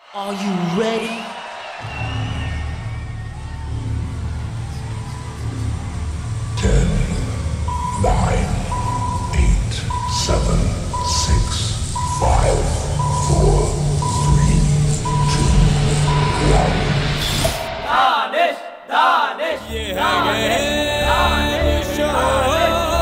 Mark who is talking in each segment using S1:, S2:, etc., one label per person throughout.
S1: Are you ready?
S2: Ten, 9, 8, 7, 6, 5, 4, 3, 2, 1.
S3: Danish, Danish, yeah, Danish, Danish, Danish,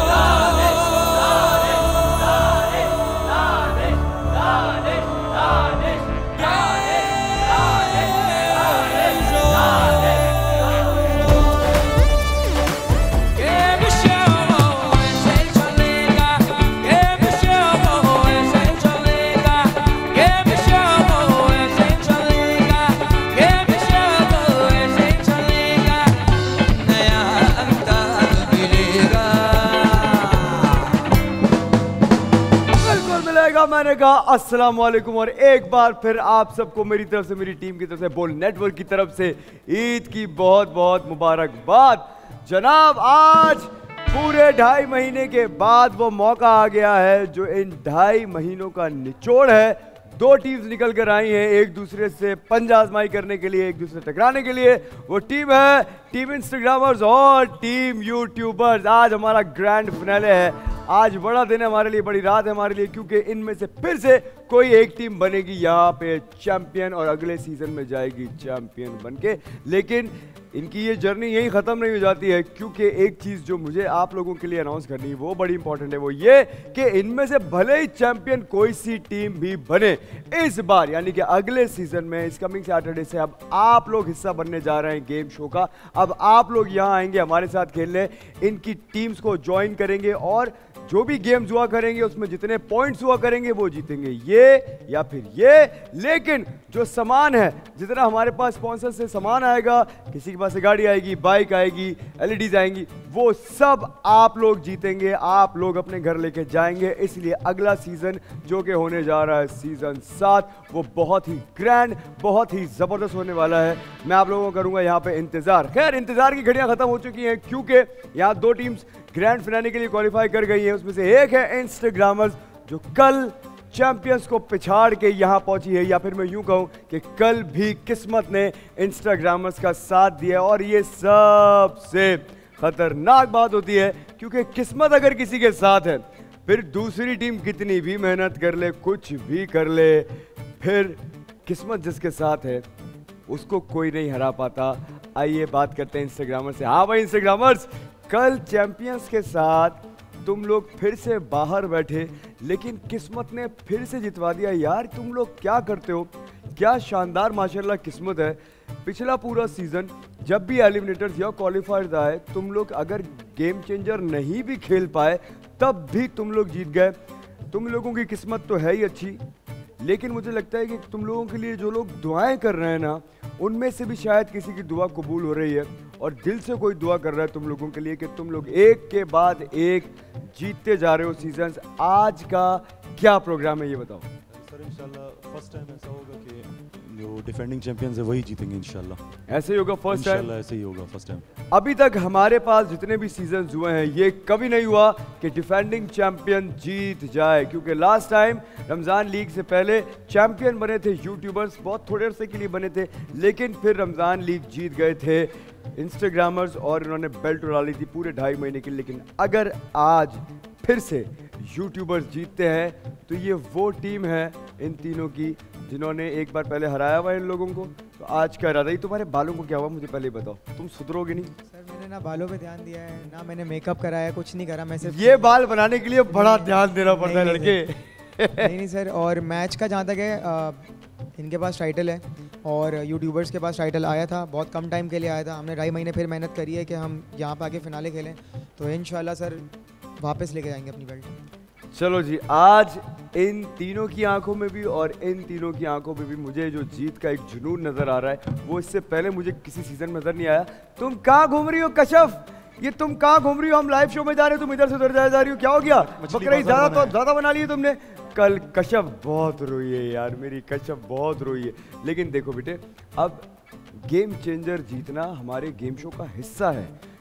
S4: मैंने कहा अस्सलाम वालेकुम और एक बार फिर आप सबको मेरी तरफ से, मेरी टीम की तरफ से, बोल नेटवर्क की तरफ से ईद की बहुत बहुत मुबारकबाद। जनाब, आज पूरे 2.5 महीने के बाद वो मौका आ गया है जो इन 2.5 महीनों का निचोड़ है। 2 टीम्स निकल कर आई हैं एक दूसरे से पंजा आजमाई करने के लिए, एक दूसरे से टकराने के लिए। वो टीम है टीम इंस्टाग्रामर्स और टीम यूट्यूबर्स। आज हमारा ग्रैंड फिनाले है। आज बड़ा दिन है हमारे लिए, बड़ी रात है हमारे लिए, क्योंकि इनमें से फिर से कोई एक टीम बनेगी यहाँ पे चैंपियन और अगले सीजन में जाएगी चैंपियन बनके। लेकिन इनकी ये जर्नी यहीं ख़त्म नहीं हो जाती है, क्योंकि एक चीज़ जो मुझे आप लोगों के लिए अनाउंस करनी है वो बड़ी इंपॉर्टेंट है। वो ये कि इनमें से भले ही चैंपियन कोई सी टीम भी बने, इस बार यानी कि अगले सीजन में इस कमिंग सैटरडे से अब आप लोग हिस्सा बनने जा रहे हैं गेम शो का। अब आप लोग यहाँ आएंगे हमारे साथ खेलने, इनकी टीम्स को ज्वाइन करेंगे और जो भी गेम्स हुआ करेंगे उसमें जितने पॉइंट्स हुआ करेंगे वो जीतेंगे, ये या फिर ये। लेकिन जो सामान है, जितना हमारे पास स्पॉन्सर से सामान आएगा, किसी के पास से गाड़ी आएगी, बाइक आएगी, एलईडीज आएंगी, वो सब आप लोग जीतेंगे, आप लोग अपने घर लेके जाएंगे। इसलिए अगला सीजन जो कि होने जा रहा है सीजन 7, वो बहुत ही ग्रैंड, बहुत ही ज़बरदस्त होने वाला है। मैं आप लोगों को करूँगा यहाँ पे इंतज़ार। खैर, इंतज़ार की घड़ियाँ ख़त्म हो चुकी हैं, क्योंकि यहाँ 2 टीम्स ग्रैंड फिनाले के लिए क्वालिफाई कर गई है। उसमें से एक है इंस्टाग्रामर्स जो कल चैंपियंस को पिछाड़ के यहाँ पहुंची है, या फिर मैं यूं कहूं कि कल भी किस्मत ने इंस्टाग्रामर्स का साथ दिया। और ये सबसे खतरनाक बात होती है, क्योंकि किस्मत अगर किसी के साथ है, फिर दूसरी टीम कितनी भी मेहनत कर ले, कुछ भी कर ले, फिर किस्मत जिसके साथ है उसको कोई नहीं हरा पाता। आइए बात करते हैं इंस्टाग्रामर्स से। हाँ भाई इंस्टाग्रामर्स, कल चैंपियंस के साथ तुम लोग फिर से बाहर बैठे, लेकिन किस्मत ने फिर से जितवा दिया। यार तुम लोग क्या करते हो, क्या शानदार माशाल्लाह किस्मत है। पिछला पूरा सीजन जब भी एलिमिनेटर्स या क्वालिफायर्स आए, तुम लोग अगर गेम चेंजर नहीं भी खेल पाए तब भी तुम लोग जीत गए। तुम लोगों की किस्मत तो है ही अच्छी, लेकिन मुझे लगता है कि तुम लोगों के लिए जो लोग दुआएं कर रहे हैं ना, उनमें से भी शायद किसी की दुआ कबूल हो रही है और दिल से कोई दुआ कर रहा है तुम लोगों के लिए कि तुम लोग एक के बाद एक जीतते जा रहे हो सीजन्स। आज का क्या प्रोग्राम है ये बताओ।
S5: सर इंशाल्लाह फर्स्ट टाइम ऐसा होगा कि जो डिफेंडिंग चैंपियंस है वही जीतेंगे इंशाल्लाह।
S4: ऐसे ही होगा फर्स्ट टाइम,
S5: इंशाल्लाह ऐसे ही होगा फर्स्ट टाइम।
S4: अभी तक हमारे पास जितने भी सीजन्स हुए हैं ये कभी नहीं हुआ कि डिफेंडिंग चैंपियन जीत जाए, क्योंकि लास्ट टाइम रमज़ान लीग से पहले चैंपियन बने थे यूट्यूबर्स, बहुत थोड़े अरसे के लिए बने थे, लेकिन फिर रमज़ान लीग जीत गए थे इंस्टाग्रामर्स और इन्होंने बेल्ट उड़ा ली थी पूरे 2.5 महीने के लिए। लेकिन अगर आज फिर से यूट्यूबर्स जीतते हैं तो ये वो टीम है इन तीनों की जिन्होंने एक बार पहले हराया हुआ इन लोगों को। तो आज का इरादा ही। तुम्हारे बालों को क्या हुआ मुझे पहले बताओ, तुम सुधरोगे नहीं?
S6: सर मैंने ना बालों पे ध्यान दिया है, ना मैंने मेकअप कराया, कुछ नहीं करा। मैं सिर्फ
S4: ये बाल बनाने के लिए बड़ा ध्यान देना पड़ता है लड़के।
S6: नहीं सर, और मैच का जहाँ तक है इनके पास टाइटल है और यूट्यूबर्स के पास टाइटल आया था, बहुत कम टाइम के लिए आया था। हमने 2.5 महीने फिर मेहनत करी है कि हम यहाँ पे आके फिनाले खेलें, तो इंशाल्लाह सर वापस लेके जाएंगे अपनी बेल्ट।
S4: चलो जी, आज इन तीनों की आंखों में भी और इन तीनों की आंखों में भी मुझे जो जीत का एक जुनून नजर आ रहा है, वो इससे पहले मुझे किसी सीजन में नजर नहीं आया। तुम कहाँ घूम रही हो कशफ, ये तुम कहाँ घूम रही हो? हम लाइव शो में जा रहे हो, तुम इधर से उधर जा रही हो, क्या हो गया? बकरी ज्यादा बना ली है तुमने। कल कशफ बहुत रोई है यार, मेरी कशफ बहुत रोई है। लेकिन देखो बेटे, अब गेम चेंजर जीतना हमारे गेम शो का हिस्सा है,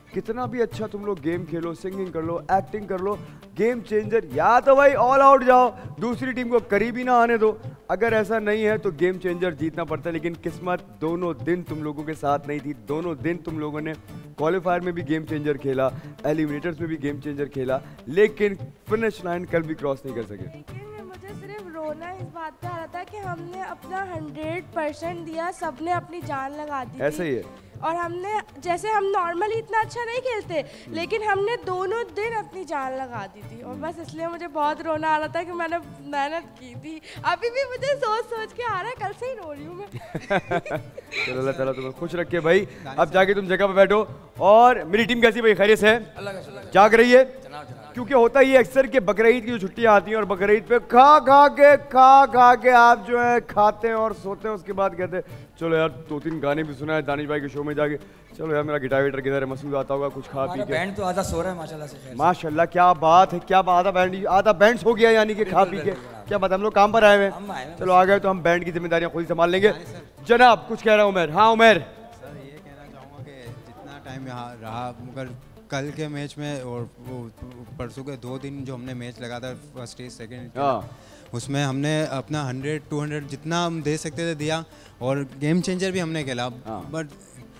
S4: कितना भी अच्छा तुम लोग गेम खेलो, सिंगिंग कर लो, एक्टिंग कर लो, गेम चेंजर या तो भाई ऑल आउट जाओ, दूसरी टीम को करीब ही ना आने दो। अगर ऐसा नहीं है तो गेम चेंजर जीतना पड़ता है। लेकिन किस्मत दोनों दिन तुम लोगों के साथ नहीं थी। दोनों दिन तुम लोगों ने क्वालिफायर में भी गेम चेंजर खेला, एलिमिनेटर्स में भी गेम चेंजर खेला, लेकिन फिनिश लाइन कल भी क्रॉस नहीं कर सके।
S1: लेकिन मुझे सिर्फ रोना इस बात पे आ रहा था कि हमने अपना 100% दिया, सबने अपनी जान लगा दी।
S4: ऐसा ही है।
S1: और हमने जैसे हम नॉर्मली इतना अच्छा नहीं खेलते, लेकिन हमने दोनों दिन अपनी जान लगा दी थी। और बस इसलिए मुझे बहुत रोना आ रहा था कि मैंने मेहनत की थी। अभी भी मुझे सोच सोच के आ रहा है, कल से ही रो रही हूँ मैं।
S4: चलो अल्लाह ताला तुम्हें खुश रखे भाई। अब जाके तुम जगह पे बैठो। और मेरी टीम कैसी भाई, खैरियत से है? जाग रही है? क्योंकि होता ही है अक्सर कि बकरीद की जो छुट्टियां आती हैं और बकरीद पे खा के आप जो है खाते हैं और सोते हैं, उसके बाद कहते हैं चलो यार 2-3 गाने भी सुना है दानिश भाई के शो में जाके, चलो यार मेरा गिटार विटार किधर है, मसूद आता होगा कुछ खा पी के।
S7: बैंड तो आधा सो रहा है माशाल्लाह से।
S4: माशाल्लाह क्या बात है, क्या बात, आधा बैंड सो गया यानी कि खा पी के। क्या बात, हम लोग काम पर आए हुए हैं, चलो आ गए तो हम बैंड की जिम्मेदारियां खुद ही संभाल लेंगे। जनाब कुछ कह रहा हूँ उमर। हाँ उमर।
S8: सर ये कहना चाहूँगा कि जितना टाइम यहाँ रहा, मगर कल के मैच में और वो परसों के 2 दिन जो हमने मैच लगा था, फर्स्ट स्टेज सेकेंड, उसमें हमने अपना 100-200 जितना हम दे सकते थे दिया, और गेम चेंजर भी हमने खेला। बट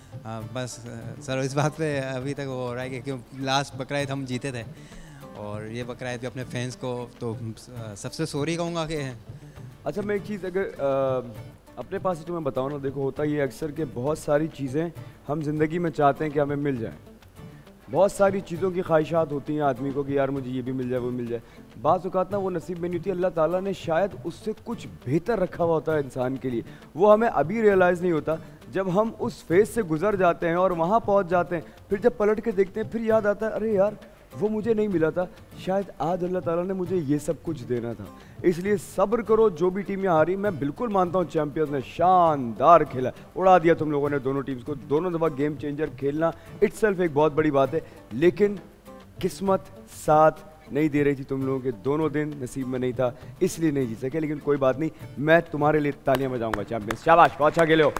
S8: बस सर इस बात पे अभी तक वो हो रहा है कि क्यों लास्ट बकरा हम जीते थे, और ये बकरा भी अपने फैंस को तो सबसे सॉरी कहूँगा कि।
S4: अच्छा मैं एक चीज़ अगर अपने पास से तुम्हें बताओ ना, देखो होता ये अक्सर कि बहुत सारी चीज़ें हम ज़िंदगी में चाहते हैं कि हमें मिल जाए, बहुत सारी चीज़ों की ख्वाहिशात होती हैं आदमी को कि यार मुझे ये भी मिल जाए वो मिल जाए। बाज़ औक़ात ना वो नसीब में नहीं होती, अल्लाह ताला ने शायद उससे कुछ बेहतर रखा हुआ होता है इंसान के लिए, वो हमें अभी रियलाइज़ नहीं होता। जब हम उस फेज़ से गुजर जाते हैं और वहाँ पहुँच जाते हैं, फिर जब पलट के देखते हैं फिर याद आता है अरे यार वो मुझे नहीं मिला था, शायद आज अल्लाह ताला ने मुझे ये सब कुछ देना था। इसलिए सब्र करो। जो भी टीम यहाँ हारी, मैं बिल्कुल मानता हूँ चैंपियंस ने शानदार खेला, उड़ा दिया तुम लोगों ने दोनों टीम्स को। दोनों दफ़ा गेम चेंजर खेलना इटसेल्फ एक बहुत बड़ी बात है, लेकिन किस्मत साथ नहीं दे रही थी तुम लोगों के, दोनों दिन नसीब में नहीं था, इसलिए नहीं जीत सके। लेकिन कोई बात नहीं, मैं तुम्हारे लिए तालियां बजाऊंगा चैंपियंस। शाबाश, बहुत अच्छा खेले हो,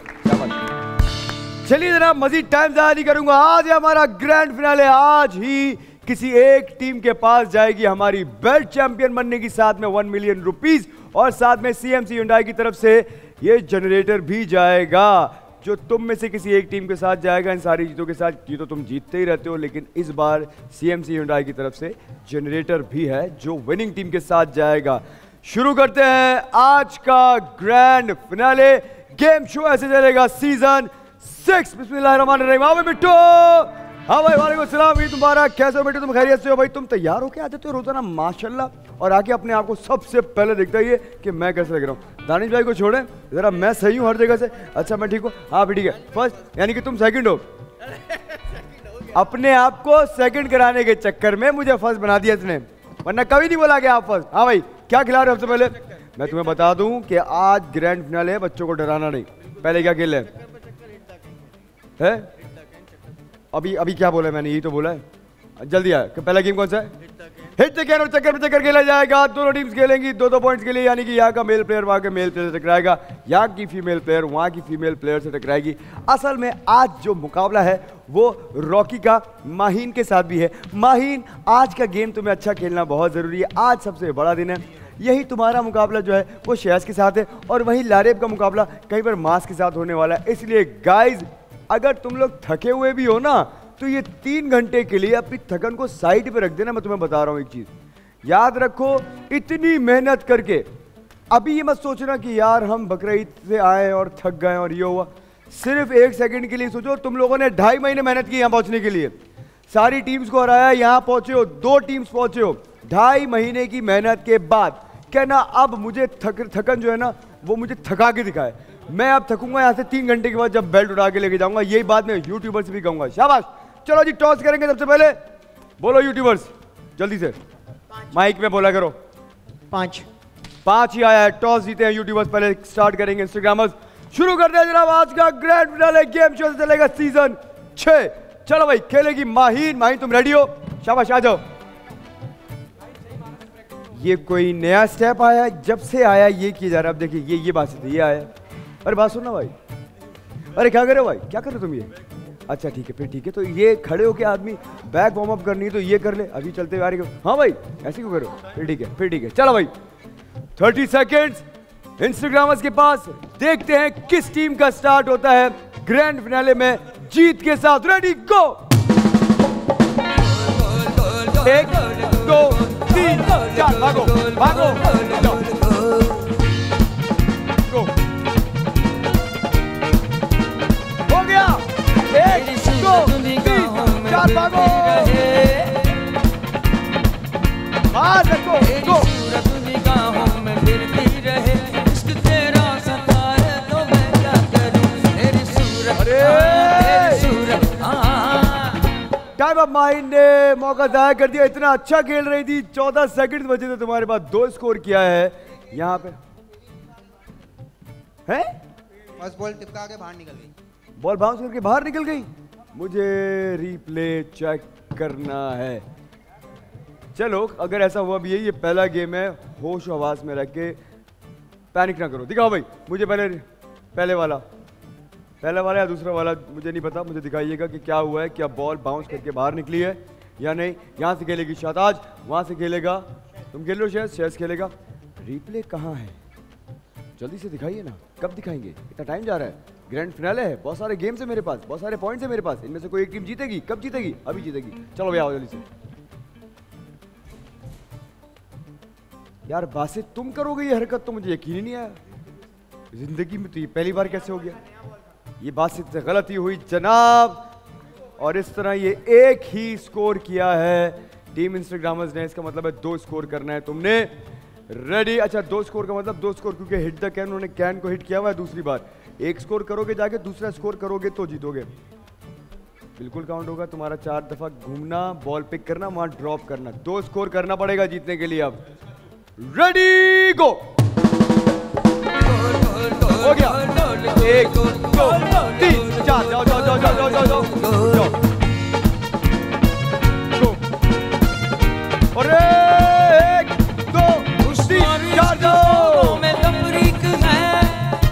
S4: शाबाश। चलिए जनाब मजीद टाइम ज़ाया नहीं करूंगा, आज है हमारा ग्रैंड फिनाले। आज ही किसी एक टीम के पास जाएगी हमारी बेल्ट चैंपियन बनने की, साथ में 1 मिलियन रुपीस, और साथ में CMC Hyundai की तरफ से ये जनरेटर भी जाएगा, जो तुम में से किसी एक टीम के साथ जाएगा। इन सारी चीज़ों के साथ ये तो तुम जीतते ही रहते हो, लेकिन इस बार CMC Hyundai की तरफ से जनरेटर भी है जो विनिंग टीम के साथ जाएगा। शुरू करते हैं आज का ग्रैंड फिनाले। गेम शो ऐसे चलेगा सीजन 6। बिस्मिल्लाहिर्रहमानिर्रहीम। आओ बिट्टू। हाँ भाई वालेकुम सलाम, ईद मुबारक। कैसे हो बेटे, तुम खैरियत से हो? भाई तुम तैयार होके आ जाते हो रोजाना माशाल्लाह, और आके अपने आप को सबसे पहले देखता ही है कि मैं कैसे लग रहा हूँ। दानिश भाई को छोड़े जरा, मैं सही हूँ हर जगह से। अच्छा मैं ठीक हूँ? हाँ भी ठीक है। फर्स्ट यानी कि तुम सेकंड हो। अपने आप को सेकंड कराने के चक्कर में मुझे फर्स्ट बना दिया इसने, वरना कभी नहीं बोला कि आप फर्स्ट। हाँ भाई क्या खिला रहे हो? सबसे पहले मैं तुम्हें बता दूं कि आज ग्रैंड फिनाले है, बच्चों को डराना नहीं। पहले क्या खेल है? अभी क्या बोला मैंने? यही तो बोला है। जल्दी आया कि पहला गेम कौन सा है? हिट द कैन, और चक्कर पे चक्कर खेला जाएगा। दोनों टीम्स खेलेंगी 2-2 पॉइंट्स के लिए, यानी कि यहाँ का मेल प्लेयर वहाँ के मेल प्लेयर से टकराएगा, यहाँ की फीमेल प्लेयर वहाँ की फीमेल प्लेयर से टकराएगी। असल में आज जो मुकाबला है वो रॉकी का माहीन के साथ भी है। माहीन, आज का गेम तुम्हें अच्छा खेलना बहुत ज़रूरी है। आज सबसे बड़ा दिन है, यही तुम्हारा मुकाबला जो है वो शेयर्स के साथ है, और वहीं लारेब का मुकाबला कहीं पर मास के साथ होने वाला है। इसलिए गाइज अगर तुम लोग थके हुए भी हो ना, तो ये 3 घंटे के लिए अपनी थकन को साइड पे रख देना। मैं तुम्हें बता रहा हूँ एक चीज़ याद रखो, इतनी मेहनत करके अभी ये मत सोचना कि यार हम बकरीद से आए और थक गए और ये हुआ। सिर्फ 1 सेकंड के लिए सोचो, तुम लोगों ने 2.5 महीने मेहनत की यहाँ पहुँचने के लिए, सारी टीम्स को हराया, यहाँ पहुँचे हो, 2 टीम्स पहुँचे हो 2.5 महीने की मेहनत के बाद। कहना अब मुझे थकन जो है ना वो मुझे थका के दिखाए। मैं अब थकूंगा यहाँ से 3 घंटे के बाद जब बेल्ट उठा के लेके जाऊंगा। यही बात मैं यूट्यूबर से भी कहूंगा। शाबाश। चलो जी टॉस करेंगे सबसे पहले। बोलो यूट्यूबर्स जल्दी से, माइक में बोला करो। 5 ही आया है। टॉस जीते हैं यूट्यूबर्स। पहले स्टार्ट करेंगे इंस्टाग्रामर्स। शुरू करते हैं जनाब आज का ग्रैंड फिनाले। गेम शो से चलेगा सीजन 6। चलो भाई खेलेगी माहीन। माहीन तुम रेडी हो? शाबाश आ जाओ। ये कोई नया स्टेप आया, जब से आया ये किया जा रहा है। अब देखिए ये बात से ये आया। अरे बात सुनना भाई, अरे क्या कर रहे हो भाई, क्या कर रहे हो तुम? ये अच्छा ठीक है, फिर ठीक है। तो ये खड़े होके आदमी बैक वार्म अप करनी है तो ये कर ले, अभी चलते हुए आ रही। हाँ भाई ऐसे क्यों करो, फिर ठीक है, फिर ठीक है। चलो भाई 30 सेकेंड्स इंस्टाग्रामर्स के पास, देखते हैं किस टीम का स्टार्ट होता है ग्रैंड फिनाले में जीत के साथ। Ready go. 1 2 3 4 भागो भागो गो। हो गया 1 2 3 4 भागो बाहर रखो गो। टाइम ऑफ माइंड ने मौका जाया कर दिया। इतना अच्छा खेल रही थी, 14 सेकंड बचे थे तुम्हारे पास, 2 स्कोर किया है यहाँ पे है।
S8: बस बॉल टिपका के बाहर निकल गई,
S4: बॉल बाउंस करके बाहर निकल गई। मुझे रिप्ले चेक करना है। चलो अगर ऐसा हुआ भी है, ये पहला गेम है, होश आवाज में रख के पैनिक ना करो। दिखाओ भाई मुझे पहले वाला या दूसरा वाला मुझे नहीं पता, मुझे दिखाइएगा कि क्या हुआ है, क्या बॉल बाउंस करके बाहर निकली है या नहीं। यहाँ से खेलेगी शाहताज, वहाँ से खेलेगा, तुम खेल लो शेष खेलेगा। रिप्ले कहाँ है, जल्दी से दिखाइए ना, कब दिखाएंगे, इतना टाइम जा रहा है, ग्रैंड फिनाले है, बहुत सारे गेम्स है मेरे पास, बहुत सारे पॉइंट्स है मेरे पास, इनमें से कोई एक टीम जीतेगी। कब जीतेगी, अभी जीतेगी। चलो भैया आओ जल्दी से। यार बासित तुम करोगे ये हरकत, तो मुझे यकीन ही नहीं आया जिंदगी में, तो ये पहली बार कैसे हो गया। ये बासित से गलती हुई जनाब, और इस तरह ये एक ही स्कोर किया है टीम इंस्टाग्रामर्स ने। इसका मतलब है 2 स्कोर करना है तुमने। रेडी। अच्छा 2 स्कोर का मतलब 2 स्कोर, क्योंकि हिट द कैन, उन्होंने कैन को हिट किया हुआ है दूसरी बार। 1 स्कोर करोगे जाके, दूसरा स्कोर करोगे तो जीतोगे। बिल्कुल काउंट होगा तुम्हारा 4 दफा घूमना, बॉल पिक करना, वहां ड्रॉप करना। 2 स्कोर करना पड़ेगा जीतने के लिए। अब रेडी गो। हो गया 1 2 3 4 जाओ जाओ जाओ जाओ जाओ जाओ जाओ। अरे 1 2 3 4 जाओ। में तफरीक है।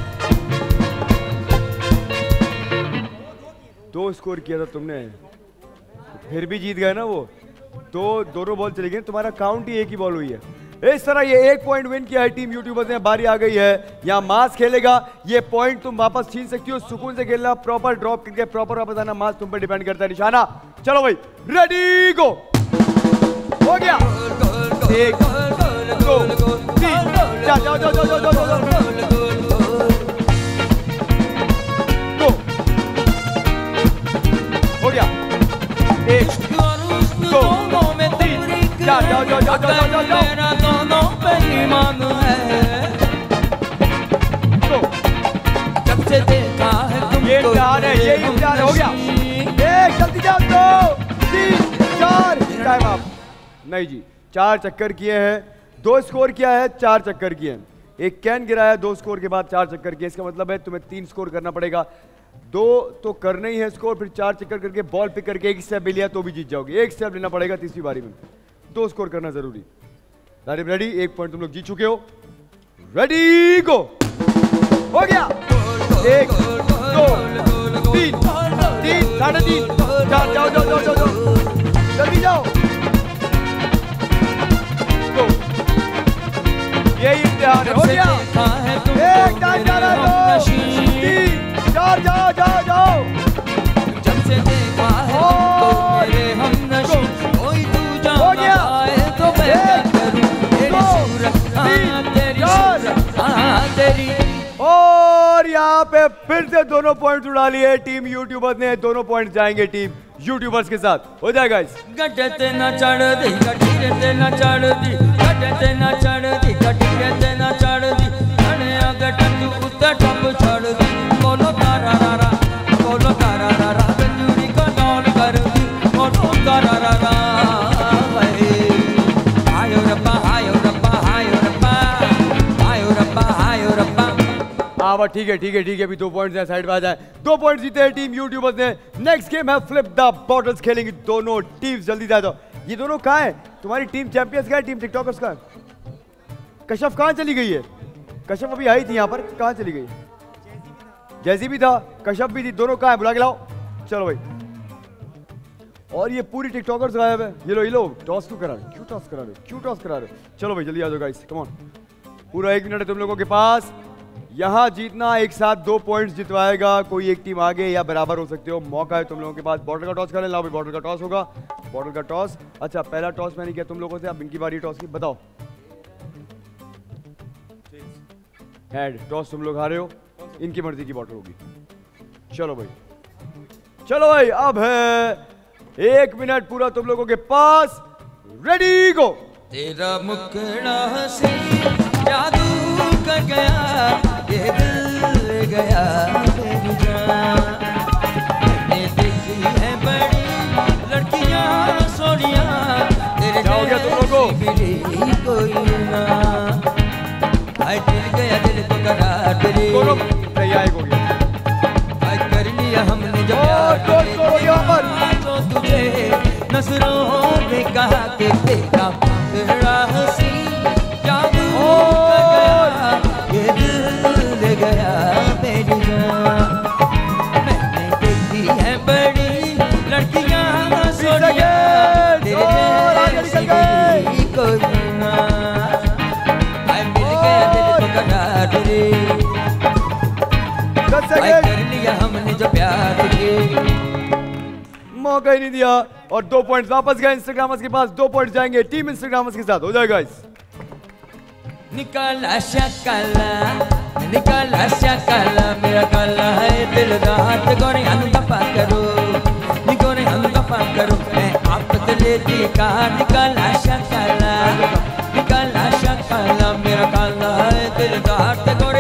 S4: 2 स्कोर किया था तुमने, फिर भी जीत गए ना वो। दोनों बॉल चली गई, तुम्हारा काउंट ही एक ही बॉल हुई है। इस तरह ये 1 पॉइंट विन किया है टीम यूट्यूबर्स ने। बारी आ गई है, यहाँ मास खेलेगा। ये पॉइंट तुम वापस छीन सकती हो, सुकून से खेलना, प्रॉपर ड्रॉप करके प्रॉपर वापस आना। मास तुम पर डिपेंड करता है। निशाना चलो भाई, रेडी गो। हो गया 1 2 3 4 जाओ जाओ जाओ जाओ जाओ जाओ गो। हो गया 1 2 3 4 जाओ जाओ जाओ जाओ जाओ जाओ। दोनों बेईमान है, जब से देखा है तुमको। ये इम्तिहान है, ये इम्तिहान हो गया। 1 जल्दी जाओ 2 3 4 टाइम अप। नहीं जी, 4 चक्कर किए हैं, 2 स्कोर किया है, 4 चक्कर किए हैं। 1 कैन गिराया, 2 स्कोर के बाद 4 चक्कर किए। इसका मतलब है तुम्हें 3 स्कोर करना पड़ेगा। 2 तो करना ही है स्कोर, फिर 4 चक्कर करके बॉल पिक करके 1 स्टेप भी लिया तो भी जीत जाओगे। 1 स्टेप लेना पड़ेगा तीसरी बारी में, 2 स्कोर करना जरूरी। रेडी 1 पॉइंट तुम लोग जीत चुके हो। Ready go. हो गया 1 2 3 3 साढ़े 3 4 जाओ जाओ जाओ जाओ जल्दी जाओ। यही इम्तिहान है। हो गया 1 टाइम जा रहा है, 2 3 4 जाओ जाओ जाओ। जब से देखा है और कोई तू जाना आए तो मैं करूं तेरी सूरत तेरी। और यहाँ पे फिर से दोनों पॉइंट्स उड़ा लिए टीम यूट्यूबर्स ने। दोनों पॉइंट्स जाएंगे टीम यूट्यूबर्स के साथ। हो जाएगा इस
S3: गड्ढे ना चढ़ दी गड्ढे ना चढ़ दी गड्ढे ना चढ़ दी गड्ढे ना चढ़ दी अरे अगर तू उतर टप चढ़ दी बोलो तारा रा बोलो तारा रा गंजूरी को डॉल कर दी बोलो तारा रा। आयो रब्बा आयो रब्बा आयो रब्बा आयो रब्बा आयो रब्बा।
S4: हाँ बस ठीक है अभी 2 पॉइंट्स हैं, साइड पे आ जाए। 2 पॉइंट जीते हैं टीम यूट्यूबर्स ने। नेक्स्ट गेम है फ्लिप द बॉटल्स, खेलेंगे दोनों टीम्स। जल्दी जा जाओ। ये दोनों कहाँ है? तुम्हारी टीम चैंपियंस का है, टीम टिकटॉकर्स का। कश्यप कहाँ चली गई है? कश्यप अभी आई थी यहाँ पर, कहाँ चली गई? जैसी भी था, कश्यप भी थी, दोनों कहाँ है? बुला के लाओ। चलो भाई, और ये पूरी टिकटॉकर्स गायब है। ये लो टॉस क्यों करा रहे हो, क्यों टॉस करा रहे हो, क्यों टॉस करा रहे हो? चलो भाई जल्दी आ जाओ गाइस, कम ऑन। पूरा 1 मिनट है तुम लोगों के पास। यहाँ जीतना एक साथ 2 पॉइंट्स जितवाएगा, कोई एक टीम आगे या बराबर हो सकते हो। मौका है तुम लोगों के पास। बॉटल का टॉस करें, लाओ भाई बॉटल का टॉस होगा। बॉटल का टॉस, अच्छा पहला टॉस मैंने किया तुम लोगों से, अब इनकी बारी टॉस की। बताओ हेड टॉस, तुम लोग हारे हो, इनकी मर्जी की बॉटल होगी। चलो भाई, चलो भाई, अब है 1 मिनट पूरा तुम लोगों के पास। रेडी गो।
S3: तेरा मुखड़ा से जादू कर गया, ये दिल गया मेरी जान। मैंने देखी है बड़ी लड़कियां सोनिया, तेरे जैसी कोई ना। आई दिल गया, दिल तो करार तेरी,
S4: दोनों तैयार हो गया।
S3: आई कर लिया हमने जो प्यार, तो तुझे नजरों ने कहा कि तेरा मुखड़ा हंसी जादू कर गया, ये दिल गया मेरी जान। मैंने देखी है बड़ी लड़कियां सोनिया, तेरे जैसी कोई ना। आई मिल गया दिल तो करार तेरी, आई कर लिया हमने जो प्यार तेरी।
S4: मौका ही नहीं दिया और 2 पॉइंट्स वापस गए इंस्टाग्रामर्स के पास। 2 पॉइंट्स जाएंगे टीम इंस्टाग्रामर्स के साथ। हो जाएगा गाइस।
S3: निकाला शकला, निकाला शकला, मेरा काला है दिल रात। गोरे दफा करो, गोरे दफा करो, मैं आप दिले दी का। निकाला शकला, निकाला शकला, मेरा काला है दिल रात। गोरे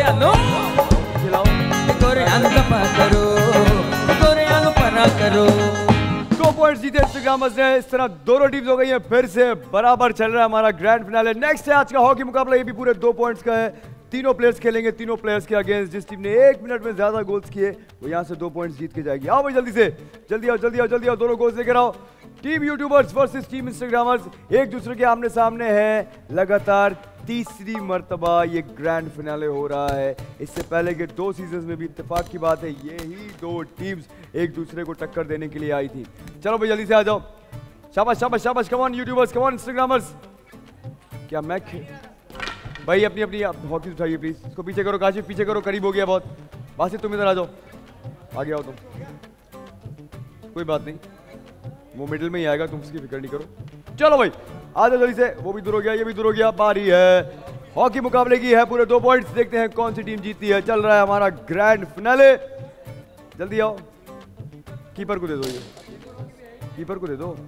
S3: दफा करो, गोरे परा करो।
S4: 2 पॉइंट्स जीते इंस्टाग्रामर्स ने। इस तरह दोनों टीम्स हो गई हैं, फिर से बराबर चल रहा है हमारा ग्रैंड फिनाले। नेक्स्ट है आज का हॉकी मुकाबला, ये भी पूरे 2 पॉइंट्स का है। तीनों प्लेयर्स खेलेंगे, तीनों प्लेयर्स के अगेंस्ट। जिस टीम ने 1 मिनट में ज्यादा गोल्स किए वो यहाँ से 2 पॉइंट्स जीत के जाएगी। आओ भाई जल्दी से, जल्दी आओ, जल्दी आओ, जल्दी आओ, दोनों गोल्स लेकर आओ। Team youtubers versus team instagrammers एक दूसरे के आमने सामने हैं। लगातार तीसरी मर्तबा ये ग्रैंड फिनाले हो रहा है। इससे पहले के 2 सीजन्स में भी इत्तेफाक की बात है, ये ही 2 टीम्स एक दूसरे को टक्कर देने के लिए आई थी। चलो भाई जल्दी से आ जाओ। शाबाश शाबाश शाबाश, come on youtubers, come on instagrammers. क्या मैं भाई अपनी अपनी हॉकी उठाइए प्लीज। इसको पीछे करो, काशिफ पीछे करो, करीब हो गया बहुत। बासित तुम इधर आ जाओ, आगे आओ तुम। कोई बात नहीं, वो मिडिल में ही आएगा, तुम उसकी फिक्र नहीं करो। चलो भाई आ जाओ जल्दी से। वो भी दूर हो गया, ये भी दूर हो गया। बारी है हॉकी मुकाबले की, है पूरे 2 पॉइंट्स। देखते हैं कौन सी टीम जीतती है। चल रहा है हमारा ग्रैंड फिनाले। जल्दी आओ, कीपर को दे दो, ये कीपर को दे दो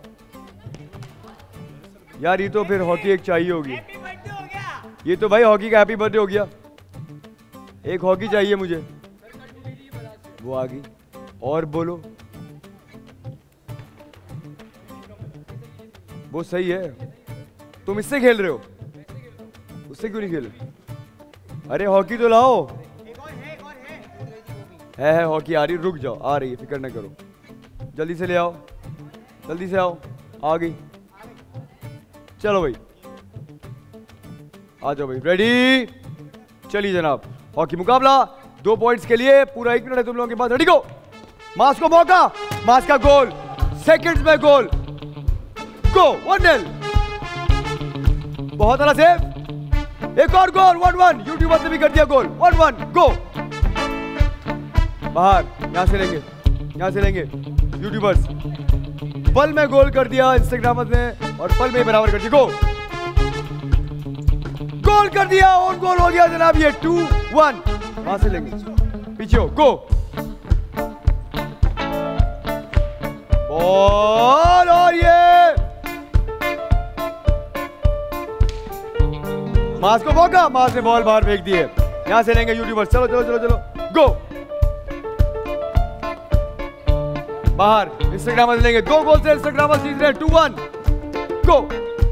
S4: यार। ये तो फिर हॉकी एक चाहिए होगी। ये तो भाई हॉकी का हैप्पी बर्थडे हो गया। एक हॉकी चाहिए मुझे। वो आ गई। और बोलो, वो सही है। तुम इससे खेल रहे हो, उससे क्यों नहीं खेल रहे? अरे हॉकी तो लाओ। है हॉकी आ रही, रुक जाओ, आ रही है, फिक्र ना करो। जल्दी से ले आओ, जल्दी से आओ। आ गई। चलो भाई आ जाओ भाई, रेडी। चलिए जनाब, हॉकी मुकाबला 2 पॉइंट्स के लिए। पूरा 1 मिनट है तुम लोगों के पास। रेडी गो। मास को मौका, मास का गोल, सेकंड्स में गोल। गो 1-0। बहुत सारा सेव। एक और गोल 1-1। यूट्यूबर ने भी कर दिया गोल 1-1। गो बाहर, यहां से लेंगे, यहां से लेंगे यूट्यूबर्स। पल में गोल कर दिया इंस्टाग्रामर्स ने और पल में बराबर कर दिया। गो, गोल कर दिया, ऑन गोल हो गया जनाब। ये 2-1। वहां से लेंगे, पीछे हो। गो बॉल, और ये मास को मौका, मास ने बॉल बाहर फेंक दिए। यहां से लेंगे यूट्यूबर्स। चलो चलो चलो चलो। गो बाहर, इंस्टाग्रामर्स लेंगे। 2 गोल से इंस्टाग्रामर्स जीत रहे हैं 2-1। गो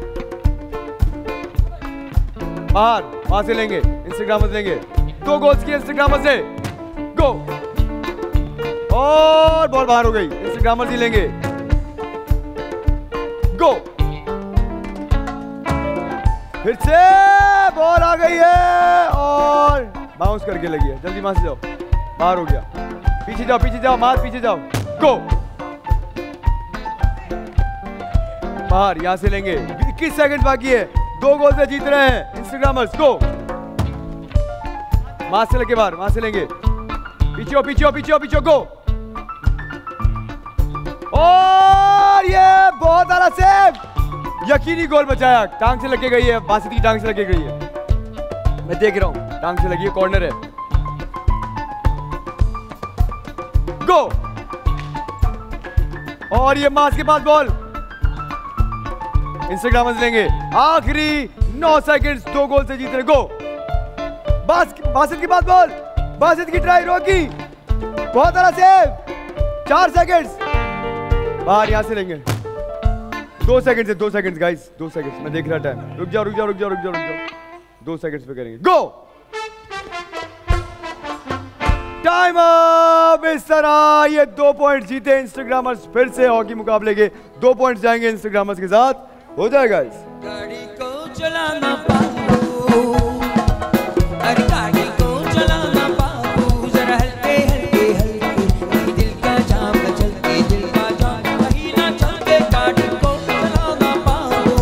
S4: बाहर, वहां से लेंगे, इंस्टाग्रामर्स लेंगे। 2 गोल्स किए इंस्टाग्रामर्स से। गो, और बॉल बाहर हो गई, इंस्टाग्रामर्स ही लेंगे। गो, फिर से बॉल आ गई है और बाउंस करके लगी है। जल्दी वहां से जाओ, बाहर हो गया। पीछे जाओ, पीछे जाओ, मास पीछे जाओ। गो, बाहर, यहाँ से लेंगे। 21 सेकंड बाकी है, 2 गोल से जीत रहे हैं इंस्टाग्रामर्स। गो, वहां से लेके बाहर, वहां से लेंगे। पीछे हो, पीछे हो, पीछे हो, पीछे हो, गो। और ये बहुत आला सेव, यकीनी गोल बचाया। टांग से लगे गई है, बासित की टांग से लगे गई है, मैं देख रहा हूं, टांग से लगी है, कॉर्नर है। गो, और ये मास के बाद बॉल इंस्टाग्रामर्स लेंगे। आखिरी 9 सेकंड्स, 2 गोल से जीत रहे। गो, बासित के बाद बॉल, बासित की ट्राई रोकी, बहुत आला सेव। 4 सेकंड्स बाहर, यहां से लेंगे। 2 सेकंड से, 2 सेकंड गाइस, 2 सेकंड, मैं देख रहा टाइम। रुक जाओ, रुक जाओ, रुक जाओ, रुक जाओ, रुक जाओ। 2 सेकंड्स पे करेंगे। Go, time up. इस तरह ये 2 पॉइंट जीते इंस्टाग्रामर्स। फिर से हॉकी मुकाबले के 2 पॉइंट जाएंगे इंस्टाग्रामर्स के साथ। हो जाएगा इस
S3: गाड़ी को चलाना पाओ, अरे गाड़ी को चलाना पाओ, जरा हल्के हल्के हल्के, दिल का जाम न चलके, दिल का जाम कहीं ना चलके, गाड़ी को चलाना पाओ,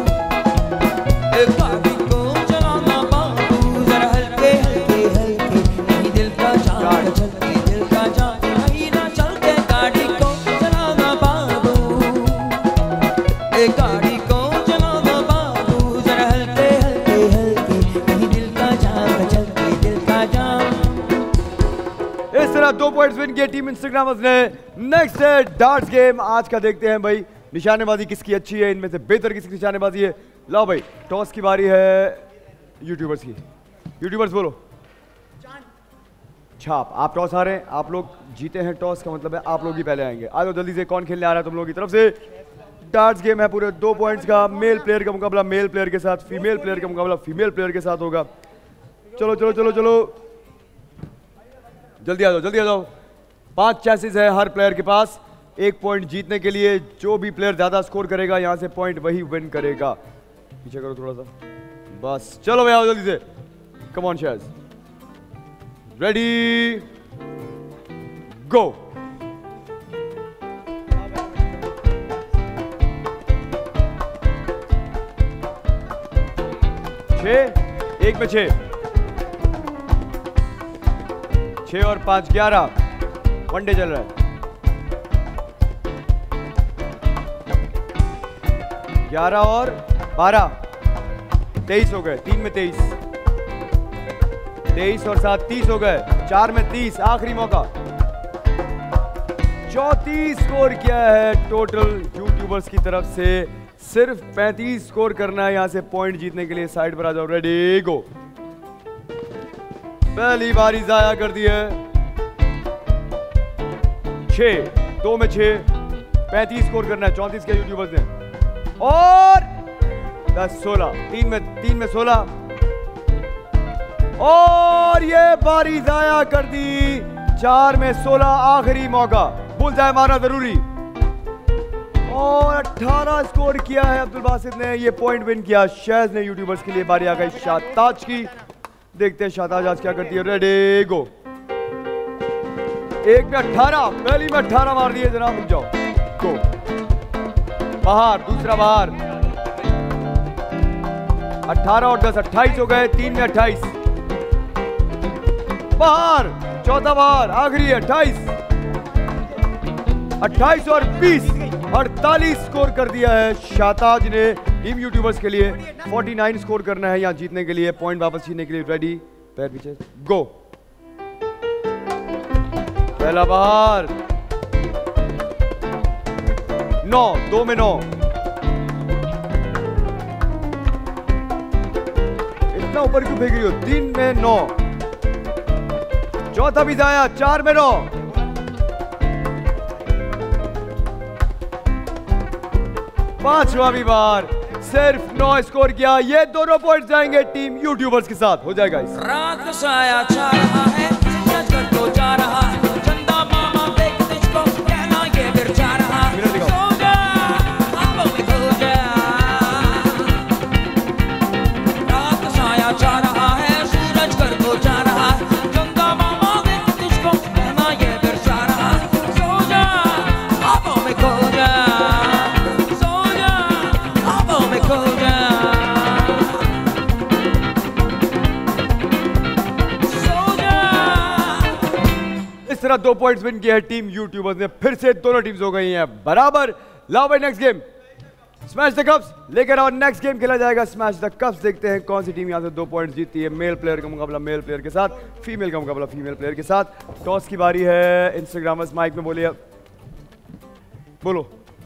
S3: गाड़ी को चलाना पाओ, जरा हल्के हल्के हल्के, कहीं दिल का जाम न चलके, दिल का जाम कहीं ना चलके, गाड़ी को चलाना पाओ, गाड़ी
S4: इस तरह 2 पॉइंट्स विन किए टीम इंस्टाग्रामर्स ने। नेक्स्ट है डार्ट्स गेम। आज का देखते हैं भाई, निशानेबाजी किसकी अच्छी है, इनमें से बेहतर किसकी निशानेबाजी है। लाओ भाई, टॉस की बारी है यूट्यूबर्स की। यूट्यूबर्स बोलो। छाप, आप टॉस हारे, आप लोग जीते हैं। टॉस का मतलब है आप लोग ही पहले आएंगे। आ जाओ जल्दी से, कौन खेलने आ रहा है तुम लोगों की तरफ से। डार्ट्स गेम है पूरे 2 पॉइंट्स का। मेल प्लेयर का मुकाबला मेल प्लेयर के साथ, फीमेल प्लेयर का मुकाबला फीमेल प्लेयर के साथ होगा। चलो चलो चलो चलो, जल्दी आ जाओ, जल्दी आ जाओ। 5 चांसेस है हर प्लेयर के पास 1 पॉइंट जीतने के लिए। जो भी प्लेयर ज्यादा स्कोर करेगा यहां से पॉइंट वही विन करेगा। पीछे करो थोड़ा सा, बस। चलो भाई आओ जल्दी से, कम ऑन शायद। Ready, go. एक में 6 और 5 11। वनडे चल रहा है। 11 और 12 23 हो गए। 3 में 23, 23 और 7 30 हो गए। 4 में 30, आखिरी मौका। 34 स्कोर किया है टोटल यूट्यूबर्स की तरफ से। सिर्फ 35 स्कोर करना है यहां से पॉइंट जीतने के लिए। साइड पर आ जाओ, रेडी गो। पहली बारी जाया कर दी है। 6, 2 में 6, 35 स्कोर करना है। 34 के यूट्यूबर्स ने। और 10 16, 3 में 16। और ये बारी जाया कर दी। 4 में 16, आखिरी मौका। बुल जाए मारना जरूरी। और 18 स्कोर किया है अब्दुल बासित ने। ये पॉइंट विन किया शहज ने यूट्यूबर्स के लिए। बारी आ गई शाताज की। देखते हैं शाताज आज क्या करती है। Ready go. 1 में 18, पहली में 18 मार दिए जनाब। रुक जाओ, गो। बाहर, दूसरा बाहर। 18 और 10 28 हो गए। 3 में 28 बाहर, चौथा बाहर, आखिरी 28 और 20 48 स्कोर कर दिया है शाताज ने टीम यूट्यूबर्स के लिए। 49 स्कोर करना है यहाँ जीतने के लिए, पॉइंट वापस छीनने के लिए। रेडी, पैर पीछे, गो। पहला बाहर। 9, 2 में 9। इतना ऊपर क्यों फेंक रही हो? 3 में 9। चौथा भी जाया। 4 में 9। पांचवा भी बार। सिर्फ 9 स्कोर किया। ये दोनों पॉइंट जाएंगे टीम यूट्यूबर्स के साथ। हो जाएगा इस
S3: रात साया छा रहा है, सूरज को जा रहा है, चंदा मामा देख तुझको कहना ये फिर जा रहा है। सो जा, ख्वाबों में खो जा। रात साया छा रहा है, सूरज घर को जा रहा है, चंदा मामा देख तुझको कहना ये फिर जा रहा है। सो जा, ख्वाबों में खो जा। सो जा,
S4: तरह 2 पॉइंट्स विन किए हैं टीम यूट्यूबर्स ने। फिर से दोनों टीम्स हो गई हैं बराबर। लाओ भाई next game smash the cups लेकर आओ। नेक्स्ट गेम खेला जाएगा स्मैश द कप्स। देखते हैं कौन सी टीम यहाँ से 2 पॉइंट्स जीतती है। मेल प्लेयर का मुकाबला मेल प्लेयर के साथ, फीमेल का मुकाबला फीमेल प्लेयर के साथ। टॉस की बारी है। इंस्टाग्रामर्स माइक में बोलिए, बोलो।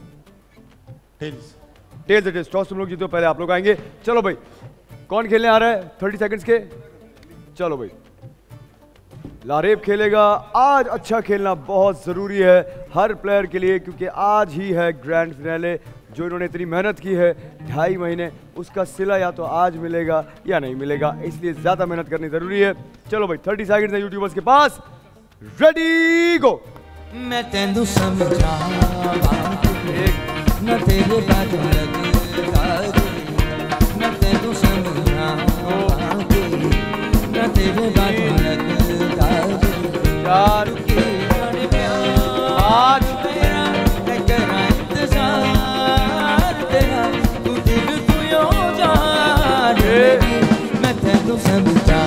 S4: टेल्स टॉस तुम लोग जीतो, पहले आप लोग आएंगे। चलो भाई कौन खेलने आ रहा है 30 सेकंड्स के? चलो भाई लारेब खेलेगा। आज अच्छा खेलना बहुत ज़रूरी है हर प्लेयर के लिए, क्योंकि आज ही है ग्रैंड फिनाले। जो इन्होंने इतनी मेहनत की है 2.5 महीने, उसका सिला या तो आज मिलेगा या नहीं मिलेगा, इसलिए ज़्यादा मेहनत करनी ज़रूरी है। चलो भाई 30 सेकंड्स है यूट्यूबर्स के पास। रेडी गो।
S3: मैं तेनू समझा न तेरे बात लगता, मैं तेनू समझा न तेरे बात लगता।
S4: 4 5
S3: तेरा मैं करा इंतजार तेरा, तू दिल तू यो जान। मैं तेनू समझा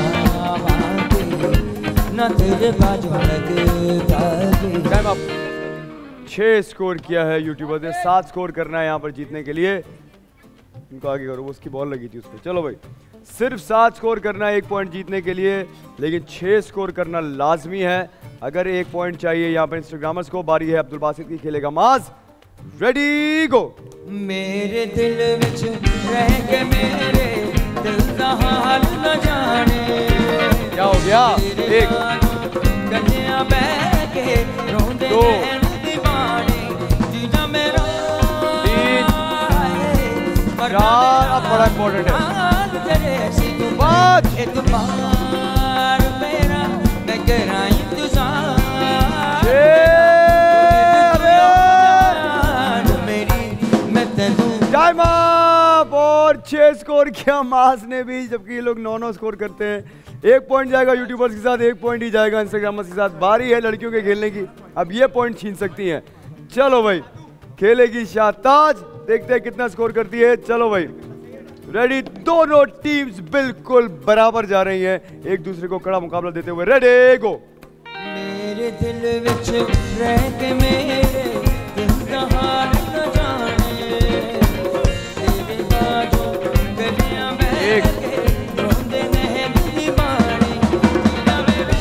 S3: न तेरे बात लगता।
S4: Time up. 6 स्कोर किया है यूट्यूबर ने, 7 स्कोर करना है यहाँ पर जीतने के लिए। इनको आगे करो, उसकी बॉल लगी थी उस पर। चलो भाई सिर्फ 7 स्कोर करना है 1 पॉइंट जीतने के लिए, लेकिन 6 स्कोर करना लाजमी है अगर 1 पॉइंट चाहिए यहाँ पर इंस्टाग्रामर्स को। बारी है अब्दुल बासित की, खेलेगा माज। Ready go.
S3: मेरे दिल विच रह के मेरे दिल दा हाल न जाने।
S4: क्या हो गया? 1
S3: कन्या बह के रोंदे
S4: 2
S3: जीजा मेरा
S4: 3 4 अब बड़ा इंपॉर्टेंट है 5
S3: एक बार मेरा मैं करा इंतजार
S4: 6
S3: मेरी मैं तेनू।
S4: Time up. और 6 स्कोर किया मास ने भी, जबकि ये लोग 9 स्कोर करते हैं। 1 पॉइंट जाएगा यूट्यूबर्स के साथ, 1 पॉइंट ही जाएगा इंस्टाग्रामर्स के साथ। बारी है लड़कियों के खेलने की, अब ये पॉइंट छीन सकती हैं। चलो भाई खेलेगी शाहताज, देखते हैं कितना स्कोर करती है। चलो भाई रेडी। दोनों टीम्स बिल्कुल बराबर जा रही हैं, एक दूसरे को कड़ा मुकाबला देते हुए। Ready go.
S3: मेरे दिल विच रह के मेरे दिल दा हाल न जाने। तेरे बाजू गलियां बह के रोंदे नहर दीवाने। जीना मेरा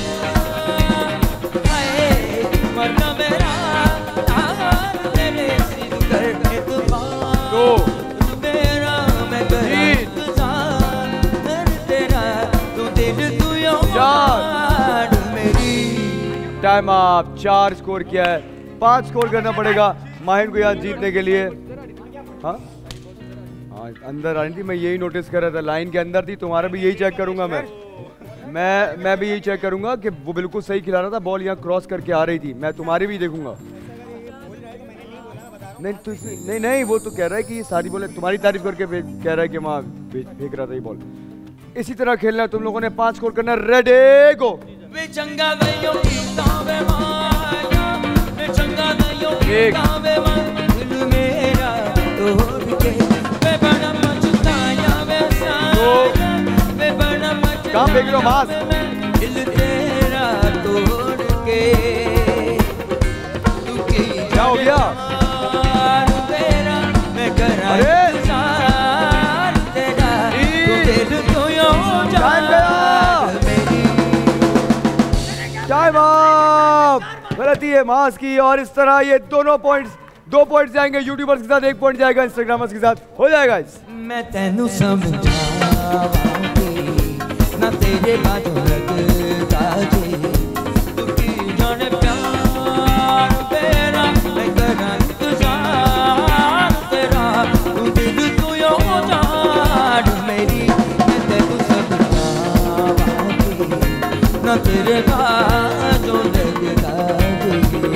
S3: हाय मरना मेरा तार तेरे सिर करके दुबार।
S4: 2
S3: मेरा मैं करा इंतजार तेरा, तू दिल तू यो
S4: 4
S3: मेरी।
S4: Time up. 4 स्कोर किया है, 5 स्कोर करना पड़ेगा माहिन को यहाँ जीतने के लिए। हाँ हाँ अंदर आ रही थी, मैं यही नोटिस कर रहा था, लाइन के अंदर थी। तुम्हारा भी यही चेक करूंगा मैं भी यही चेक करूंगा कि वो बिल्कुल सही खिला रहा था। बॉल यहाँ क्रॉस करके आ रही थी, मैं तुम्हारी भी देखूंगा। नहीं वो तो कह रहा है कि ये सारी बॉल तुम्हारी तारीफ करके कह रहा है कि वहाँ फेंक रहा था ये बॉल। इसी तरह खेलना है तुम लोगों ने, 5 स्कोर करना। रेडी गो।
S3: वे चंगा दइयो कीता वे माया, वे चंगा दइयो कीता वे माया। दिल मेरा तोड़ के वे बड़ा मचताया वे साया, वे बड़ा मचताया।
S4: कहाँ फेंक रहे हो मास?
S3: दिल तेरा तोड़ के तू की
S4: क्या हो गया?
S3: तेरा मैं करा इंतजार तेरा, तू दिल तो यो जान मेरी।
S4: Time up. गलती है मास की, और इस तरह ये दोनों पॉइंट्स 2 पॉइंट्स जाएंगे यूट्यूबर्स के साथ, 1 पॉइंट जाएगा इंस्टाग्रामर्स के साथ। हो जाएगा इस।
S3: मैं तेनू समझावांगी ना तेरे बाजू लगता जी, तू की जाने प्यार तेरा मैं करा इंतजार तेरा, तू दिल तू यो जान मेरी। मैं तेनू समझावांगी ना तेरे बाजू लगता जी।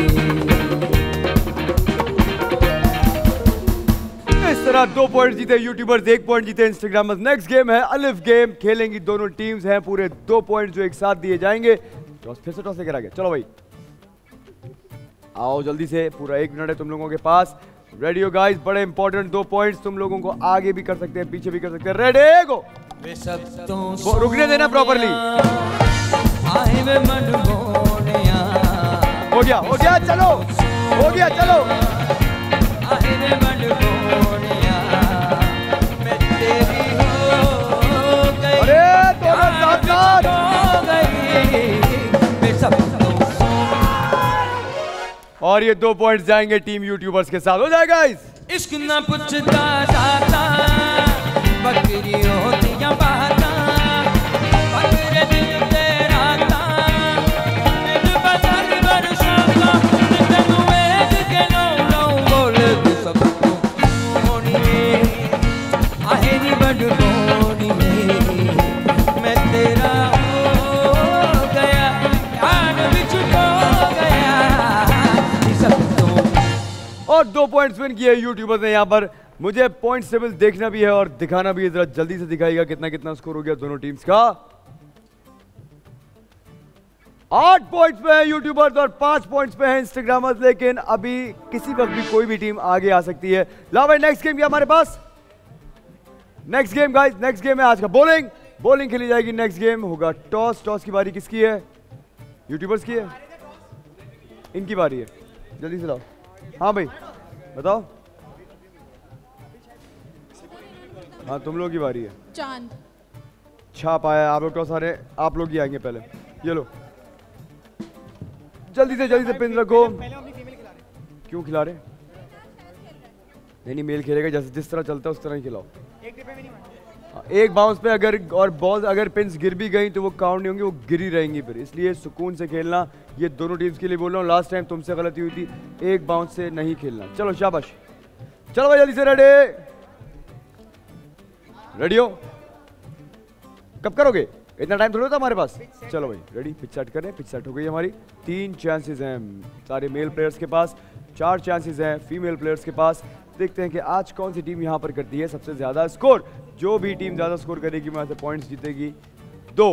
S4: इस तरह 2 पॉइंट जीते यूट्यूबर्स, 1 पॉइंट जीते इंस्टाग्रामर्स। नेक्स्ट गेम है अलिफ गेम, खेलेंगी दोनों टीम्स हैं। पूरे 2 पॉइंट जो एक साथ दिए जाएंगे। टॉस फिर से टॉस लेकर आ गया। चलो भाई आओ जल्दी से, पूरा 1 मिनट है तुम लोगों के पास। रेडी हो गाइस? बड़े इंपॉर्टेंट 2 पॉइंट्स तुम लोगों को आगे भी कर सकते हैं, पीछे भी कर सकते हैं। Ready go.
S3: वो
S4: रुकने देना प्रॉपरली।
S3: आए वे मन बोनिया
S4: हो गया चलो, हो गया चलो।
S3: आहिर बन गोनिया मैं तेरी हो गई,
S4: अरे दोनों साथ साथ
S3: हो गई मैं सब तो।
S4: और ये 2 पॉइंट्स जाएंगे टीम यूट्यूबर्स के साथ। हो जाएगा गाइस।
S3: इश्क न पूछता जाता बकरी होती या बहता बकरे दिल तेरा था दिल बदल बरसाता तेनू वेख के नो बोल सकूं होनी आहेरी बड़ होनी मैं तेरा हो गया आन विच खो गया सब तो।
S4: और 2 पॉइंट्स विन किए यूट्यूबर्स ने यहाँ पर। मुझे पॉइंट टेबल देखना भी है और दिखाना भी है, जरा जल्दी से दिखाइएगा कितना कितना स्कोर हो गया दोनों टीम्स का। 8 पॉइंट्स पे है यूट्यूबर्स और 5 पॉइंट्स पे है इंस्टाग्रामर्स, लेकिन अभी किसी वक्त भी कोई भी टीम आगे आ सकती है। ला भाई नेक्स्ट गेम क्या हमारे पास? Next game guys, next game है आज का बॉलिंग। बॉलिंग खेली जाएगी। नेक्स्ट गेम होगा टॉस। टॉस की बारी किसकी है? यूट्यूबर्स की है, इनकी बारी है। जल्दी से लाओ। हाँ भाई बताओ। हाँ तुम लोग की बारी है।
S7: चांद
S4: छाप आया, आप लोग टॉस आ रहे, आप लोग ही आएंगे पहले। ये लो जल्दी से पिन रखो। क्यों खिला रहे? नहीं मेल खेलेगा, जैसे जिस तरह चलता है उस तरह ही खिलाओ। एक बाउंस पे अगर और बॉल अगर पिन्स गिर भी गई तो वो काउंट नहीं होंगी, वो गिरी रहेंगी फिर, इसलिए सुकून से खेलना। ये दोनों टीम्स के लिए बोल रहा हूँ। लास्ट टाइम तुमसे गलती हुई थी, एक बाउंस से नहीं खेलना। चलो शाबाश, चलो भाई जल्दी से रेडी। रेडी हो? कब करोगे? इतना टाइम थोड़ा था हमारे पास। चलो भाई रेडी, पिच सेट करें। पिच सेट हो गई हमारी। 3 चांसेस हैं सारे मेल प्लेयर्स के पास, 4 चांसेस हैं फीमेल प्लेयर्स के पास। देखते हैं कि आज कौन सी टीम यहाँ पर करती है सबसे ज्यादा स्कोर। जो भी टीम ज्यादा स्कोर करेगी वहां से पॉइंट्स जीतेगी। 2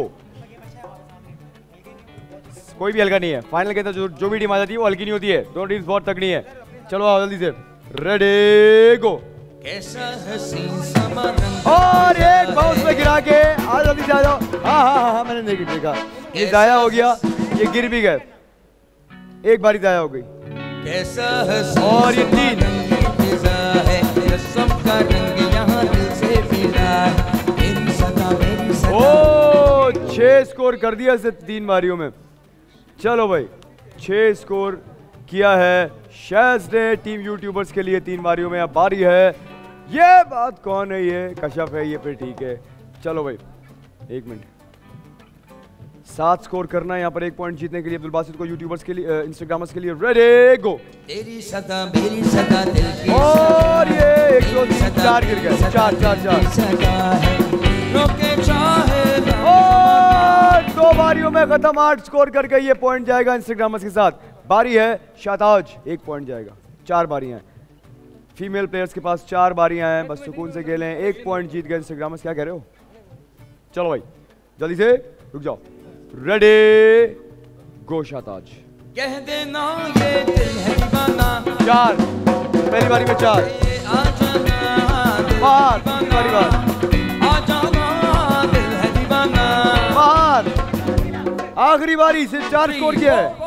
S4: कोई भी हल्का नहीं है। फाइनल के अंदर जो भी टीम आ जाती है वो हल्की नहीं होती है। दोनों टीम्स बहुत तगड़ी है। चलो आओ जल्दी से, रेडी गो। और एक बाउंस में गिरा के आज जल्दी से आ जाओ। हाँ मैंने नहीं देखा, ये जाया हो गया, ये गिर भी गए। एक बारी जाया हो गई। और ये 3 ओ 6 स्कोर कर दिया इसे 3 बारियों में। चलो भाई 6 स्कोर किया है शैज़ ने टीम यूट्यूबर्स के लिए 3 बारियों में। अब बारी है, ये बात कौन है? ये कश्यप है ये, फिर ठीक है। चलो भाई 1 मिनट। 7 स्कोर करना है यहाँ पर 1 पॉइंट जीतने के लिए अब्दुल बासित को यूट्यूबर्स के लिए, इंस्टाग्रामर्स के लिए। Ready go.
S3: तेरी सदा मेरी सदा दिल की
S4: और ये 1 2 3 4 गिर गए। 4 और 2 बारियों में खत्म। 8 स्कोर करके ये पॉइंट जाएगा इंस्टाग्रामर्स के साथ। बारी है शाहताज, 1 पॉइंट जाएगा। 4 बारियां हैं फीमेल प्लेयर्स के पास, 4 बारियां हैं। बस सुकून से खेलें। 1 पॉइंट जीत गए इंस्टाग्रामर्स। क्या कह रहे हो? चलो भाई जल्दी से, रुक जाओ। Ready go Shahtaj.
S3: कह देना ये दिल है दीवाना।
S4: 4 पहली बारी में 4।
S3: आ जाना
S4: बाहर बारी बार।
S3: आ जाना दिल है दीवाना।
S4: बाहर आखिरी बारी से 4 स्कोर किया है।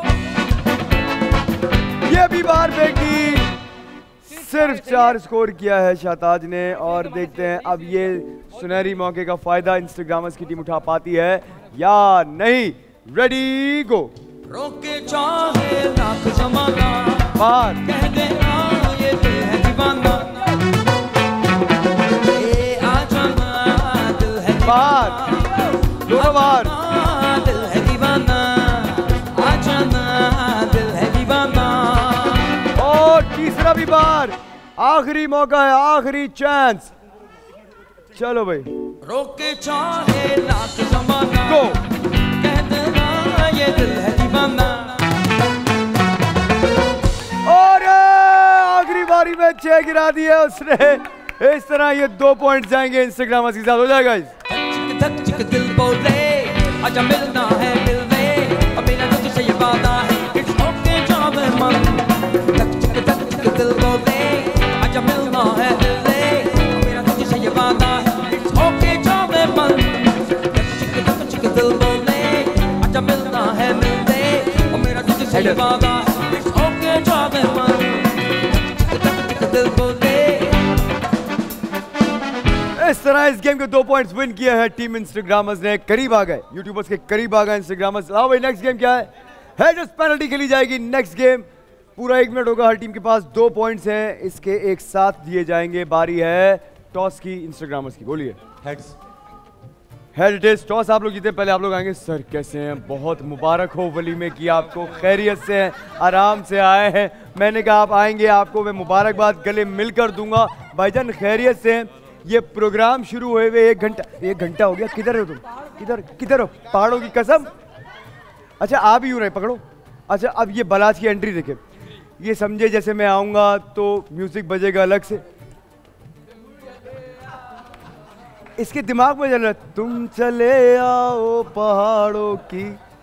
S4: ये भी बाहर फेंक दी। सिर्फ 4 स्कोर किया है शाहताज ने। और देखते हैं अब ये सुनहरी मौके का फायदा इंस्टाग्रामर्स की टीम उठा पाती है या नहीं। Ready go.
S3: रोके चाहे लाख जमाना,
S4: बाहर
S3: कह देना ये दिल है दीवाना। आ जाना दिल है
S4: बाहर, दोनों बाहर।
S3: दिल है दीवाना। आ जाना दिल है दीवाना।
S4: और तीसरा भी बाहर। आखिरी मौका है, आखिरी चांस। चलो भाई
S3: रोके चाहे लाख जमाना,
S4: गो।
S3: कह देना ये दिल है दीवाना।
S4: और आखिरी बारी में 6 गिरा दिया उसने। इस तरह ये 2 पॉइंट जाएंगे इंस्टाग्रामर्स के साथ। हो जाएगा इस
S3: धक धक दिल बोले आजा मिलना है दिल में, अब मेरा तुझसे ये वादा है। इट्स ओके जावे मन। धक धक दिल बोले आजा मिलना है दिल में, अब मेरा तुझसे ये वादा है। इट्स ओके जावे मन। धक दिल बोले आजा मिलना है दिल में, अब मेरा तुझसे ये वादा है। के जावे मन दिल बोले।
S4: इस तरह इस गेम के 2 पॉइंट्स विन किए हैं टीम इंस्टाग्रामर्स ने, करीब आ गए, यूट्यूबर्स के करीब आ गए इंस्टाग्रामर्स। आओ भाई नेक्स्ट गेम क्या है? हेडर्स पेनल्टी खेली जाएगी। नेक्स्ट गेम पूरा 1 मिनट होगा, हर टीम के पास 2 पॉइंट्स हैं, इसके एक साथ दिए जाएंगे। बारी है टॉस की, इंस्टाग्रामर्स की, बोलिए।
S5: Heads.
S4: Head it is, toss आप लोग जीते, पहले आप लोग आएंगे। सर कैसे हैं? बहुत मुबारक हो वलीमे की आपको, खैरियत से हैं, आराम से आए हैं। मैंने कहा आप आएंगे, आपको मैं मुबारकबाद गले मिलकर दूंगा। भाईजान खैरियत से हैं? ये प्रोग्राम शुरू हुए हुए 1 घंटा हो गया। किधर हो तुम? किधर हो? पहाड़ों की कसम। अच्छा आप ही हो रहे, पकड़ो। अच्छा अब ये बलाज की एंट्री देखे, ये समझे जैसे मैं आऊंगा तो म्यूजिक बजेगा अलग से, इसके दिमाग में चल रहा है तुम चले आओ पहाड़ों की।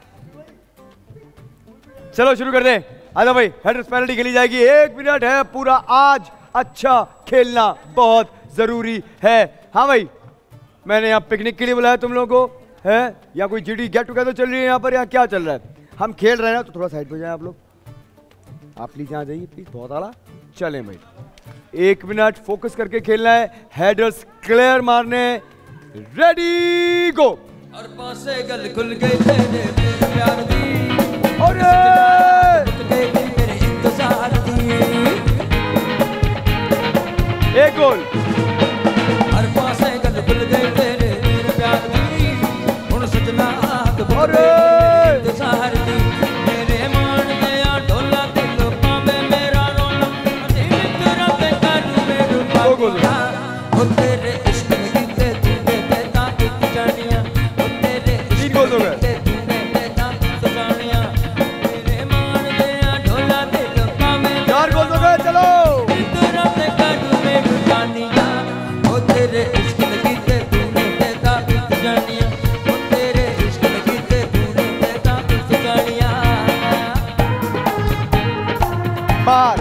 S4: चलो शुरू कर दें। आजा भाई, हेडर्स पेनल्टी खेली जाएगी। 1 मिनट है पूरा, आज अच्छा खेलना बहुत जरूरी है। हाँ भाई, मैंने यहाँ पिकनिक के लिए बुलाया तुम लोगों को, है या कोई जीडी गेट टुगेदर चल रही है यहाँ पर, या क्या चल रहा है? हम खेल रहे हैं ना, तो थोड़ा साइड पे जाए आप लोग, आप प्लीज यहाँ जाइए प्लीज, बहुत आला। चले भाई, 1 मिनट फोकस करके खेलना है, हेडर्स क्लियर मारने, रेडी गो।
S3: और पासे गल खुल गई तेरे प्यार दी,
S4: अरे
S3: तेरे इंतजार दी।
S4: एक गोल।
S3: हर पासे गल खुल गई तेरे प्यार दी, हुण सजना
S4: अरे
S3: इंतजार दी। मेरे मान गया ढोला ते लोपां में मेरा रोना, दिल तेरा ते करू मेरू पागिया। ओ तेरे इश्क में कीते तूने देता एक जानिया, ओ तेरे इश्क में कीते तूने देता एक जानिया। मेरे मान गया ढोला ते लोपां में
S4: 4 गोल हो गए। चलो
S3: तेरा ते करू मेरू जानिया, ओ तेरे इश्क में कीते तूने देता एक जानिया, ओ तेरे इश्क में कीते तूने देता एक जानिया।
S4: बार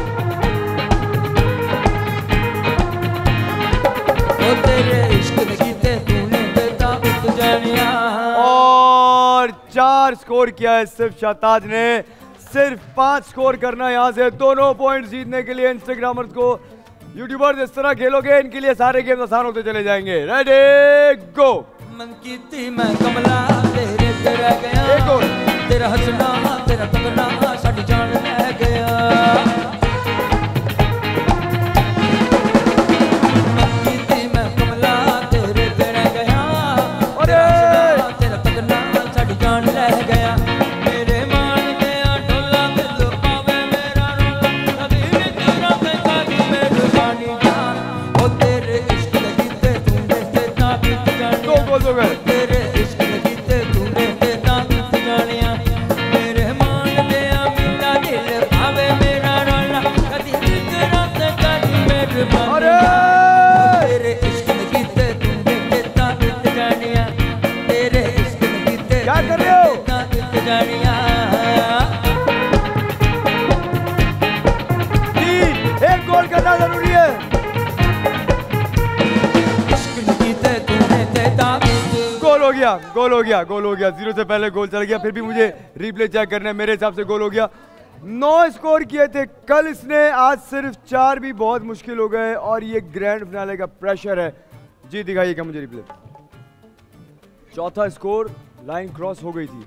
S3: ओ तेरे इश्क में कीते तूने देता एक जानिया।
S4: और 4 स्कोर किया है सिर्फ शाहताज ने, सिर्फ 5 स्कोर करना है यहाँ से दोनों पॉइंट जीतने के लिए इंस्टाग्रामर्स को। यूट्यूबर्स इस तरह खेलोगे, इनके लिए सारे गेम आसान होते चले जाएंगे। Ready go.
S3: मन कीती मैं कमला तेरे ते रह गया,
S4: एक और।
S3: तेरा हंसना तेरा तकना साडी जान ले गया। मन कीती मैं कमला तेरे ते रह गया, तेरा हंसना तेरा तकना साडी जान ले गया। मेरे मान गया ढोला ते लोपां में मेरा रोला, दिल तेरा ते करू मेरू जानिया। ओ तेरे इश्क में कीते तूने देता एक जानिया,
S4: 2 गोल हो गए।
S3: तेरे इश्क में कीते तूने देता एक जानिया। मेरे मान गया मेरा दिल भावे मेरा रोला, कदी तेरा ते करू मेरू
S4: अरे
S3: तेरे इश्क में कीते तूने देता एक जानिया, तेरे इश्क में कीते
S4: क्या कर रहे हो?
S3: देता एक जानिया।
S4: 3, 1 गोल करना जरूरी है।
S3: इश्क में कीते तूने देता एक
S4: गोल हो गया, गोल हो गया, गोल हो गया। 0 से पहले गोल चल गया, फिर भी मुझे रिप्ले चेक करना है, मेरे हिसाब से गोल हो गया। 9 स्कोर किए थे कल इसने, आज सिर्फ 4 भी बहुत मुश्किल हो गए, और ये ग्रैंड फिनाले का प्रेशर है। जी दिखाइएगा मुझे रिप्ले। चौथा स्कोर, लाइन क्रॉस हो गई थी।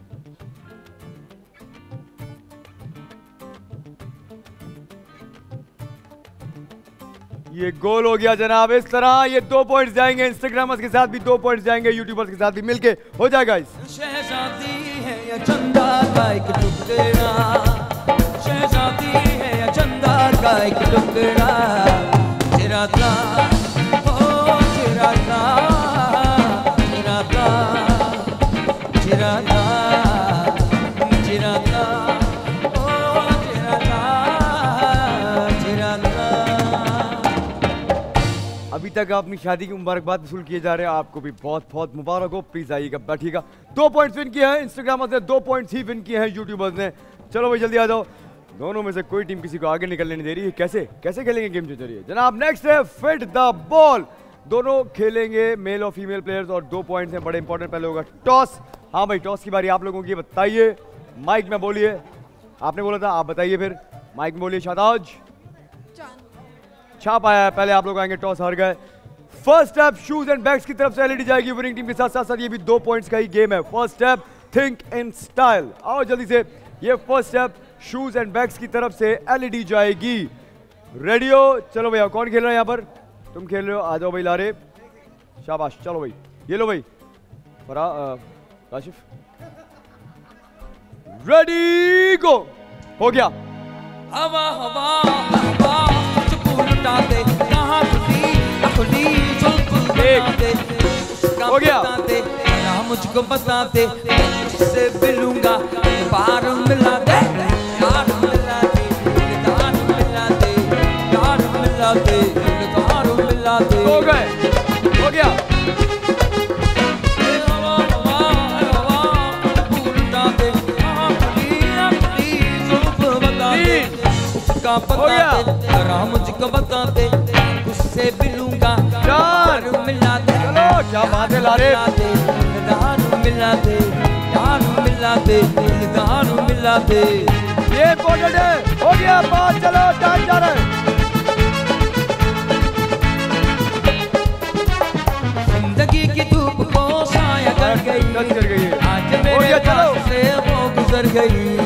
S4: ये गोल हो गया जनाब। इस तरह ये 2 पॉइंट्स जाएंगे इंस्टाग्रामर्स के साथ भी, 2 पॉइंट्स जाएंगे यूट्यूबर्स के साथ भी, मिलके हो जाएगा। इस
S3: शहजादी है या चंदा का एक टुकड़ा, शहजादी है या चंदा का एक टुकड़ा। तेरा था ओ तेरा था, तेरा था तेरा था तेरा था, ओ तेरा था तेरा था।
S4: अभी तक अपनी शादी की मुबारकबाद वसूल किए जा रहे हैं, आपको भी बहुत बहुत मुबारक हो। प्लीज आइएगा, बैठिएगा। 2 पॉइंट्स विन किए हैं इंस्टाग्रामर्स ने, 2 पॉइंट्स ही विन किए हैं यूट्यूबर्स ने। चलो भाई जल्दी आ जाओ, दोनों में से कोई टीम किसी को आगे निकलने नहीं दे रही है। कैसे कैसे खेलेंगे गेम जो चलिए जनाब। नेक्स्ट है फिट द बॉल। दोनों खेलेंगे, मेल और फीमेल प्लेयर्स, और 2 पॉइंट्स हैं बड़े इंपॉर्टेंट। पहले होगा टॉस। हाँ भाई, टॉस की बारी आप लोगों की, बताइए, माइक में बोलिए। आपने बोला था, आप बताइए फिर। माइक में बोलिए शादाज। छाप आया है, पहले आप लोग आएंगे, टॉस हार गए। First step shoes and bags की तरफ से एलईडी जाएगी विनिंग टीम के साथ साथ ये भी 2 पॉइंट्स का ही गेम है। First step think in style, आओ जल्दी से। ये first step shoes and bags की तरफ से एलईडी जाएगी। रेडी हो? चलो भैया, कौन खेल रहा है यहाँ पर? तुम खेल रहे हो, आ जाओ भाई लारे, शाबाश। चलो भाई, ये लो भाई काशिफ, रेडी गो। हो गया।
S3: हवा हवा हवा सुकून उठा दे, कहाँ खुली जुल्फ बना दे,
S4: हो गया।
S3: मुझको बता दे, से मिलूंगा पार मिला दे, यार मिला दे, दार मिला दे, यार मिला दे, दार मिला दे।
S4: हो गए, हो गया।
S3: हवा हवा हवा सुकून उठा दे, कहाँ खुली जुल्फ बना दे, उसका बता दे, जरा मुझको बता दे, उससे मिलूंगा
S4: यार
S3: मिला दे।
S4: चलो, क्या बात है लारे।
S3: दारू मिला दे, दारू मिला दे, दारू मिला दे।
S4: ये इम्पोर्टेंट है। हो गया बात, चलो टाइम जा रहा है।
S3: जिंदगी की धूप को साया कर गई, आज मेरे पास से वो गुजर गई।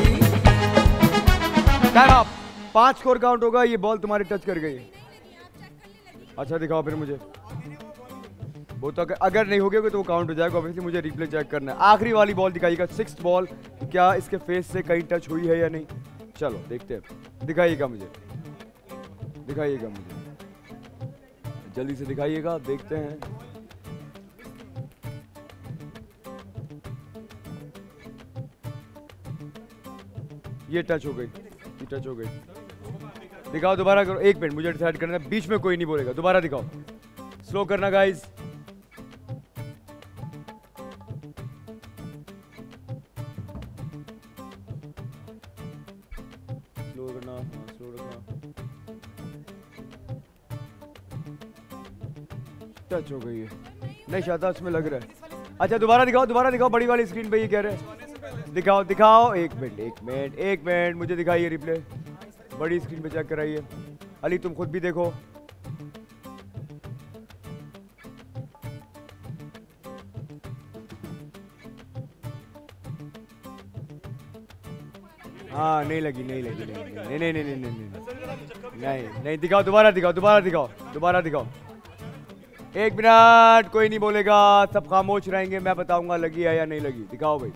S4: Time up. 5 स्कोर काउंट होगा, ये बॉल तुम्हारे टच कर गई। अच्छा दिखाओ फिर मुझे वो, तो अगर नहीं हो गया तो वो काउंट हो जाएगा। ऑब्वियसली मुझे रिप्ले चेक करना है। आखिरी वाली बॉल दिखाइएगा, 6th बॉल, क्या इसके फेस से कहीं टच हुई है या नहीं। चलो देखते हैं, दिखाइएगा मुझे, दिखाइएगा मुझे, जल्दी से दिखाइएगा, देखते हैं। ये टच हो गई, ये टच हो गई। दिखाओ दोबारा करो, 1 मिनट मुझे डिसाइड करना है, बीच में कोई नहीं बोलेगा। दोबारा दिखाओ, स्लो करना गाइस। स्लो करना, स्लो रखना। टच हो गई है, नहीं शादाब में लग रहा है। अच्छा दोबारा दिखाओ, दोबारा दिखाओ, बड़ी वाली स्क्रीन पे ये कह रहे हैं। दिखाओ दिखाओ, 1 मिनट 1 मिनट 1 मिनट, मुझे दिखाइए रिप्ले, बड़ी स्क्रीन पे चेक कराइए। अली तुम खुद भी देखो। हाँ नहीं लगी, नहीं लगी, नहीं नहीं नहीं नहीं नहीं नहीं नहीं, दिखाओ दोबारा, दिखाओ दोबारा, दिखाओ दोबारा, दिखाओ। 1 मिनट, कोई नहीं बोलेगा, सब खामोश रहेंगे, मैं बताऊंगा लगी है या नहीं लगी। दिखाओ भाई।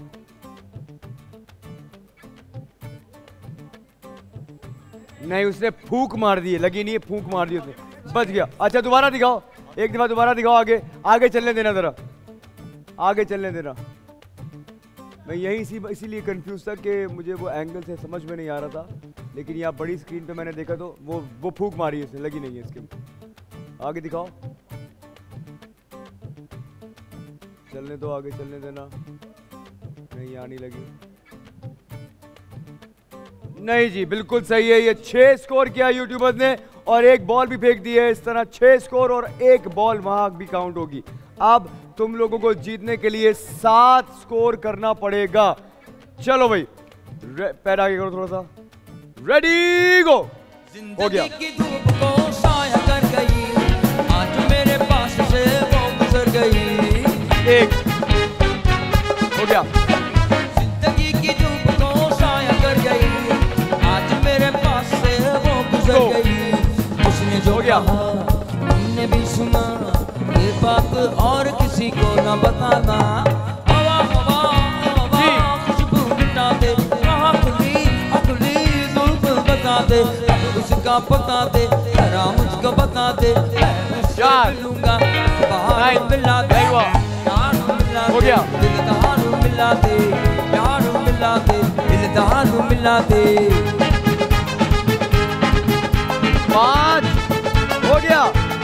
S4: नहीं उसने फूंक मार दी है, लगी नहीं है, फूंक मार दी उसने, बच गया। अच्छा दोबारा दिखाओ, एक दफा दोबारा दिखाओ। आगे आगे चलने देना जरा, आगे चलने देना। मैं यही इसीलिए कंफ्यूज था कि मुझे वो एंगल से समझ में नहीं आ रहा था, लेकिन यहाँ बड़ी स्क्रीन पे मैंने देखा तो वो फूंक मारी है उसने, लगी नहीं है इसके। आगे दिखाओ, चलने दो, आगे चलने देना। नहीं यहाँ नहीं लगी, नहीं जी बिल्कुल सही है। ये 6 स्कोर किया यूट्यूबर्स ने और 1 बॉल भी फेंक दी है। इस तरह 6 स्कोर और 1 बॉल वहां भी काउंट होगी। अब तुम लोगों को जीतने के लिए 7 स्कोर करना पड़ेगा। चलो भाई, पैर आगे करो थोड़ा सा, रेडी गो। हो गया।
S3: जिंदगी की धूप को साया कर गई, आज मेरे पास से वो गुजर गई।
S4: 1 हो गया।
S3: जिंदगी की धूप को साया कर गई, आज मेरे पास से वो गुजर गई। उसने जो कहा तुमने भी सुना, ये बात और किसी को न बताना। हवा हवा हवा खुशबू मिटा दे, कहाँ खुली जुल्फ बता दे, उसका पता दे, जरा मुझको बता दे, मिलूंगा बाहर मिला दे, यार मिला
S4: हो गया।
S3: दिलदार मिला दे, यार मिला दे, दिलदार मिला दे।
S4: 5 हो गया।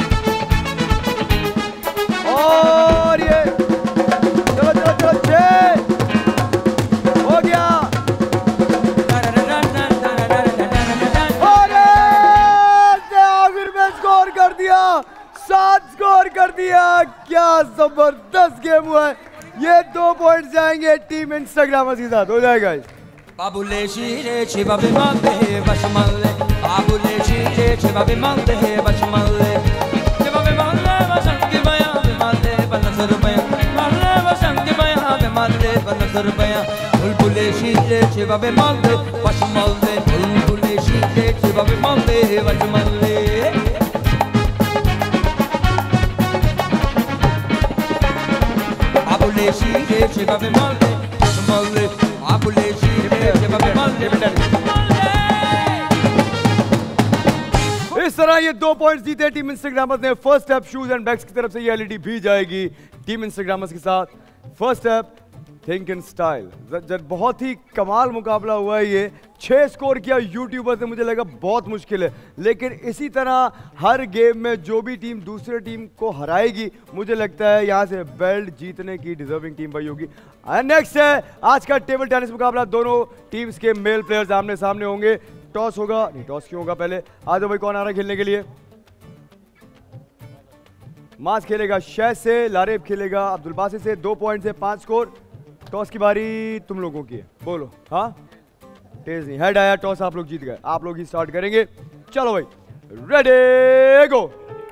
S4: और ये चलो चलो चलो 6 हो गया। और आखिर में स्कोर कर दिया, 7 स्कोर कर दिया। क्या जबरदस्त गेम हुआ है। ये 2 पॉइंट्स जाएंगे टीम इंस्टाग्रामर्स के साथ, हो जाएगा।
S3: Babule shire chiba bimande bashmale. Babule shire chiba bimande bashmale. Chiba bimande basangi baya bimande banasar baya. Malle basangi baya bimande banasar baya. Bulbule shire chiba bimande bashmale. Bulbule shire chiba bimande bashmale. Babule shire chiba bimande bashmale. Babule
S4: इस तरह ये 2 points जीते team instagrammers ने। First step shoes and bags की तरफ से ये LED भी जाएगी टीम इंस्टाग्रामर्स के साथ। First step think in style. बहुत ही कमाल मुकाबला हुआ है ये। 6 स्कोर किया यूट्यूबर्स ने, मुझे लगा बहुत मुश्किल है, लेकिन इसी तरह हर गेम में जो भी टीम दूसरे टीम को हराएगी मुझे लगता है यहाँ से बेल्ट जीतने की डिजर्विंग टीम वही होगी। नेक्स्ट है आज का टेबल टेनिस मुकाबला। दोनों टीम्स के मेल प्लेयर्स आमने सामने होंगे। टॉस होगा, नहीं टॉस क्यों होगा, पहले आ जाओ भाई, कौन आ रहा है खेलने के लिए? मास खेलेगा शैज से, लारेब खेलेगा अब्दुल बासित से। 2 पॉइंट से 5 स्कोर। टॉस की बारी तुम लोगों की है, बोलो। हाँ तेज नहीं, हेड आया, टॉस आप लोग जीत गए, आप लोग ही स्टार्ट करेंगे। चलो भाई, रेडी गो।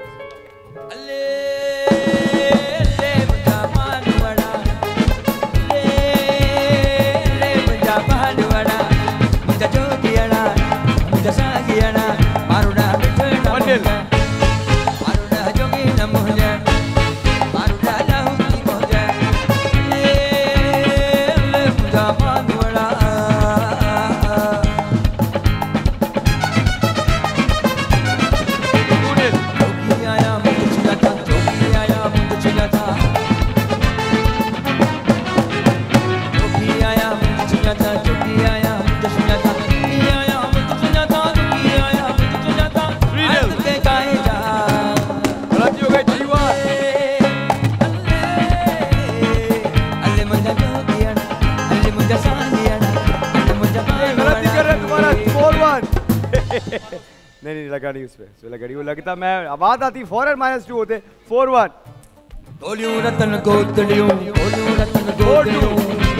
S4: नहीं लगा नहीं उसपे, लगा नहीं, वो लगता मैं आवाज आती फौरन -2 होते। 4-1।
S3: गोलियों रतन गोतलियों, गोलियों रतन गोतलियों,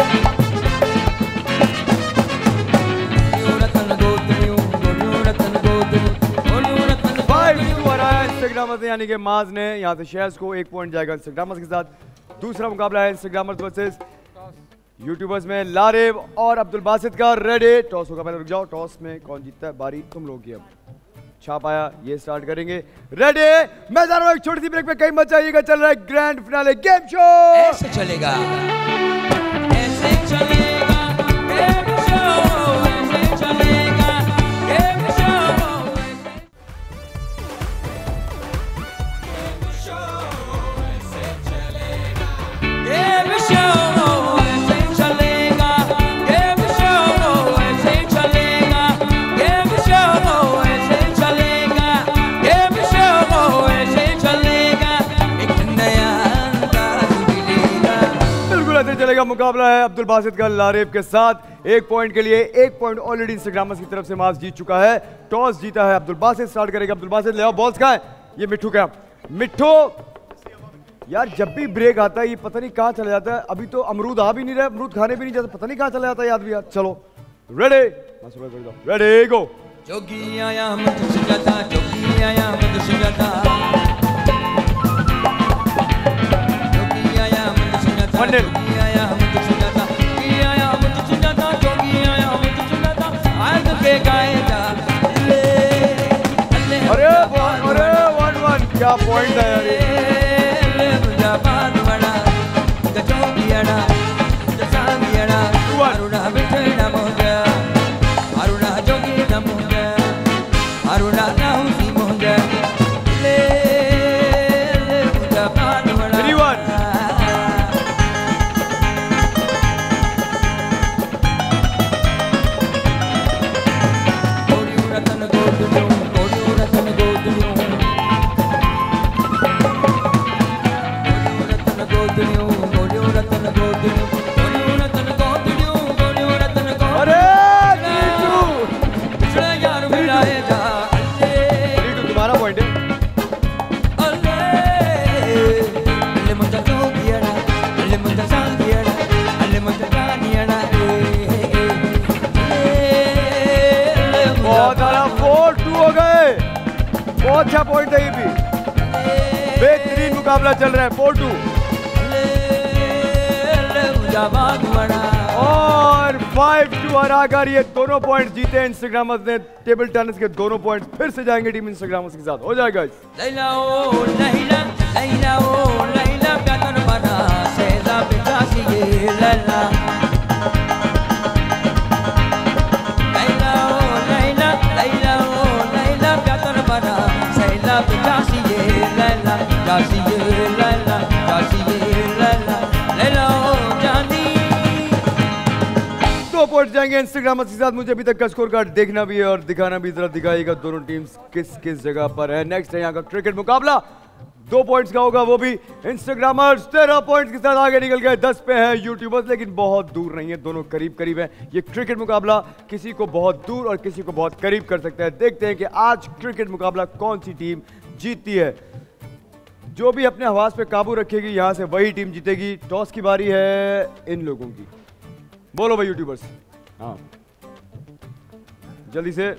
S3: गोलियों रतन गोतलियों, गोलियों रतन गोतलियों, गोलियों रतन
S4: 5-2 हराया इंस्टाग्रामर्स ने, यानी कि माज ने। यहाँ से शैज को 1 पॉइंट जाएगा इंस्टाग्रामर्स के साथ। दूसरा मुकाबला है इंस्टाग्रामर्स वर्सेस यूट्यूबर्स में लारेब और अब्दुल बासित का। रेडी, टॉस होगा, पहले रुक जाओ। टॉस में कौन जीतता है, बारी तुम लोगों की। अब छाप आया, ये स्टार्ट करेंगे। रेडी, मैं जा रहा हूं एक छोटी सी ब्रेक पे, कहीं मत जाइएगा। चल रहा है ग्रैंड फिनाले गेम शो।
S3: ऐसे चलेगा, ऐसे चलेगा गेम शो, ऐसे चलेगा गेम शो, ऐसे चलेगा गेम शो, ऐसे चलेगा गेम शो, ऐसे चलेगा गेम शो, ऐसे चलेगा गेम शो, ऐसे चलेगा एक नया अंदाज मिलेगा।
S4: बिल्कुल ऐसे चलेगा। मुकाबला है अब्दुल बासित का लारेब के साथ। 1 पॉइंट के लिए 1 पॉइंट ऑलरेडी इंस्टाग्रामर्स की तरफ से मास जीत चुका है। टॉस जीता है अब्दुल बासित, स्टार्ट करेगा अब्दुल बासित। ले आओ बॉल्स। कहाँ है ये मिट्ठू? का मिट्ठू यार, जब भी ब्रेक आता है ये पता नहीं कहाँ चला जाता है। अभी तो अमरूद आ भी नहीं रहा, अमरूद खाने भी नहीं जाता, पता नहीं कहाँ चला जाता है याद भी यार। चलो रेडी, रेडी गो।
S3: जोगी आया मत सुजाता, जोगी आया मत सुजाता, जोगी आया मत सुजाता, जोगी आया मत सुजाता, जोगी आया मत सुजाता, जोगी आया मत सुजाता, आज के गाएगा ले ले।
S4: अरे 1-1 क्या पॉइंट है यार।
S3: मुझा बात बड़ा जोगी आना सांगी आना अरुणा बिठना मोजा, अरुणा जोगी न मोजा, अरुणा नाहुसी मोजा ले ले मुझा बात बड़ा।
S4: 3-1।
S3: गोलियों रतन गोतलियों, गोलियों रतन गोतलियों, गोलियों रतन गोतलियों, गोलियों रतन गोतलियों, गोलियों रतन गोतलियों, गोलियों रतन गोतलियों।
S4: अरे
S3: पिछड़ा यार मिलाएगा अल्ले
S4: 3-2 तुम्हारा पॉइंट है।
S3: अल्ले अल्ले मुझा जोगियाना, अल्ले मुझा सांगियाना, अल्ले मुझा जानियाना,
S4: बहुत अच्छा पॉइंट है ये भी। बेहतरीन मुकाबला चल रहा है। 4-2 और 5-2 हराकर ये दोनों पॉइंट जीते इंस्टाग्रामर्स ने। टेबल टेनिस के दोनों पॉइंट फिर से जाएंगे टीम इंस्टाग्रामर्स के साथ। हो जाएगा।
S3: लैला ओ लैला, लैला ओ लैला, प्यार बना सेजा पिटासी ये लैला। लैला ओ लैला, लैला ओ लैला, प्यार बना सेजा पिटासी ये लैला, जासी ये लैला, जासी ये लैला, लैला ओ जानी।
S4: 2 पॉइंट जाएंगे इंस्टाग्रामर्स के साथ। मुझे अभी तक का स्कोर कार्ड देखना भी है और दिखाना भी, जरा दिखाएगा दोनों टीम्स किस किस जगह पर है। नेक्स्ट है यहाँ का क्रिकेट मुकाबला। 2 पॉइंट्स का होगा, वो भी इंस्टाग्रामर्स 13 पॉइंट्स के साथ आगे निकल गए। 10 पे हैं यूट्यूबर्स, लेकिन बहुत दूर नहीं है, दोनों करीब करीब हैं। ये क्रिकेट मुकाबला किसी को बहुत दूर और किसी को बहुत करीब कर सकता है। देखते हैं कि आज क्रिकेट मुकाबला कौन सी टीम जीतती है। जो भी अपने हवास पे काबू रखेगी यहां से वही टीम जीतेगी। टॉस की बारी है इन लोगों की। बोलो भाई यूट्यूबर्स। हाँ जल्दी से।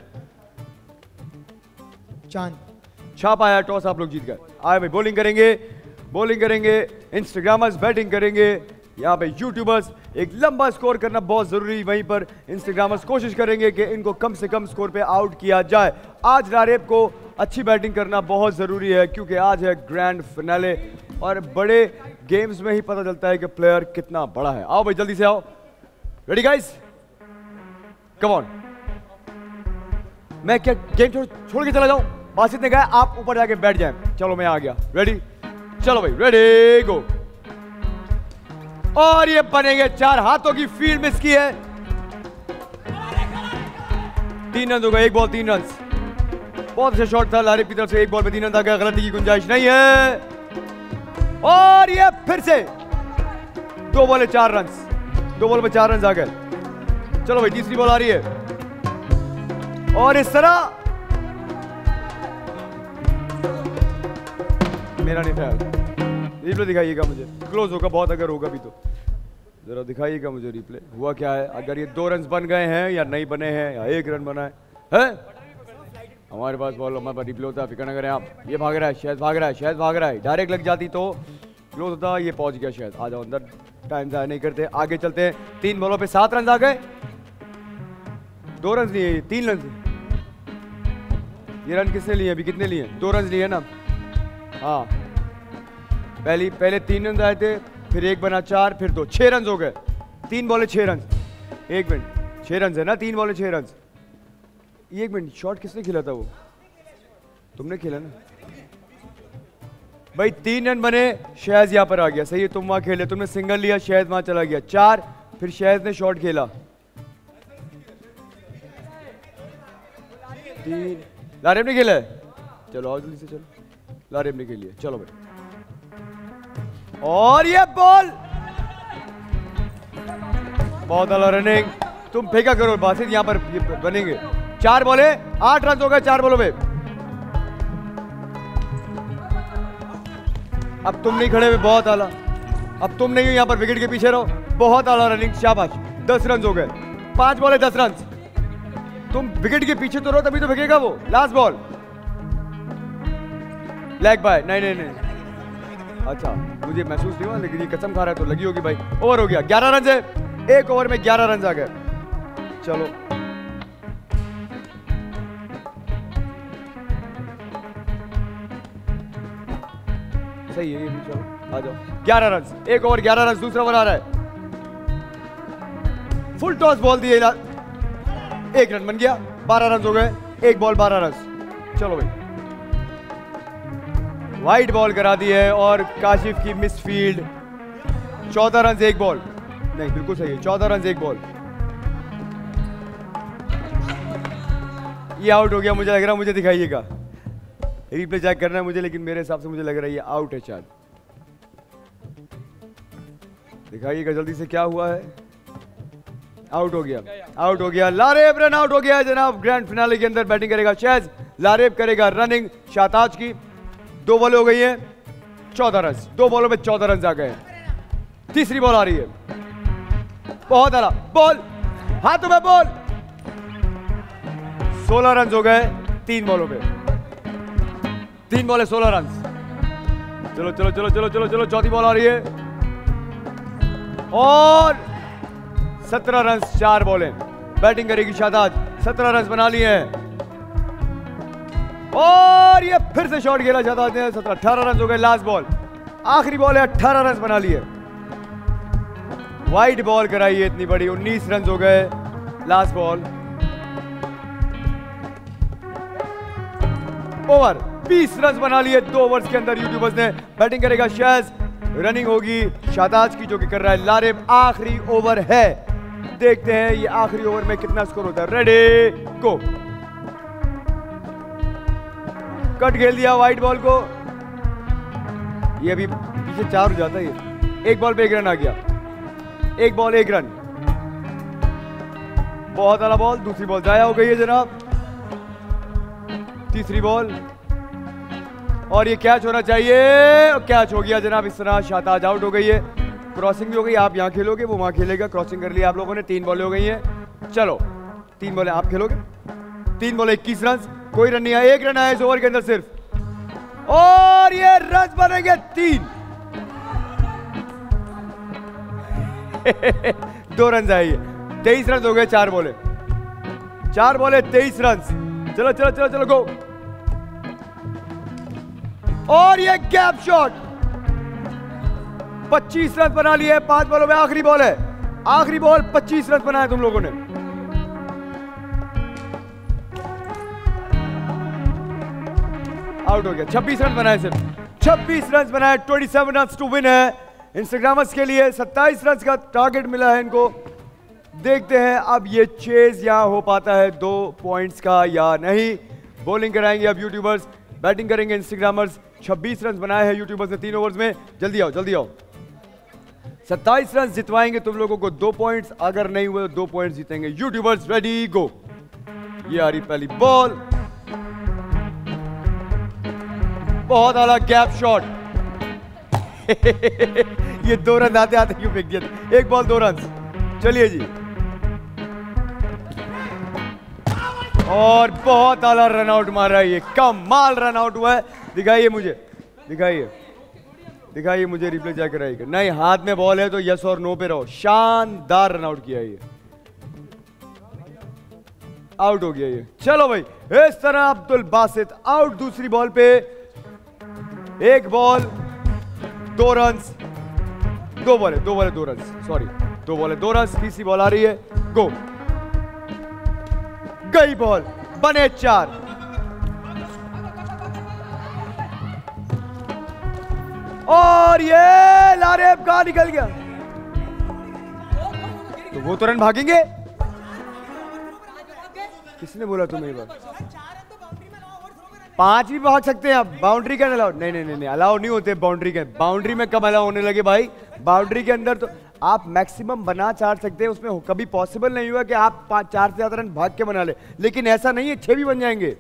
S6: चांद
S4: छाप आया, टॉस आप लोग जीत गए। आए भाई, बॉलिंग करेंगे, बॉलिंग करेंगे इंस्टाग्रामर्स, बैटिंग करेंगे यहाँ पे यूट्यूबर्स। एक लंबा स्कोर करना बहुत जरूरी। वहीं पर इंस्टाग्रामर्स कोशिश करेंगे कि इनको कम से कम स्कोर पे आउट किया जाए। आज लारेब को अच्छी बैटिंग करना बहुत जरूरी है, क्योंकि आज है ग्रैंड फिनाले और बड़े गेम्स में ही पता चलता है कि प्लेयर कितना बड़ा है। आओ भाई जल्दी से आओ। Ready guys, come on. मैं क्या गेम छोड़ के चला जाऊं? बासित ने कहा आप ऊपर जाके बैठ जाएं। चलो मैं आ गया। रेडी, चलो भाई, रेडी गो। और ये बनेंगे 4 हाथों की फील्ड मिस की है। 3 रन हो गए, 1 बॉल 3 रन। बहुत अच्छा शॉट था लारेब की तरफ से। 1 बॉल पे 3 रन आ गया, गलती की गुंजाइश नहीं है। और ये फिर से 2 बॉल 4 रन, 2 बॉल पे 4 रन आ गए। चलो भाई तीसरी बॉल आ रही है और इस तरह मेरा नहीं ख्याल। रिप्ले दिखाइएगा मुझे, क्लोज होगा बहुत अगर होगा भी तो जरा दिखाइएगा मुझे रिप्ले। हुआ क्या है, अगर ये 2 रन बन गए हैं या नहीं बने हैं या 1 रन बना है? हमारे पास बॉल, हमारे पास रिप्ले होता है, फिक्र न करें आप। ये भाग रहा है, शायद भाग रहा है, शायद भाग रहा है। डायरेक्ट लग जाती तो क्लोज होता। ये पहुंच गया शायद। आ जाओ अंदर, टाइम ज़ाया नहीं करते, आगे चलते हैं। 3 बॉलों पे 7 रन आ गए। 2 रन लिए, 3 रन। ये रन किसने लिए अभी? कितने लिए? 2 रन लिए ना। हाँ, पहले 3 रन आए थे, फिर 1 बना 4, फिर 2, 6 रन हो गए। 3 बॉले 6 रन। 1 मिनट, 6 रन है ना? 3 बॉले 6 रन। 1 मिनट, शॉट किसने खेला था? वो तुमने खेला ना भाई। 3 रन बने, शहज यहाँ पर आ गया। सही है, तुम वहां खेले, तुमने सिंगल लिया, शहज वहां चला गया। 4, फिर शहज ने शॉट खेला। 3, लारेब ने खेला है। चलो आओ जल्दी से, चलो लारेब ने खेली है। चलो भाई, और ये बॉल बहुत अला रनिंग। तुम फेंका करो बासित, यहां पर बनेंगे। 4 बॉले 8 रन हो गए 4 बॉलों में। अब तुम नहीं खड़े हुए, बहुत आला। अब तुम नहीं हो यहां पर, विकेट के पीछे रहो। बहुत आला रनिंग, शाबाश। 10 रन हो गए, 5 बॉले 10 रन। तुम विकेट के पीछे तो रहो, तभी तो फेंकेगा वो। Last ball, leg bye. नहीं, अच्छा मुझे महसूस नहीं हुआ, लेकिन ये कसम खा रहा है तो लगी होगी भाई। ओवर हो गया, 11 रन है। 1 ओवर में 11 रन आ गए। चलो सही है ये भी। चलो आ जाओ। 11 रन, 1 ओवर 11 रन। दूसरा ओवर आ रहा है। फुल टॉस बॉल दिए, 1 रन बन गया। 12 रन हो गए, 1 बॉल 12 रन। चलो भाई, वाइड बॉल करा दी है और काशिफ की मिस फील्ड। 14 run 1 ball. नहीं बिल्कुल सही है, 14 रन 1 बॉल। ये आउट हो गया मुझे लग रहा है। मुझे दिखाइएगा, रिप्ले चेक करना है मुझे, लेकिन मेरे हिसाब से मुझे लग रहा है ये आउट है शायद। दिखाइएगा जल्दी से क्या हुआ है। आउट हो गया, आउट हो गया। लारेब रन आउट हो गया जनाब। ग्रैंड फिनाले के अंदर बैटिंग करेगा शहज, लारेब करेगा रनिंग शाहताज की। 2 बॉल हो गई है, 14 रन। 2 बॉलों में 14 रन आ गए। तीसरी बॉल आ रही है, बहुत आला बॉल, हाथों में बॉल। 16 रन हो गए 3 बॉलों पे। 3 बॉल है 16 रन। चलो चलो चलो चलो चलो चलो, चौथी बॉल आ रही है और 17 रन 4 बॉलें। बैटिंग करेगी शादाब, 17 रन बना लिए हैं और ये फिर से शॉट खेला शादाब ने। 17-18 रन हो गए। लास्ट बॉल, आखिरी बॉल है, 18 रन बना लिए। वाइड बॉल कराई है इतनी बड़ी, 19 रन हो गए। लास्ट बॉल, ओवर 20 रन बना लिए 2 ओवर्स के अंदर यूट्यूबर्स ने। बैटिंग करेगा शैज, रनिंग होगी शादाब की जो कि कर रहा है लारिब। आखिरी ओवर है, देखते हैं ये आखिरी ओवर में कितना स्कोर होता है। रेडी गो। कट खेल दिया वाइड बॉल को, ये अभी पीछे 4 हो जाता है। ये 1 बॉल पे 1 रन आ गया। 1 बॉल 1 रन, बहुत आला बॉल। दूसरी बॉल जाया हो गई है जनाब। तीसरी बॉल और ये कैच होना चाहिए, कैच हो गया जनाब। इस तरह शादाब आउट हो गई है। क्रॉसिंग भी हो गई, आप यहाँ खेलोगे, वो वहां खेलेगा। क्रॉसिंग कर लिया आप लोगों ने। 3 बॉलें हो गई हैं। चलो 3 बॉलें आप खेलोगे। 3 बॉलें 21 रन, कोई रन नहीं आया। 1 रन आया इस ओवर के अंदर सिर्फ, और ये रन बनेंगे 3। 2 रन आए, 23 रन हो गए। 4 बॉलें 23 रन। चलो चलो चलो चलो गो। और ये गैप शॉट, 25 रन बना लिए 5 बॉलों में। आखिरी बॉल है, आखिरी बॉल, 25 रन बनाए तुम लोगों ने। आउट हो गया। 26 रन बनाए सिर्फ, 26 रन बनाए। 27 रन टू विन है इंस्टाग्रामर्स के लिए। 27 रन का टारगेट मिला है इनको। देखते हैं अब ये चेज यहां हो पाता है 2 पॉइंट्स का या नहीं। बॉलिंग कराएंगे अब यूट्यूबर्स, बैटिंग करेंगे इंस्टाग्रामर्स। 26 रन बनाए हैं यूट्यूबर्स ने 3 ओवर्स में। जल्दी आओ जल्दी आओ। 27 रन जितवाएंगे तुम लोगों को 2 पॉइंट्स, अगर नहीं हुए तो 2 पॉइंट्स जीतेंगे यूट्यूबर्स। रेडी गो। ये आ रही पहली बॉल, बहुत आला गैप शॉट। ये 2 रन आते आते क्यों फेंक दिया? 1 बॉल 2 रन। चलिए जी, और बहुत आला रन आउट मारा है ये, कमाल रन आउट हुआ है। दिखाइए मुझे, दिखाइए मुझे, रिप्ले चेक कराइएगा। नहीं, हाथ में बॉल है तो यस और नो पे रहो। शानदार रन आउट किया ये, आउट हो गया ये। चलो भाई, इस तरह अब्दुल बासित आउट दूसरी बॉल पे। 1 ball 2 run, 2 ball 2 run, sorry 2 ball 2 run. तीसरी बॉल आ रही है, गो। गई बॉल, बने 4। और ये लारिब कहां निकल गया? तो वो तो रन भागेंगे। किसने बोला तुम्हें? बात 5 भी भाग सकते हैं आप, बाउंड्री के अलाउ नहीं, अलाउ नहीं होते बाउंड्री के। बाउंड्री में कब अलाउ होने लगे भाई? बाउंड्री के अंदर तो आप मैक्सिमम बना 4 सकते हैं, उसमें कभी पॉसिबल नहीं हुआ कि आप 4 से ज्यादा रन भाग के बना ले। लेकिन ऐसा नहीं है, 6 भी बन जाएंगे,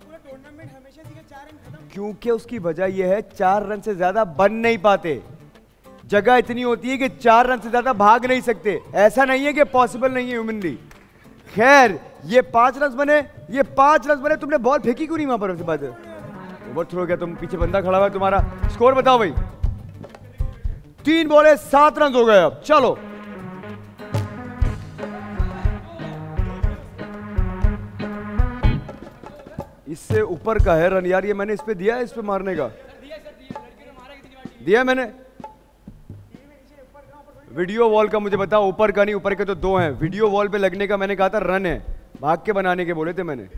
S4: क्योंकि उसकी वजह यह है 4 रन से ज्यादा बन नहीं पाते। जगह इतनी होती है कि 4 रन से ज्यादा भाग नहीं सकते। ऐसा नहीं है कि पॉसिबल नहीं है ह्यूमनली। खैर, ये 5 रन बने, ये 5 रन बने। तुमने बॉल फेंकी क्यों नहीं वहां पर? उसके बाद ओवर थ्रो गया, तुम पीछे बंदा खड़ा हुआ है तुम्हारा। स्कोर बताओ भाई। 3 बॉले 7 रन हो गए। अब चलो, इससे ऊपर का है रन यार। ये मैंने इस पे दिया है, इस पे मारने का दिया मैंने। वीडियो वॉल का मुझे बताओ, ऊपर का नहीं, ऊपर के तो 2 हैं। वीडियो वॉल पे लगने का मैंने कहा था रन है, भाग के बनाने के बोले थे मैंने।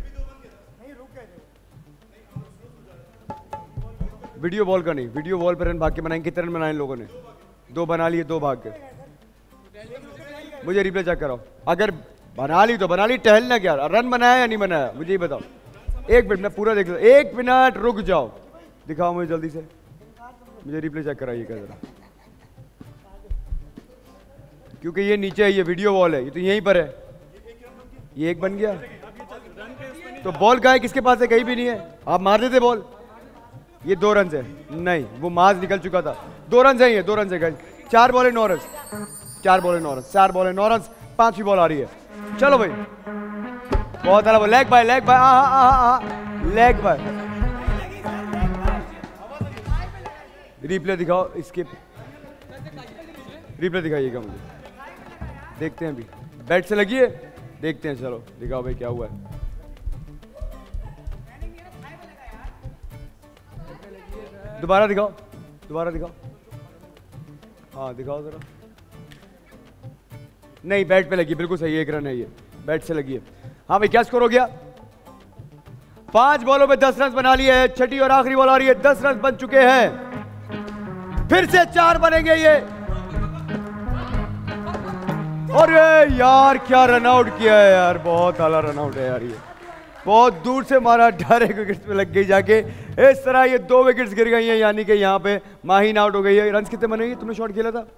S4: वीडियो वॉल का नहीं, वीडियो वॉल पे रन भाग के बनाएंगे। कितने रन बनाए लोगों ने? 2 बना लिए, 2 भाग के। मुझे रिप्ले चेक कराओ। अगर बना ली तो बना ली, टहलना क्या? रन बनाया या नहीं बनाया मुझे ही बताओ। 1 मिनट, मैं पूरा देख लो। 1 मिनट रुक जाओ, दिखाओ मुझे जल्दी से। मुझे रिप्ले चेक कराइएगा जरा, क्योंकि ये नीचे है, ये वीडियो वॉल है, ये तो यहीं पर है। ये 1 बन गया, तो बॉल कहाँ है? किसके पास है? कहीं भी नहीं है। आप मार देते बॉल। ये 2 रन है, नहीं वो माज निकल चुका था। 2 रन है, ये 2 रन है। 4 ball 9 run, 4 ball 9 run, 4 ball 9 run. 5वीं बॉल आ रही है। चलो भाई, बहुत सारा leg bye, leg bye, leg bye. Replay दिखाओ इसके, रिप्ले दिखाइएगा मुझे, देखते हैं अभी। बैट से लगी है, देखते हैं, चलो दिखाओ भाई क्या हुआ है। दोबारा दिखाओ, दोबारा दिखाओ, हाँ दिखाओ जरा। नहीं बैट पे लगी, बिल्कुल सही, 1 रन है ये, बैट से लगी है। हाँ भाई क्या स्कोर हो गया? 5 बॉलों में 10 रन बना लिए हैं। छठी और आखिरी बॉल आ रही है, 10 रन बन चुके हैं, फिर से 4 बनेंगे ये। अरे यार क्या रन आउट किया है यार, बहुत आला रन आउट है यार ये, बहुत दूर से मारा, डायरेक्ट विकेट्स पे लग गई जाके। इस तरह ये 2 विकेट्स गिर गई हैं, यानी कि यहाँ पे माहीन आउट हो गई है। रन कितने बने? तुमने शॉट खेला था?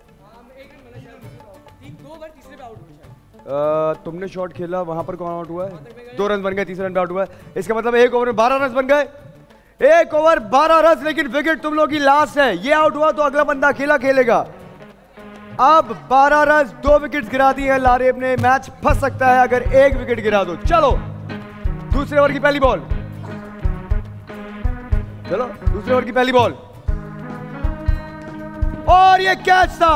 S4: तुमने शॉट खेला, वहां पर कौन आउट हुआ है? 2 रन बन गए, तीसरे रन पे आउट हुआ है। इसका मतलब 1 ओवर में 12 रन बन गए, 1 ओवर 12 रन, लेकिन विकेट तुम लोग की लास्ट है। ये आउट हुआ तो अगला बंदा अकेला खेलेगा। अब 12 रन, 2 विकेट्स गिरा दिए हैं लारेब ने। मैच फंस सकता है अगर 1 विकेट गिरा दो। चलो दूसरे ओवर की पहली बॉल, चलो दूसरे ओवर की पहली बॉल, और ये कैच था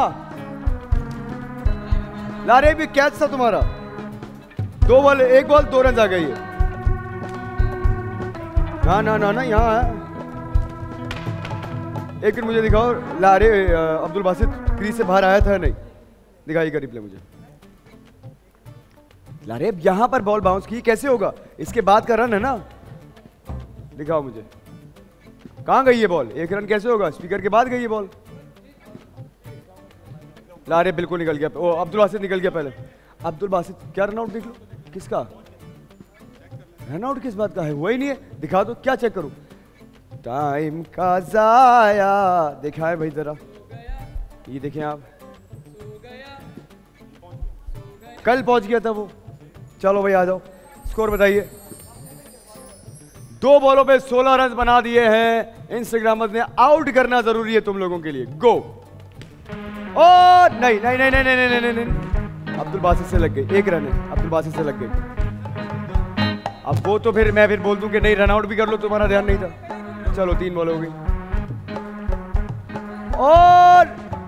S4: लारेब, ये कैच था तुम्हारा। 2 बॉल, 1 बॉल 2 रन आ गई है। ना ना ना ना यहाँ है। एक मिनट मुझे दिखाओ, लारे अब्दुल बासित क्रीज से बाहर आया था नहीं? दिखाइएगा रिप्ले मुझे। लारेब यहां पर बॉल बाउंस की, कैसे होगा? इसके बाद का रन है ना, दिखाओ मुझे कहां गई ये बॉल। 1 रन कैसे होगा? स्पीकर के बाद गई ये बॉल। लारेब बिल्कुल निकल गया, ओ अब्दुल बासित निकल गया पहले। अब्दुल बासित क्या रन आउट देख लो, किसका रन आउट, किस बात का है? हुआ ही नहीं है, दिखा दो, क्या चेक करूं? टाइम का जाया दिखाए भाई जरा, ये देखें आप, कल पहुंच गया था वो। चलो भाई आ जाओ, स्कोर बताइए। 2 बॉलों पे 16 रन बना दिए हैं इंस्टाग्रामर्स ने। आउट करना जरूरी है तुम लोगों के लिए। गो। और नहीं नहीं नहीं नहीं नहीं नहीं नहीं, अब्दुल बासित से लग गई, 1 रन है, अब्दुल बासित से लग गई। अब वो तो फिर मैं बोल दूं कि नहीं रन आउट भी कर लो, तुम्हारा ध्यान नहीं था। चलो 3 बॉल हो गई, और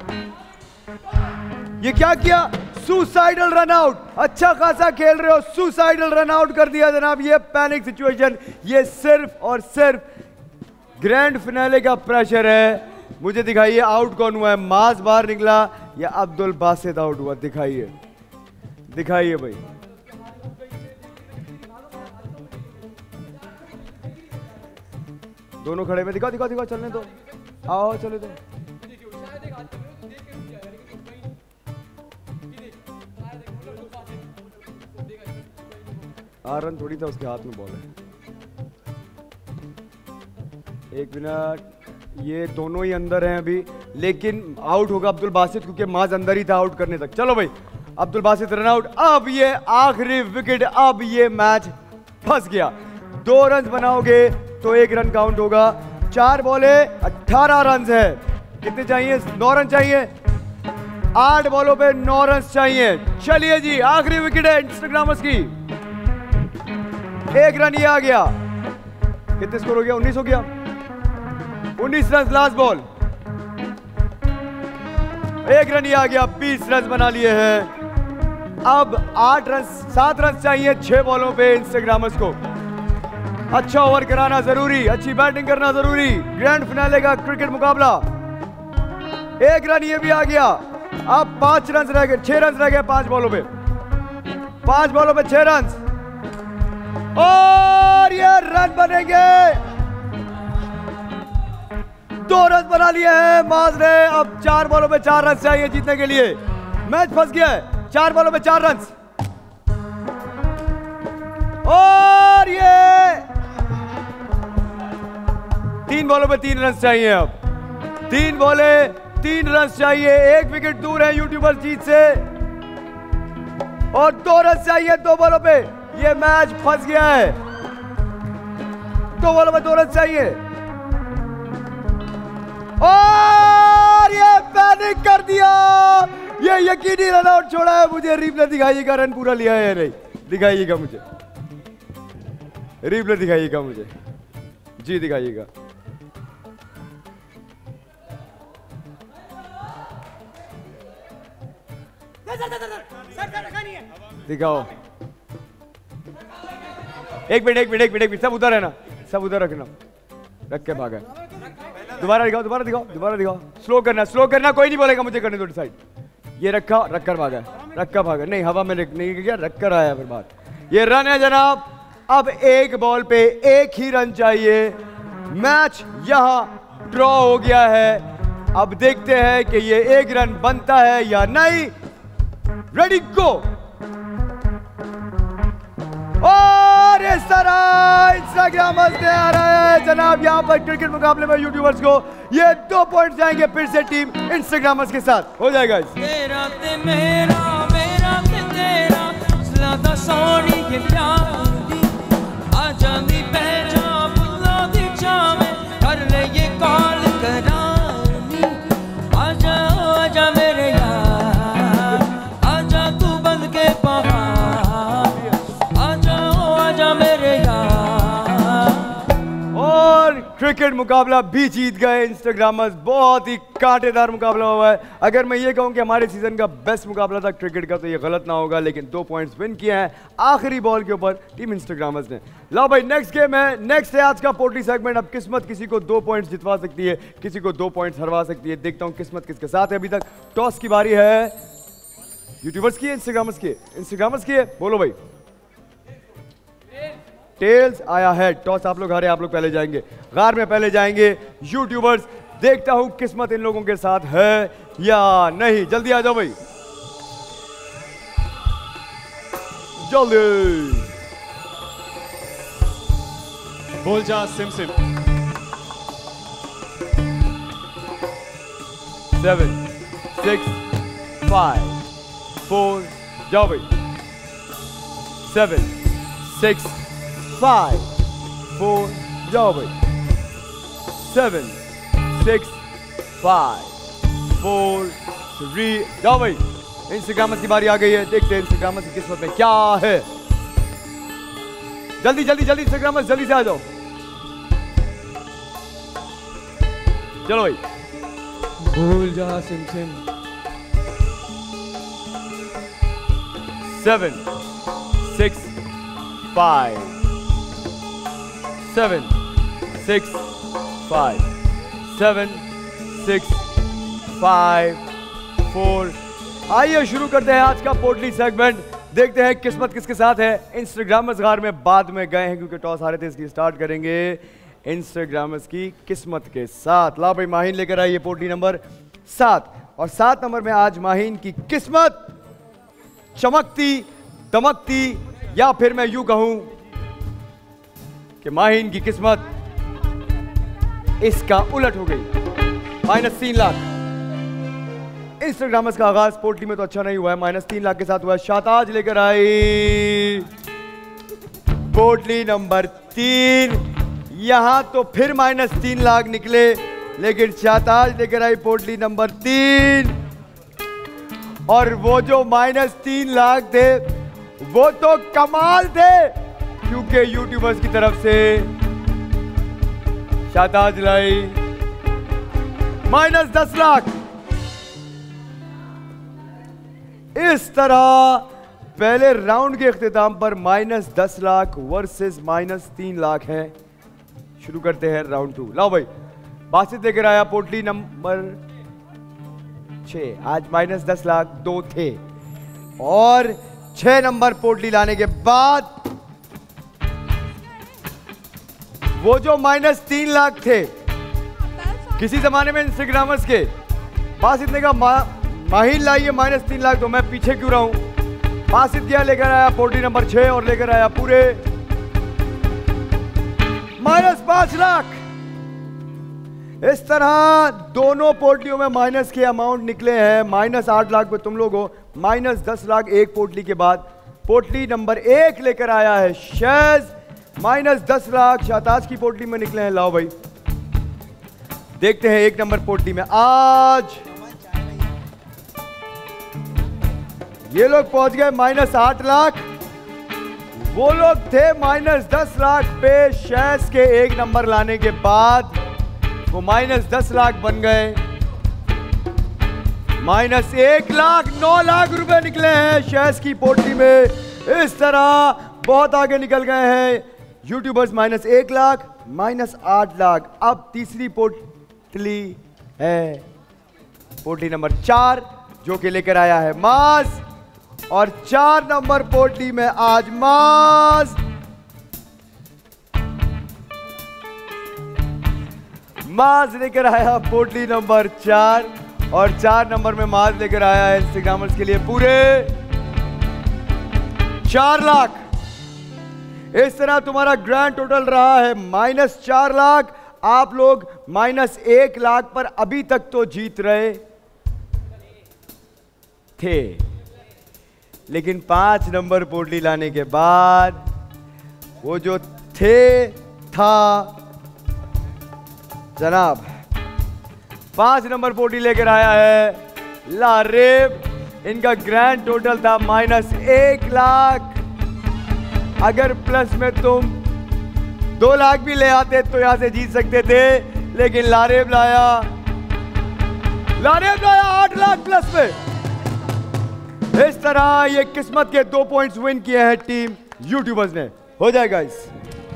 S4: ये क्या किया? Suicidal run out. अच्छा खासा खेल रहे हो, सुसाइडल रन आउट कर दिया जनाब। ये पैनिक सिचुएशन, ये सिर्फ और सिर्फ ग्रैंड फिनाले का प्रेशर है। मुझे दिखाइए आउट कौन हुआ है? माज बाहर निकला या अब्दुल बासित आउट हुआ? दिखाइए, दिखाइए भाई। दोनों खड़े में, दिखाओ दिखाओ दिखाओ, चलने दो, आओ चले दो। रन थोड़ी था, उसके हाथ में बॉल है। 1 मिनट, ये दोनों ही अंदर हैं अभी, लेकिन आउट होगा अब्दुल बासित क्योंकि माज अंदर ही था आउट करने तक। चलो भाई, अब्दुल बासित रन आउट। अब ये आखिरी विकेट, अब ये मैच फंस गया। 2 रन बनाओगे तो 1 रन काउंट होगा। 4 बॉले 18 रन है। कितने चाहिए? 9 रन चाहिए। 8 बॉलों पे 9 रन चाहिए। चलिए जी, आखिरी विकेट है इंस्टाग्रामर्स की। 1 रन ये आ गया। कितने स्कोर हो गया? 19 हो गया। 19 रन लास्ट बॉल। 1 रन ये आ गया। 20 रन बना लिए हैं। अब 8 रन, 7 रन चाहिए 6 बॉलों पे इंस्टाग्रामर्स को। अच्छा ओवर कराना जरूरी, अच्छी बैटिंग करना जरूरी। ग्रैंड फिनाले का क्रिकेट मुकाबला। 1 रन ये भी आ गया। अब 5 रन रह गए, 6 रन रह गए 5 बॉलों पे। 5 बॉलों पे 6 रन, और ये रन बनेंगे। 2 रन बना लिए हैं माज ने। अब 4 बॉलों पे 4 रन चाहिए जीतने के लिए। मैच फंस गया है। 4 बॉलों पे 4 रन, और ये 3 बॉलों पे 3 रन चाहिए। अब 3 बॉले 3 रन चाहिए। 1 विकेट दूर है यूट्यूबर जीत से, और 2 रन चाहिए 2 बॉलों पे। ये मैच फंस गया है। 2 बॉलों पे 2 रन चाहिए, और ये पैनिक कर दिया। ये यकीनी रन आउट छोड़ा है। मुझे रिप्ले दिखाइएगा, रन पूरा लिया है या नहीं, दिखाइएगा मुझे, रिप्ले दिखाइएगा मुझे जी, दिखाइएगा। दिखाओ। एक मिनट, सब उधर है ना, सब उधर रखना, रख के भागा। दोबारा दिखाओ। स्लो करना, कोई नहीं बोलेगा मुझे करने दो डिसाइड। ये रखकर भागा, नहीं हवा में नहीं गया, रखकर आया फिर बात। ये रन है जनाब। अब एक बॉल पे एक ही रन चाहिए। मैच यहां ड्रॉ हो गया है। अब देखते हैं कि ये एक रन बनता है या नहीं। Ready go. और इस तरह इंस्टाग्रामर्स ने आ रहा है जनाब यहाँ पर क्रिकेट मुकाबले में यूट्यूबर्स को। ये 2 पॉइंट जाएंगे फिर से टीम इंस्टाग्रामर्स के साथ। हो जाएगा
S3: तेरा ते मेरा, मेरा ते तेरा, ज़्यादा सोनी ये प्यार दी। आजा नी पहचान बुला दी जामे, कर ले ये कॉल करानी। आजा आजा मेरे यार, आजा तू बंद के पापा, आजा मेरे यार।
S4: और क्रिकेट मुकाबला भी जीत गए इंस्टाग्रामर्स। बहुत ही कांटेदार मुकाबला हुआ है। अगर मैं ये कहूं कि हमारे सीजन का बेस्ट मुकाबला था क्रिकेट का तो ये गलत ना होगा, लेकिन 2 पॉइंट्स विन किए हैं आखिरी बॉल के ऊपर टीम इंस्टाग्रामर्स ने। लो भाई नेक्स्ट गेम है, नेक्स्ट है आज का पोल्ट्री सेगमेंट। अब किस्मत किसी को 2 पॉइंट्स जितवा सकती है, किसी को 2 पॉइंट्स हरवा सकती है। देखता हूं किस्मत किसके साथ है। अभी तक टॉस की बारी है। यूट्यूबर्स की है, इंस्टाग्रामर्स की है? इंस्टाग्रामर्स की है, बोलो भाई। टेल्स आया है। टॉस आप लोग हारे, आप लोग पहले जाएंगे। गार में पहले जाएंगे यूट्यूबर्स। देखता हूं किस्मत इन लोगों के साथ है या नहीं। जल्दी आ जाओ भाई, जल्दी
S5: बोल जा सिम
S4: 7 6 5 4 जाओ भाई। 7 6 5 4 जाओ भाई। 7 6 5 4 3 जाओ भाई। इंस्टाग्रामर्स की बारी आ गई है। देखते हैं इंस्टाग्रामर्स की किस्मत में क्या है। जल्दी इंस्टाग्रामर्स जल्दी से आ जाओ। चलो भाई।
S6: भूल जा सिम
S4: 7 6 5 7 6 5 7 6 5 4। आइए शुरू करते हैं आज का पोल्ट्री सेगमेंट। देखते हैं किस्मत किसके साथ है। इंस्टाग्रामर्स गार में बाद में गए हैं क्योंकि टॉस हारे थे, इसलिए स्टार्ट करेंगे इंस्टाग्रामर्स की किस्मत के साथ। ला भाई माहीन लेकर आइए पोल्ट्री नंबर 7। और 7 नंबर में आज माहीन की किस्मत चमकती दमकती, या फिर मैं यूं कहूं कि माहीन की किस्मत इसका उलट हो गई। -3 लाख। इंस्टाग्रामर्स का आगाज पोल्ट्री में तो अच्छा नहीं हुआ है। -3 लाख के साथ हुआ है। शाताज लेकर आई पोल्ट्री नंबर 3। यहां तो फिर -3 लाख निकले, लेकिन शाताज लेकर आई पोल्ट्री नंबर 3। और वो जो -3 लाख थे वो तो कमाल थे, क्योंकि यूट्यूबर्स की तरफ से शाताज लाई -10 लाख। इस तरह पहले राउंड के इख्तिताम पर -10 लाख वर्सेस -3 लाख है। शुरू करते हैं राउंड 2। लाओ भाई बासित लेकर आया पोल्ट्री नंबर 6। आज -10 लाख 2 थे, और 6 नंबर पोल्ट्री लाने के बाद वो जो -3 लाख थे किसी जमाने में इंस्टाग्रामर्स के, बासित ने कहा माहीन लाइए -3 लाख, तो मैं पीछे क्यों रहा हूं। बासित गया लेकर आया पोल्ट्री नंबर 6 और लेकर आया पूरे -5 लाख। इस तरह दोनों पोल्ट्रियों में माइनस के अमाउंट निकले हैं। -8 लाख पे तुम लोग हो, -10 लाख एक पोल्ट्री के बाद। पोल्ट्री नंबर 1 लेकर आया है शैज, -10 लाख शाताज की पोल्ट्री में निकले हैं। लाओ भाई देखते हैं 1 नंबर पोल्ट्री में आज ये लोग पहुंच गए -8 लाख। वो लोग थे -10 लाख पे। शैज के 1 नंबर लाने के बाद वो -10 लाख बन गए। -1 लाख 9 लाख रुपए निकले हैं शहज की पोटली में। इस तरह बहुत आगे निकल गए हैं यूट्यूबर्स। -1 लाख -8 लाख। अब तीसरी पोटली है पोटली नंबर 4 जो कि लेकर आया है माज, और 4 नंबर पोटली में आज माज लेकर आया पोटली नंबर 4, और 4 नंबर में माज लेकर आया है इंस्टाग्रामर्स के लिए पूरे 4 लाख। इस तरह तुम्हारा ग्रैंड टोटल रहा है -4 लाख। आप लोग -1 लाख पर अभी तक तो जीत रहे थे, लेकिन 5 नंबर पोटली लाने के बाद वो जो था जनाब 5 नंबर पोटली लेकर आया है लारेब। इनका ग्रैंड टोटल था -1 लाख। अगर प्लस में तुम 2 लाख भी ले आते तो यहां से जीत सकते थे, लेकिन लारेब लाया 8 लाख प्लस में। इस तरह ये किस्मत के 2 पॉइंट्स विन किए हैं टीम यूट्यूबर्स ने। हो जाएगा इस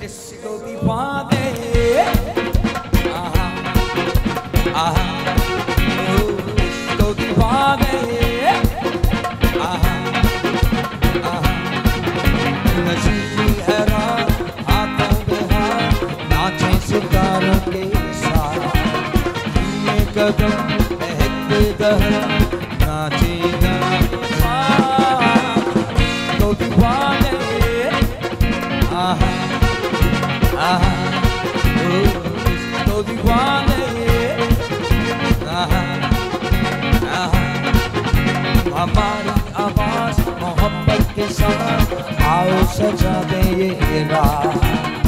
S3: हमारी आवाज मोहब्बत के साथ आओ सजा दे ये राह।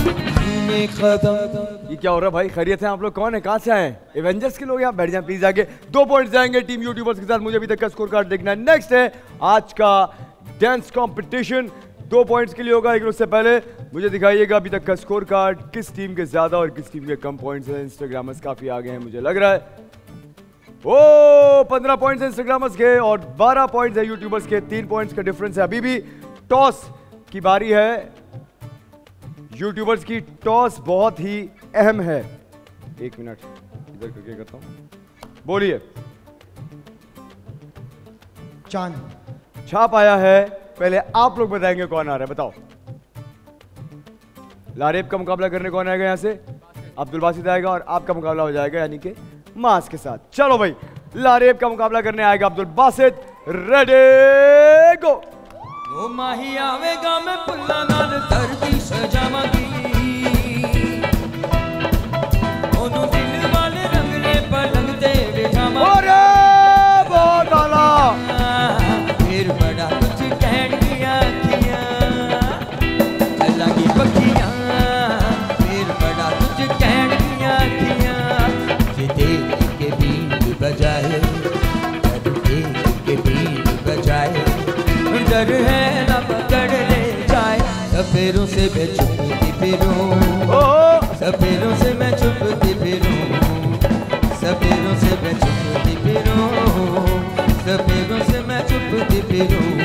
S4: ये क्या हो रहा है भाई? खैरियत है? आप लोग कौन है? कहां से आए? एवेंजर्स के लोग? यहाँ बैठ जाएं प्लीज आगे। 2 पॉइंट्स जाएंगे टीम यूट्यूबर्स के साथ। मुझे अभी तक का स्कोर कार्ड देखना है। नेक्स्ट है आज का डांस कंपटीशन। 2 पॉइंट्स के लिए होगा, लेकिन उससे पहले मुझे दिखाइएगा अभी तक का स्कोर कार्ड, किस टीम के ज्यादा और किस टीम के कम पॉइंट्स हैं। इंस्टाग्रामर्स काफी आगे हैं मुझे लग रहा है। ओ 15 पॉइंट्स इंस्टाग्रामर्स के और 12 पॉइंट्स है यूट्यूबर्स के। 3 पॉइंट्स का डिफरेंस है। अभी भी टॉस की बारी है। यूट्यूबर्स की टॉस बहुत ही अहम है। 1 मिनट इधर करके करता हूं। बोलिए।
S6: चांद
S4: छाप आया है। पहले आप लोग बताएंगे कौन आ रहा है, बताओ। लारेब का मुकाबला करने कौन आएगा? यहां से अब्दुल बासित आएगा और आपका मुकाबला हो जाएगा यानी कि मास के साथ। चलो भाई, लारेब का मुकाबला करने आएगा अब्दुल बासित। Ready go.
S3: ओ माही आवेगा मैं पुल्ला नाल धरती सजावांगी, ओनू दिल वाले रंगले पलंग ते बिठावांगी।
S4: अरे बहुत आला।
S3: फिर बड़ा कुछ कहन की आखियां चलागी पखियां, फिर बड़ा कुछ कहन की आखियां। ये देख के बीन बजाए, देख के बीन बजाए, डर है ना पकड़ ले जाए। सफेरों से मैं छुपती फिरूं, सफेरों से मैं छुपती फिरूं, सफेरों से मैं छुपती फिरूं, सफेरों से मैं छुपती फिरूं।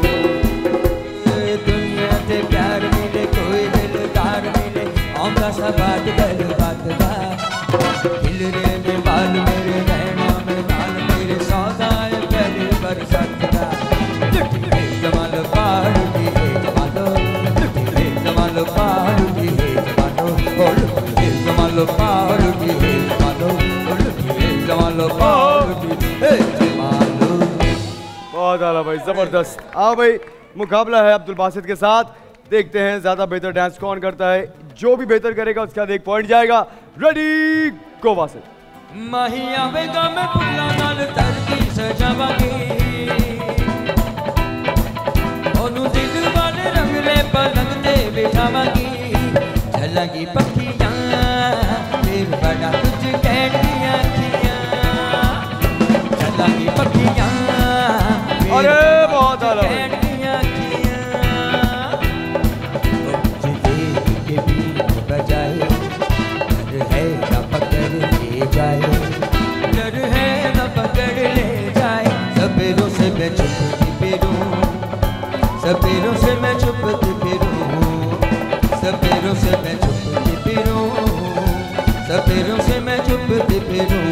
S3: दुनिया से प्यार मिले, कोई दिलदार मिले, आंदा सा बात गल बात दा। खिल रहे में बाल मेरे, नैना में नाल मेरे, सौदा है पहले बरसात का। जमाल पारूगी है जमालो, जमाल पारूगी है जमालो, जमाल पारूगी है जमालो, जमाल पारूगी है जमालो।
S4: बहुत आला भाई, जबरदस्त। आओ भाई, मुकाबला है अब्दुल बासित के साथ। देखते हैं ज्यादा बेहतर डांस कौन करता है। जो भी बेहतर करेगा उसके बाद 1 पॉइंट जाएगा। रेडी गो बासित।
S3: माही आवेगा मैं पुल्ला नाल धरती सजावांगी, ओनू दिल वाले रंगले पलंग ते बिठावांगी। चलांगी पखियां, फिर बड़ा कुछ कहन की आखियां। चलांगी पखियां,
S4: अरे बहुत आला भाई।
S3: कहन की आखियां। देख के बीन बजाए, डर है ना पकड़ ले जाए, डर है ना पकड़ ले जाए। सपेरों से मैं चुपते फिरूं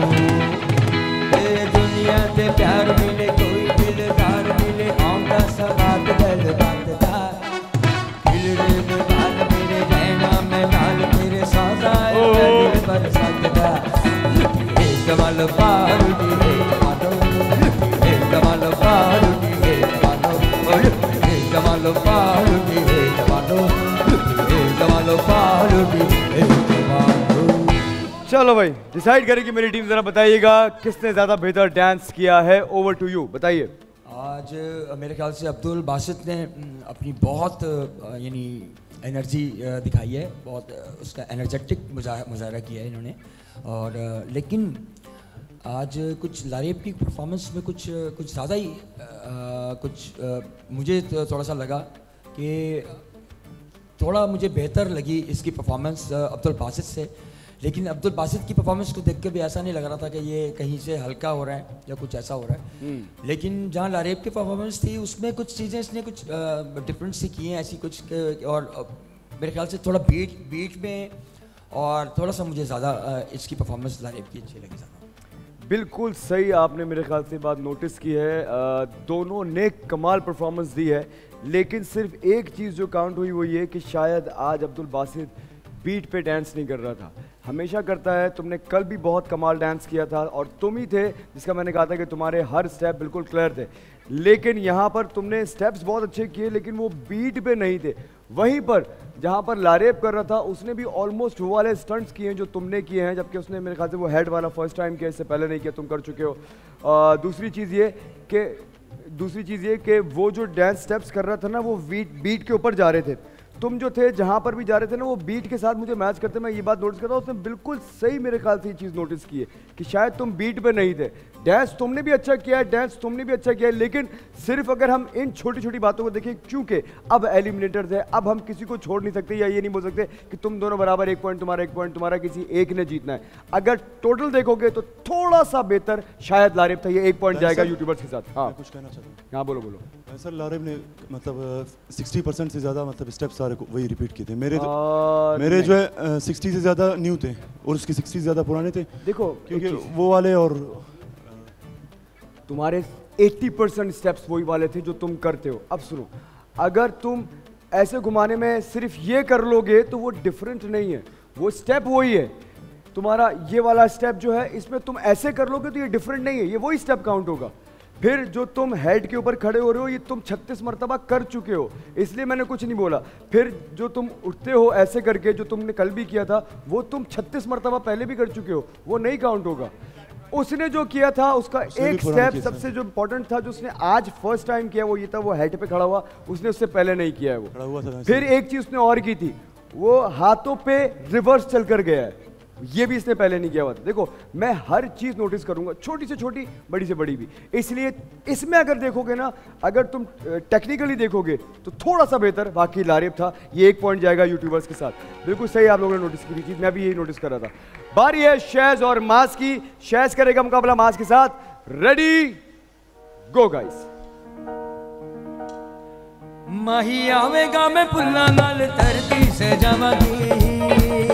S3: ये दुनिया ते प्यार मिले कोई दिलदार मिले आंदा सवाद गल बातदा खिलड़े में बाल मेरे रहना मैं नाल तेरे सौदाए पहले बरसातदा हे कमाल बारूदी हे कमालो हे कमाल बारूदी हे कमालो हे कमाल बारूदी हे कमालो हे कमाल बारूदी हे कमालो।
S4: चलो भाई डिसाइड करें कि मेरी टीम जरा बताइएगा किसने ज्यादा बेहतर डांस किया है। ओवर टू यू, बताइए।
S3: आज मेरे ख्याल से अब्दुल बासित ने अपनी बहुत यानी एनर्जी दिखाई है, बहुत उसका एनर्जेटिक मुजाहरा किया है इन्होंने। और लेकिन आज कुछ लारेब की परफॉर्मेंस में कुछ ज़्यादा ही मुझे थोड़ा सा लगा कि थोड़ा मुझे बेहतर लगी इसकी परफॉर्मेंस अब्दुल बासित से। लेकिन अब्दुल बासित की परफॉर्मेंस को देख के भी ऐसा नहीं लग रहा था कि ये कहीं से हल्का हो रहा है या कुछ ऐसा हो रहा है। लेकिन जहाँ लारेब की परफॉर्मेंस थी उसमें कुछ चीज़ें इसने कुछ डिफरेंट सी की हैं ऐसी कुछ और मेरे ख्याल से थोड़ा बीट में और थोड़ा सा मुझे ज़्यादा इसकी परफॉर्मेंस लारेब की अच्छी लगी ज़्यादा।
S4: बिल्कुल सही, आपने मेरे ख्याल से बात नोटिस की है। दोनों ने कमाल परफॉर्मेंस दी है, लेकिन सिर्फ एक चीज़ जो काउंट हुई वो ये कि शायद आज अब्दुल बासित बीट पे डांस नहीं कर रहा था। हमेशा करता है, तुमने कल भी बहुत कमाल डांस किया था और तुम ही थे जिसका मैंने कहा था कि तुम्हारे हर स्टेप बिल्कुल क्लियर थे। लेकिन यहाँ पर तुमने स्टेप्स बहुत अच्छे किए लेकिन वो बीट पे नहीं थे। वहीं पर जहाँ पर लारेब कर रहा था उसने भी ऑलमोस्ट वो वाले स्टंट्स किए हैं जो तुमने किए हैं, जबकि उसने मेरे ख्याल से वो हेड वाला फर्स्ट टाइम किया, इससे पहले नहीं किया, तुम कर चुके हो। दूसरी चीज़ ये कि वो जो डांस स्टेप्स कर रहा था ना वो बीट के ऊपर जा रहे थे। तुम जो थे जहाँ पर भी जा रहे थे ना वो बीट के साथ मुझे मैच करते, मैं ये बात नोटिस करता हूँ। उसने बिल्कुल सही मेरे ख्याल से ये चीज़ नोटिस की है कि शायद तुम बीट पे नहीं थे। डांस तुमने भी अच्छा किया है, लेकिन सिर्फ अगर हम इन छोटी छोटी बातों को देखें, क्योंकि अब एलिमिनेटर्स है, अब हम किसी को छोड़ नहीं सकते या ये नहीं बोल सकते कि तुम दोनों बराबर, एक पॉइंट तुम्हारा, किसी एक ने जीतना है। अगर टोटल देखोगे तो थोड़ा सा बेहतर शायद लारेब था। ये 1 पॉइंट जाएगा यूट्यूबर्स के साथ। हाँ
S5: कुछ कहना चाहता हूँ।
S4: हाँ बोलो।
S5: सर लारेब ने मतलब 60% से ज़्यादा मतलब स्टेप्स सारे वही रिपीट किए थे। मेरे जो है 60 से ज़्यादा न्यू थे और उसके 60 से ज़्यादा पुराने थे।
S4: देखो
S5: क्योंकि वो वाले और
S4: तुम्हारे 80% स्टेप्स वही वाले थे जो तुम करते हो। अब सुनो, अगर तुम ऐसे घुमाने में सिर्फ ये कर लोगे तो वो डिफरेंट नहीं है, वो स्टेप वही है। तुम्हारा ये वाला स्टेप जो है इसमें तुम ऐसे कर लोगे तो ये डिफरेंट नहीं है, ये वही स्टेप काउंट होगा। फिर जो तुम हेड के ऊपर खड़े हो रहे हो ये तुम 36 मरतबा कर चुके हो, इसलिए मैंने कुछ नहीं बोला। फिर जो तुम उठते हो ऐसे करके जो तुमने कल भी किया था वो तुम 36 मरतबा पहले भी कर चुके हो, वो नहीं काउंट होगा। उसने जो किया था उसका एक स्टेप सबसे जो इंपॉर्टेंट था जो उसने आज फर्स्ट टाइम किया वो ये था, वो हेड पे खड़ा हुआ, उसने उससे पहले नहीं किया है वो। फिर एक चीज उसने और की थी, वो हाथों पे रिवर्स चल कर गया है, ये भी इसने पहले नहीं किया हुआ था। देखो मैं हर चीज नोटिस करूंगा, छोटी से छोटी बड़ी से बड़ी भी, इसलिए इसमें अगर देखोगे ना, अगर तुम टेक्निकली देखोगे तो थोड़ा सा बेहतर बाकी लारेब था। ये 1 पॉइंट जाएगा यूट्यूबर्स के साथ। बिल्कुल सही आप लोगों ने नोटिस की चीज, मैं भी यही नोटिस कर रहा था। बारी है शैज और मास की। शैज करेगा मुकाबला मास के साथ। Ready go guys.
S3: माही आवेगा मैं पुल्ला नाल धरती से जावांगी,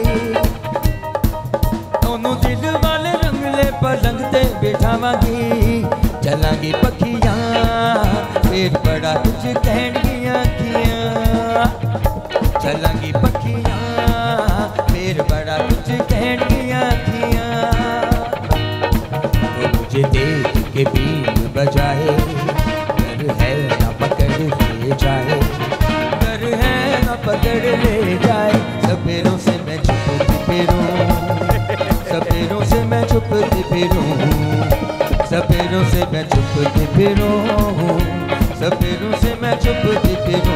S3: दोनों दिल वाले रंगले पलंग ते बिठावांगी, चलांगी पखियां फिर बड़ा कुछ कहनियां किया, चलांगी पखियां फिर बड़ा कुछ कहनियां किया। वो मुझे देख के बीन बजाए, डर है ना पकड़ ले जाए, डर है ना पकड़ ले जाए। सपेरों से मैं छुपती फिरूं, सपेरों से मैं छुपती फिरूं, सपेरों से मैं छुपती फिरूं, सपेरों से मैं छुपती फिरूं।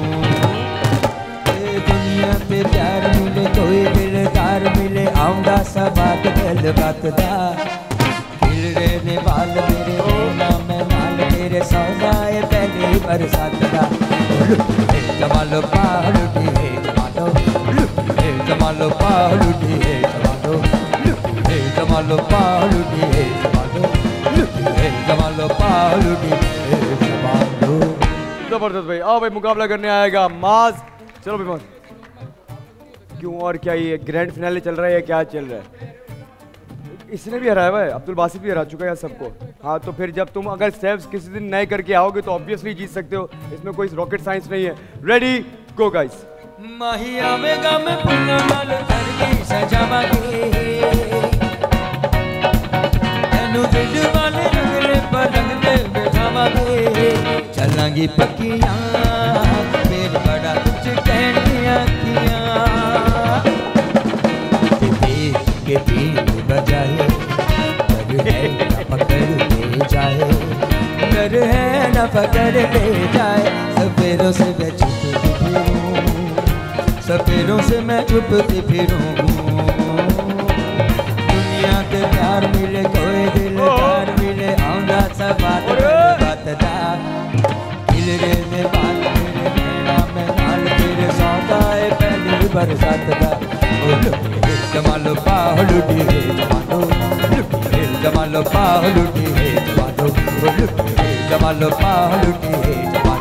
S3: ये दुनिया पे प्यार मिले कोई दिलदार मिले, आऊंगा सबात गल बात दा, खिल रहने वाल मेरे रहना मैं नाल मेरे सौदाए पहले बरसात दा। जमालो पहाड़ी है जमालो, जमालो पहाड़ी है जमालो, जमालो पहाड़ी है जमालो, जमालो पहाड़ी है जमालो।
S4: जबरदस्त भाई। आओ भाई मुकाबला करने आएगा माज। चलो भाई माज। क्यों और क्या ये ग्रैंड फिनाले चल रहा है या क्या चल रहा है? इसने भी हराया हुआ है, अब्दुल बासित भी हरा चुका है सबको। हाँ तो फिर जब तुम अगर स्टेप्स किसी दिन नए करके आओगे तो ऑब्वियसली जीत सकते हो, इसमें कोई रॉकेट साइंस नहीं है। Ready go guys.
S3: माहिया में गम पुन्ना नाल करके सजावांगे एनु दिल वाले रंगले पलंग ते बिठावांगे चलांगी पक्कियां फिर बड़ा कुछ कहनियां किया के पीन बजाए डर है न पकड़ ले जाए डर है न पकड़ ले जाए सफेरों से मैं छुपती फिरूं सफेरों से मैं छुपती फिरूं दुनिया के प्यार मिले कोई दिलदार मिले आऊंगा सब बात दा किलरे में बात मेरे नैना में नाल तेरे सौदा है पहली बरसात दा जमालो पाहुलुटी है जमालो जमालो पाहुलुटी है जमालो जमालो पाहुलुटी है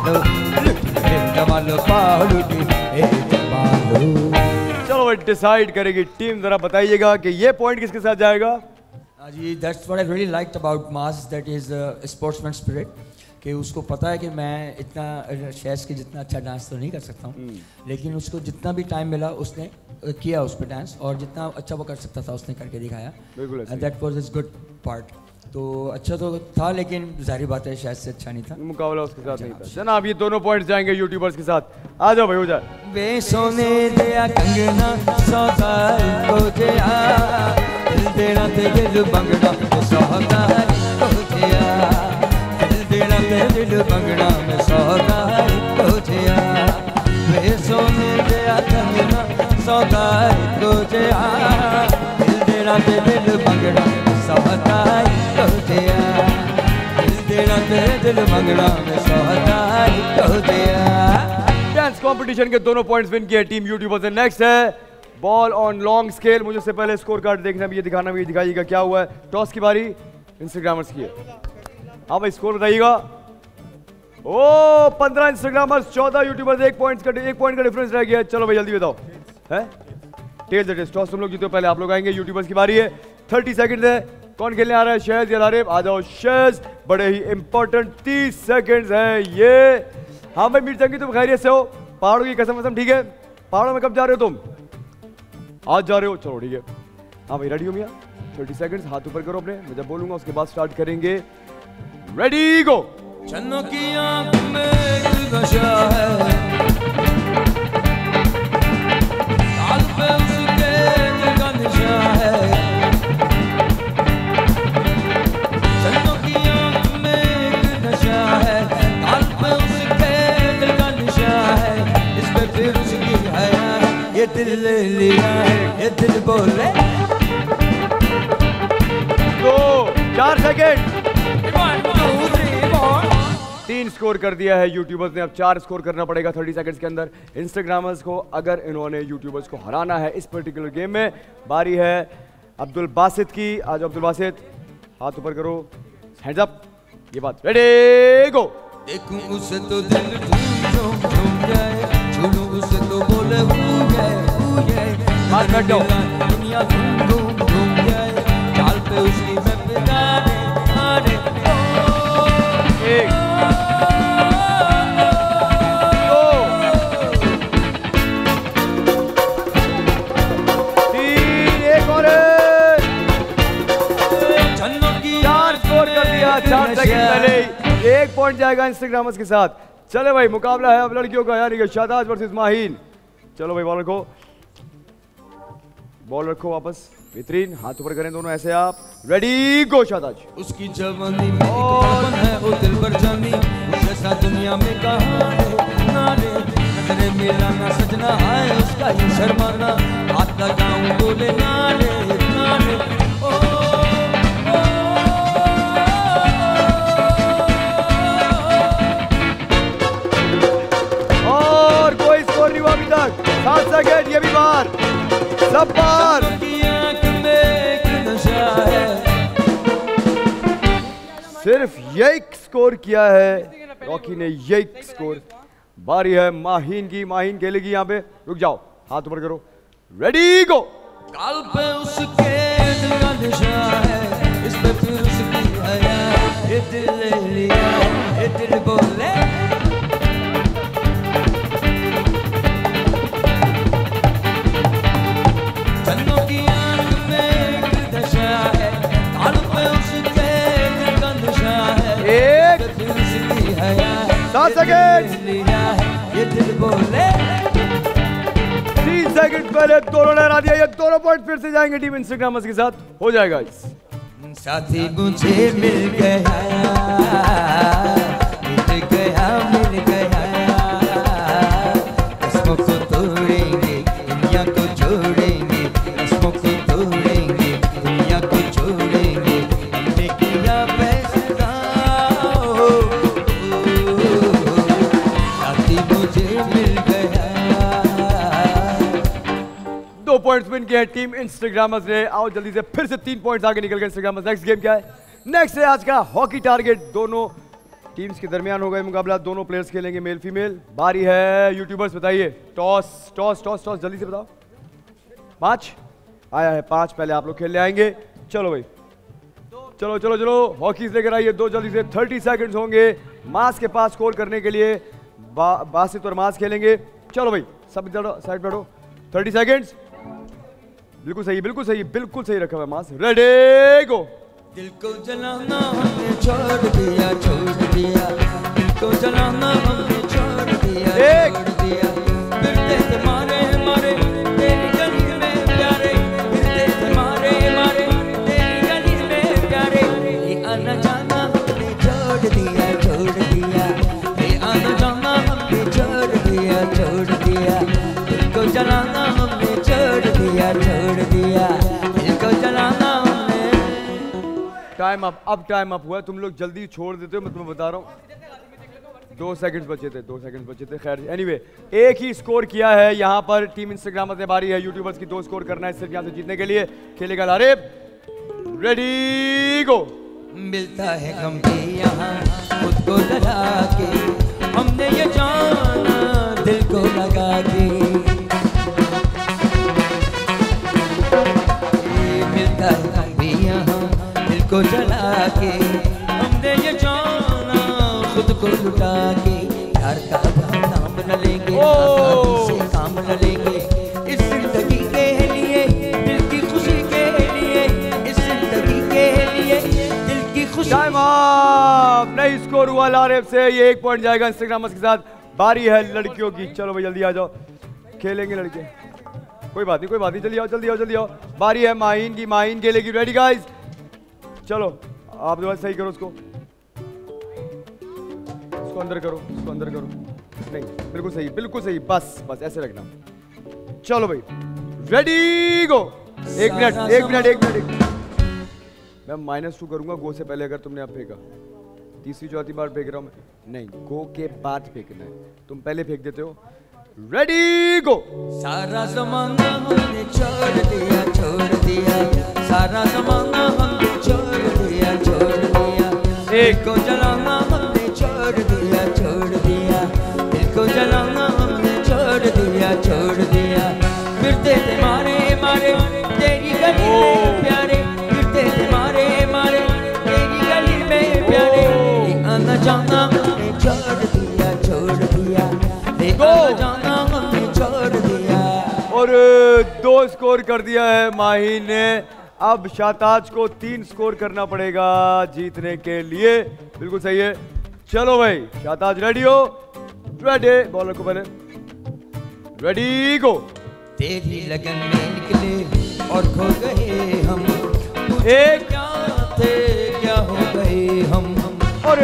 S3: जमालो पाहुलुटी है जमालो।
S4: चलो भाई डिसाइड करेगी टीम, जरा बताइएगा कि ये पॉइंट किसके साथ जाएगा?
S3: जी that's what I really liked about Maaz that is sportsman spirit कि उसको पता है कि मैं इतना शेष के जितना अच्छा डांस तो नहीं कर सकता हूँ लेकिन उसको जितना भी टाइम मिला उसने किया उस पर डांस और जितना अच्छा वो कर सकता था उसने करके दिखाया। That was his good part. तो अच्छा तो था लेकिन जाहिर बात है शायद से अच्छा नहीं था,
S4: मुकाबला उसके साथ नहीं था। जनाब ये दोनों पॉइंट्स जाएंगे यूट्यूबर्स के साथ। आ जाओ भाई हो जाए।
S3: वे सोने दिया कंगना सौदा को दिया दिल देना ते दिल बंगड़ा में सौदा को दिया दिल देना ते दिल बंगड़ा में सौदा को दिया वे सोने दिया कंगना सौदा को दिया दिल देना ते दिल बंगड़ा में सौदा को दिया दिल देना ते दिल बंगड़ा में सौदा को दिया।
S4: डांस कंपटीशन के दोनों पॉइंट्स विन किए टीम यूट्यूबर्स ने। नेक्स्ट है बॉल ऑन लॉन्ग स्केल। मुझे से पहले स्कोर कार्ड देखना भी, ये दिखाना भी, दिखाइएगा क्या हुआ है। टॉस की बारी इंस्टाग्रामर्स की है। हाँ भाई स्कोर बताइएगा। ओ 15 इंस्टाग्रामर्स 14 यूट्यूबर्स, एक पॉइंट का डिफरेंस रह गया। चलो भाई जल्दी बताओ है टेल द टेस्ट। टॉस तुम लोग जीते हो, पहले आप लोग आएंगे। यूट्यूबर्स की बारी है, 30 सेकंड है। कौन खेलने आ रहा है? शहज या लारिब? आ जाओ शहज, बड़े ही इंपॉर्टेंट 30 सेकंड्स है ये। हाँ भाई मीर जंगी तुम खैरियत से हो? पहाड़ों की कसम ठीक है? पहाड़ों में कब जा रहे हो तुम? आज जा रहे हो, चलो ठीक है। हाँ भाई रेडी हो मियाँ? 30 सेकंड्स, हाथ ऊपर करो अपने, मैं जब बोलूंगा उसके बाद स्टार्ट करेंगे। रेडी गो।
S3: चन्नों की आंख में एक नशा है लाल पे उसके दिल का निशा है चन्नों की आंख में एक नशा है लाल पे उसके दिल का निशा है इस पे फिर उसकी हया है ये दिल ले लिया है ये दिल बोले
S4: 2 4 सेकंड
S3: 1 2 3 4
S4: 3 स्कोर कर दिया है यूट्यूबर्स ने। अब 4 स्कोर करना पड़ेगा 30 सेकंड्स के अंदर इंस्टाग्रामर्स को, अगर इन्होंने यूट्यूबर्स को हराना है इस पर्टिकुलर गेम में। बारी है अब्दुल बासित की। आज अब्दुल बासित हाथ ऊपर करो, हैंड्स अप, ये बात। Ready go.
S3: देखूं उसे तो दिल झूम झूम जाए छूलूं उसे तो बोले
S4: हाथ बैठ जाओ।
S3: दुनिया घूम घूम घूम जाए चाल पे उसकी मैं गाने आने
S4: एक एक पॉइंट जाएगा इंस्टाग्रामर्स के साथ। चले भाई मुकाबला है अब लड़कियों का, यानी कि शादाज वर्सेस माहीन। चलो भाई बॉल रखो वापस, बेहतरीन, हाथ ऊपर करें दोनों ऐसे आप। Ready go Shahtaj.
S3: उसकी जवानी में कौन है वो दिल पर जानी जैसा दुनिया में कहाँ है नारे नजरे मिलाना सजना है उसका ही शर्माना हाथ लगाऊं बोले नारे नारे
S4: और कोई स्कोर नहीं हुआ अभी तक। 7 सेकंड, ये भी बार सब बार। सिर्फ यही स्कोर किया है रॉकी ने, यही स्कोर। बारी है माहीन की, माहीन खेलेगी यहाँ पे। रुक जाओ, हाथ ऊपर करो, रेडी गो।
S3: काल पे उसके दिल का नशा है, इस पे फिर उसकी हया, ये दिल ले लिया, ये दिल बोले चन्नों की आंख में एक दशा है, काल पे उसके दिल का नशा है,
S4: एक,
S3: इस पे फिर उसकी हया,
S4: 7 सेकंड,
S3: ये दिल लिया है, ये दिल बोले
S4: 3 सेकंड पहले दोनों ने हरा दिया। ये दोनों पॉइंट फिर से जाएंगे टीम इंस्टाग्रामर्स के साथ। हो जाएगा इस
S3: साथी मुझे मिल गया, मिल गया, मिल गया, रस्मों को तोड़ेंगे, दुनिया को जोड़ेंगे, रस्मों को तोड़ेंगे, दुनिया को जोड़ेंगे, हमने किया फैसला, साथी मुझे मिल गया।
S4: 2 पॉइंट्स विन किए हैं टीम इंस्टाग्रामर्स ने। आओ जल्दी से फिर से 3 पॉइंट्स आगे निकल गए इंस्टाग्रामर्स। नेक्स्ट गेम क्या है? नेक्स्ट है आज का हॉकी टारगेट। दोनों टीम्स के दरमियान होगा मुकाबला, दोनों प्लेयर्स खेलेंगे मेल फीमेल। बारी है यूट्यूबर्स, बताइए। टॉस टॉस टॉस टॉस, जल्दी से बताओ। 5 आया है, 5 पहले आप लोग खेलने आएंगे। चलो भाई, चलो चलो चलो, हॉकीज लेकर आइए 2 जल्दी से। 30 सेकंड्स होंगे मास के पास स्कोर करने के लिए। बासित और मास खेलेंगे। चलो भाई सब साइड बैठो। 30 सेकंड्स। बिल्कुल सही, बिल्कुल सही, बिल्कुल सही रखा हुआ है मास। रेडी गो।
S3: दिल को जलाना हमने छोड़ दिया, छोड़ दिया, दिल को जलाना हमने छोड़ दिया, छोड़ दिया, फिरते थे मारे मारे तेरी गली में प्यारे, फिरते थे मारे मारे तेरी गली में प्यारे, ये आना जाना हमने छोड़ दिया, छोड़ दिया, ये आना जाना हमने छोड़ दिया, छोड़ दिया, दिल को जलाना हमने छोड़ दिया, छोड़ दिया, दिल को जलाना।
S4: टाइम अप, अब टाइम अप हुआ है। तुम लोग जल्दी छोड़ देते हो, मैं तुम्हें बता रहा हूँ। 2 सेकंड्स बचे थे, 2 सेकंड्स बचे थे। खैर एनीवे, एक ही स्कोर किया है यहाँ पर टीम इंस्टाग्रामर्स ने। बारी है यूट्यूबर्स की, 2 स्कोर करना है सिर्फ यहाँ से जीतने के लिए। खेलेगा लारेब। रेडी गो।
S3: मिलता है गम भी यहाँ खुद को लगा के, हमने ये जाना दिल को लगा के, मिलता है गम भी यहाँ दिल को जला के, हमने ये जाना खुद को लुटा के, प्यार का नाम न लेंगे, आजादी से काम न लेंगे, इस जिंदगी के लिए, दिल की खुशी के लिए, इस जिंदगी के लिए, दिल की खुशी।
S4: Time up. नहीं स्कोर हुआ लारेब से। ये 1 पॉइंट जाएगा इंस्टाग्रामर्स के साथ। बारी है लड़कियों की। चलो भाई जल्दी आ जाओ, खेलेंगे लड़के। कोई बात नहीं, कोई बात नहीं, जल्दी आओ, जल्दी आओ, जल्दी आओ। बारी है माहीन की, माहीन खेलेगी। रेडी गाइस, चलो आप दोबारा सही करो उसको अंदर करो, उसको अंदर करो। नहीं, बिल्कुल सही, बिल्कुल सही। बस बस ऐसे रखना। चलो भाई ready go. 1 minute, 1 minute, 1 minute. मैं -2 करूंगा गो से पहले अगर तुमने अब फेंका। तीसरी चौथी बार फेंक रहा हूं मैं। नहीं, गो के बाद फेंकना है। तुम पहले फेंक देते हो। Ready go.
S3: सारा ज़माना हमने छोड़ दिया, छोड़ दिया, सारा ज़माना हमने छोड़ दिया, छोड़ दिया, एक को जलाना हमने छोड़ दिया, छोड़ दिया, दिल को जलाना हमने छोड़ दिया, छोड़ दिया, फिरते थे मारे मारे तेरी गली में प्यारे, फिरते थे मारे मारे तेरी गली में प्यारे, ये आना जाना हमने छोड़ दिया, छोड़ दिया, ये आना जाना हमने छोड़ दिया।
S4: और 2 स्कोर कर दिया है माहीन ने। अब शाहताज को 3 स्कोर करना पड़ेगा जीतने के लिए। बिल्कुल सही है। चलो भाई शाहताज रेडी हो? रेडी। बॉलर को पहले। Ready go.
S3: तेरी लगन में निकले और खो गए हम,
S4: एक
S3: क्या थे क्या हो गए हम,
S4: और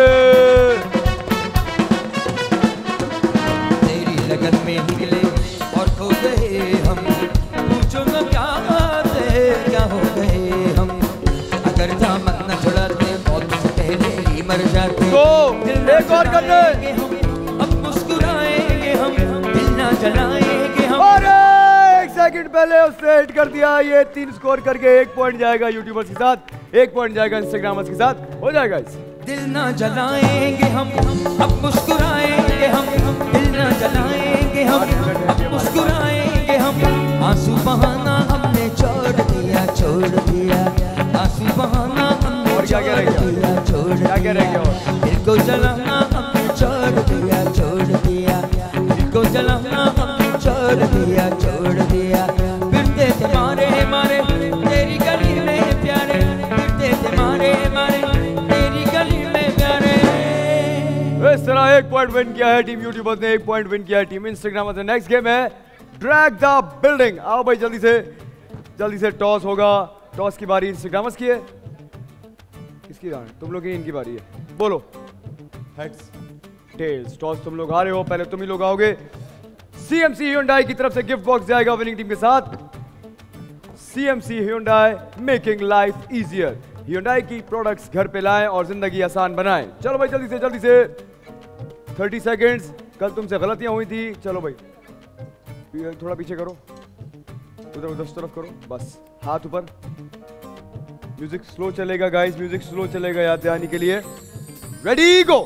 S3: तेरी लगन में निकले और खो गए हम, पूछो न क्या थे क्या हो गए हम, अगर दामन न छुड़ाते मौत से पहले ही मर जाते,
S4: तो
S3: दिल न
S4: एक और कर दे।
S3: जलाएंगे हम, अब मुस्कुराएंगे हम, दिल न जलाएंगे हम।
S4: और 1 सेकंड पहले उसने हिट कर दिया। ये 3 स्कोर करके 1 पॉइंट जाएगा यूट्यूबर्स के साथ, 1 पॉइंट जाएगा इंस्टाग्रामर्स के साथ। हो जाएगा इस।
S3: दिल न जलाएंगे हम, अब मुस्कुराएंगे हम, दिल न जलाएंगे हम, अब मुस्कुराएंगे हम, आंसू बहाना हमने छोड़ दिया आंसू बहाना हमने
S4: और क्या रह गया? क्या रह गया?
S3: दिल को जलाना हमने छोड़ दिया दिल को जलाना हमने छोड़ दिया फिरते थे मारे तेरी गली में प्यारे फिरते थे मारे तेरी गली में प्यारे।
S4: इस तरह 1 पॉइंट विन किया है टीम यूट्यूबर्स ने, 1 पॉइंट विन किया है टीम इंस्टाग्रामर्स ने। नेक्स्ट गेम है ड्रैग द बिल्डिंग। आओ भाई जल्दी से टॉस होगा। टॉस की बारी इंस्टाग्रामर्स की है, किसकी बारी? तुम लोग की, इनकी बारी है। बोलो।
S5: हेड्स।
S4: टेल्स। टॉस तुम लोग हारे हो, पहले तुम ही लोग आओगे। CMC Hyundai की तरफ से गिफ्ट बॉक्स जाएगा विनिंग टीम के साथ। CMC Hyundai making life easier. Hyundai की प्रोडक्ट्स घर पे लाएं और जिंदगी आसान बनाएं। चलो भाई जल्दी से 30 सेकेंड्स। कल तुमसे गलतियां हुई थी। चलो भाई थोड़ा पीछे करो, उधर तरफ करो, बस हाथ ऊपर। म्यूजिक स्लो चलेगा गाइस, म्यूजिक स्लो चलेगा याद आने के लिए। Ready go.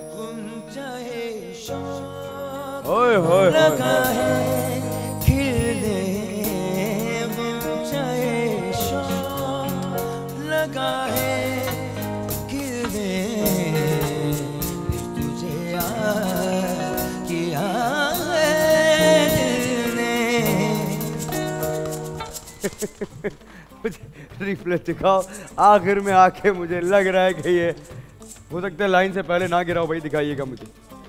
S4: ओए होए
S3: लगा है खिलने तुझे किया
S4: मुझे रिप्ले दिखाओ। आखिर में आके मुझे लग रहा है कि ये हो सकता है लाइन से पहले ना गिराओ भाई। दिखाइएगा मुझे।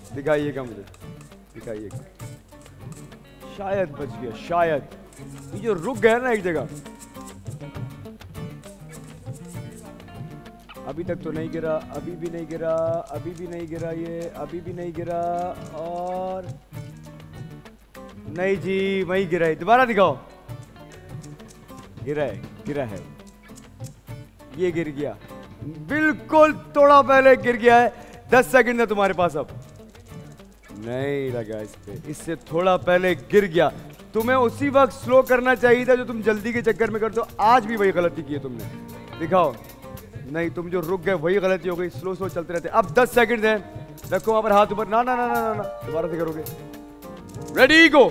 S4: शायद बच गया, शायद। ये जो रुक गया ना एक जगह, अभी तक तो नहीं गिरा, अभी भी नहीं गिरा, ये अभी भी नहीं गिरा, और नहीं जी वही गिरा है। दोबारा दिखाओ। गिरा है, ये गिर गया, बिल्कुल थोड़ा पहले गिर गया है। 10 सेकंड है तुम्हारे पास। अब नहीं लगा इस पे, इससे थोड़ा पहले गिर गया। तुम्हें उसी वक्त स्लो करना चाहिए था जो तुम जल्दी के चक्कर में करते हो। आज भी वही गलती की है तुमने। दिखाओ। नहीं, तुम जो रुक गए वही गलती हो गई। स्लो चलते रहते। अब 10 सेकंड है, रखो वहां पर हाथ ऊपर। ना दोबारा से करोगे। Ready go.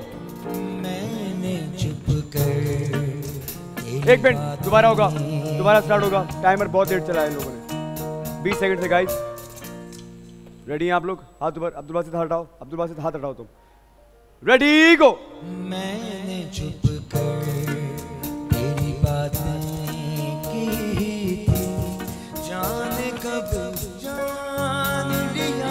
S4: एक मिनट, दोबारा होगा, दोबारा स्टार्ट होगा। टाइमर बहुत देर चला है लोगों ने। 20 सेकंड से गाइस। रेडी हैं आप लोग? हाथ ऊपर। अब्दुल बासित हाथ हटाओ, अब्दुल बासित हाथ हटाओ तुम। Ready go.
S3: मैंने चुप कर तेरी बातें की थी, जाने कब जान लिया।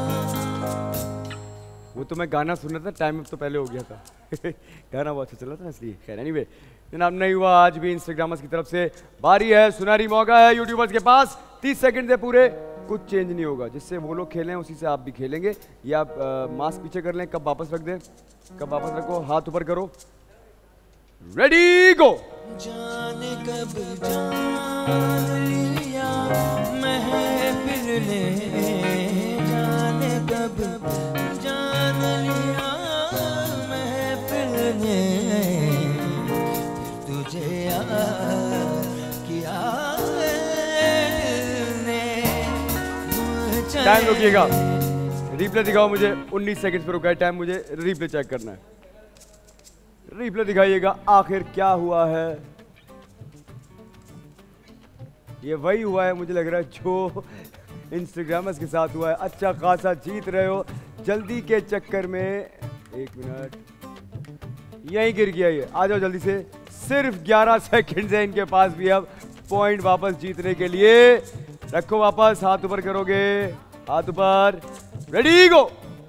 S4: वो तो मैं गाना सुन रहा था, टाइम तो पहले हो गया था। गाना बहुत अच्छा चला था इसलिए। खैर एनीवे, जनाब नहीं हुआ आज भी इंस्टाग्रामर्स की तरफ से। बारी है, सुनहरी मौका है यूट्यूबर्स के पास। 30 सेकंड है पूरे, कुछ चेंज नहीं होगा। जिससे वो लोग खेलें उसी से आप भी खेलेंगे। या आप मास्क पीछे कर लें, कब वापस रख दें, कब वापस रखो, हाथ ऊपर करो। Ready go.
S3: जाने कब जान लिया महफिल ने, जाने कब जान लिया महफिल ने, तुझे किया
S4: टाइम रोकिएगा। रिप्ले दिखाओ मुझे। 19 सेकंड पर रुका है टाइम, मुझे रिप्ले चेक करना है। रिप्ले दिखाइएगा आखिर क्या हुआ है। ये वही हुआ है मुझे लग रहा है जो इंस्टाग्रामर्स के साथ हुआ है। अच्छा खासा जीत रहे हो जल्दी के चक्कर में। 1 मिनट, यहीं गिर गया ये। आ जाओ जल्दी से। सिर्फ 11 सेकंड है इनके पास भी अब पॉइंट वापस जीतने के लिए। रखो वापस, हाथ ऊपर करोगे, हाथ ऊपर। Ready go.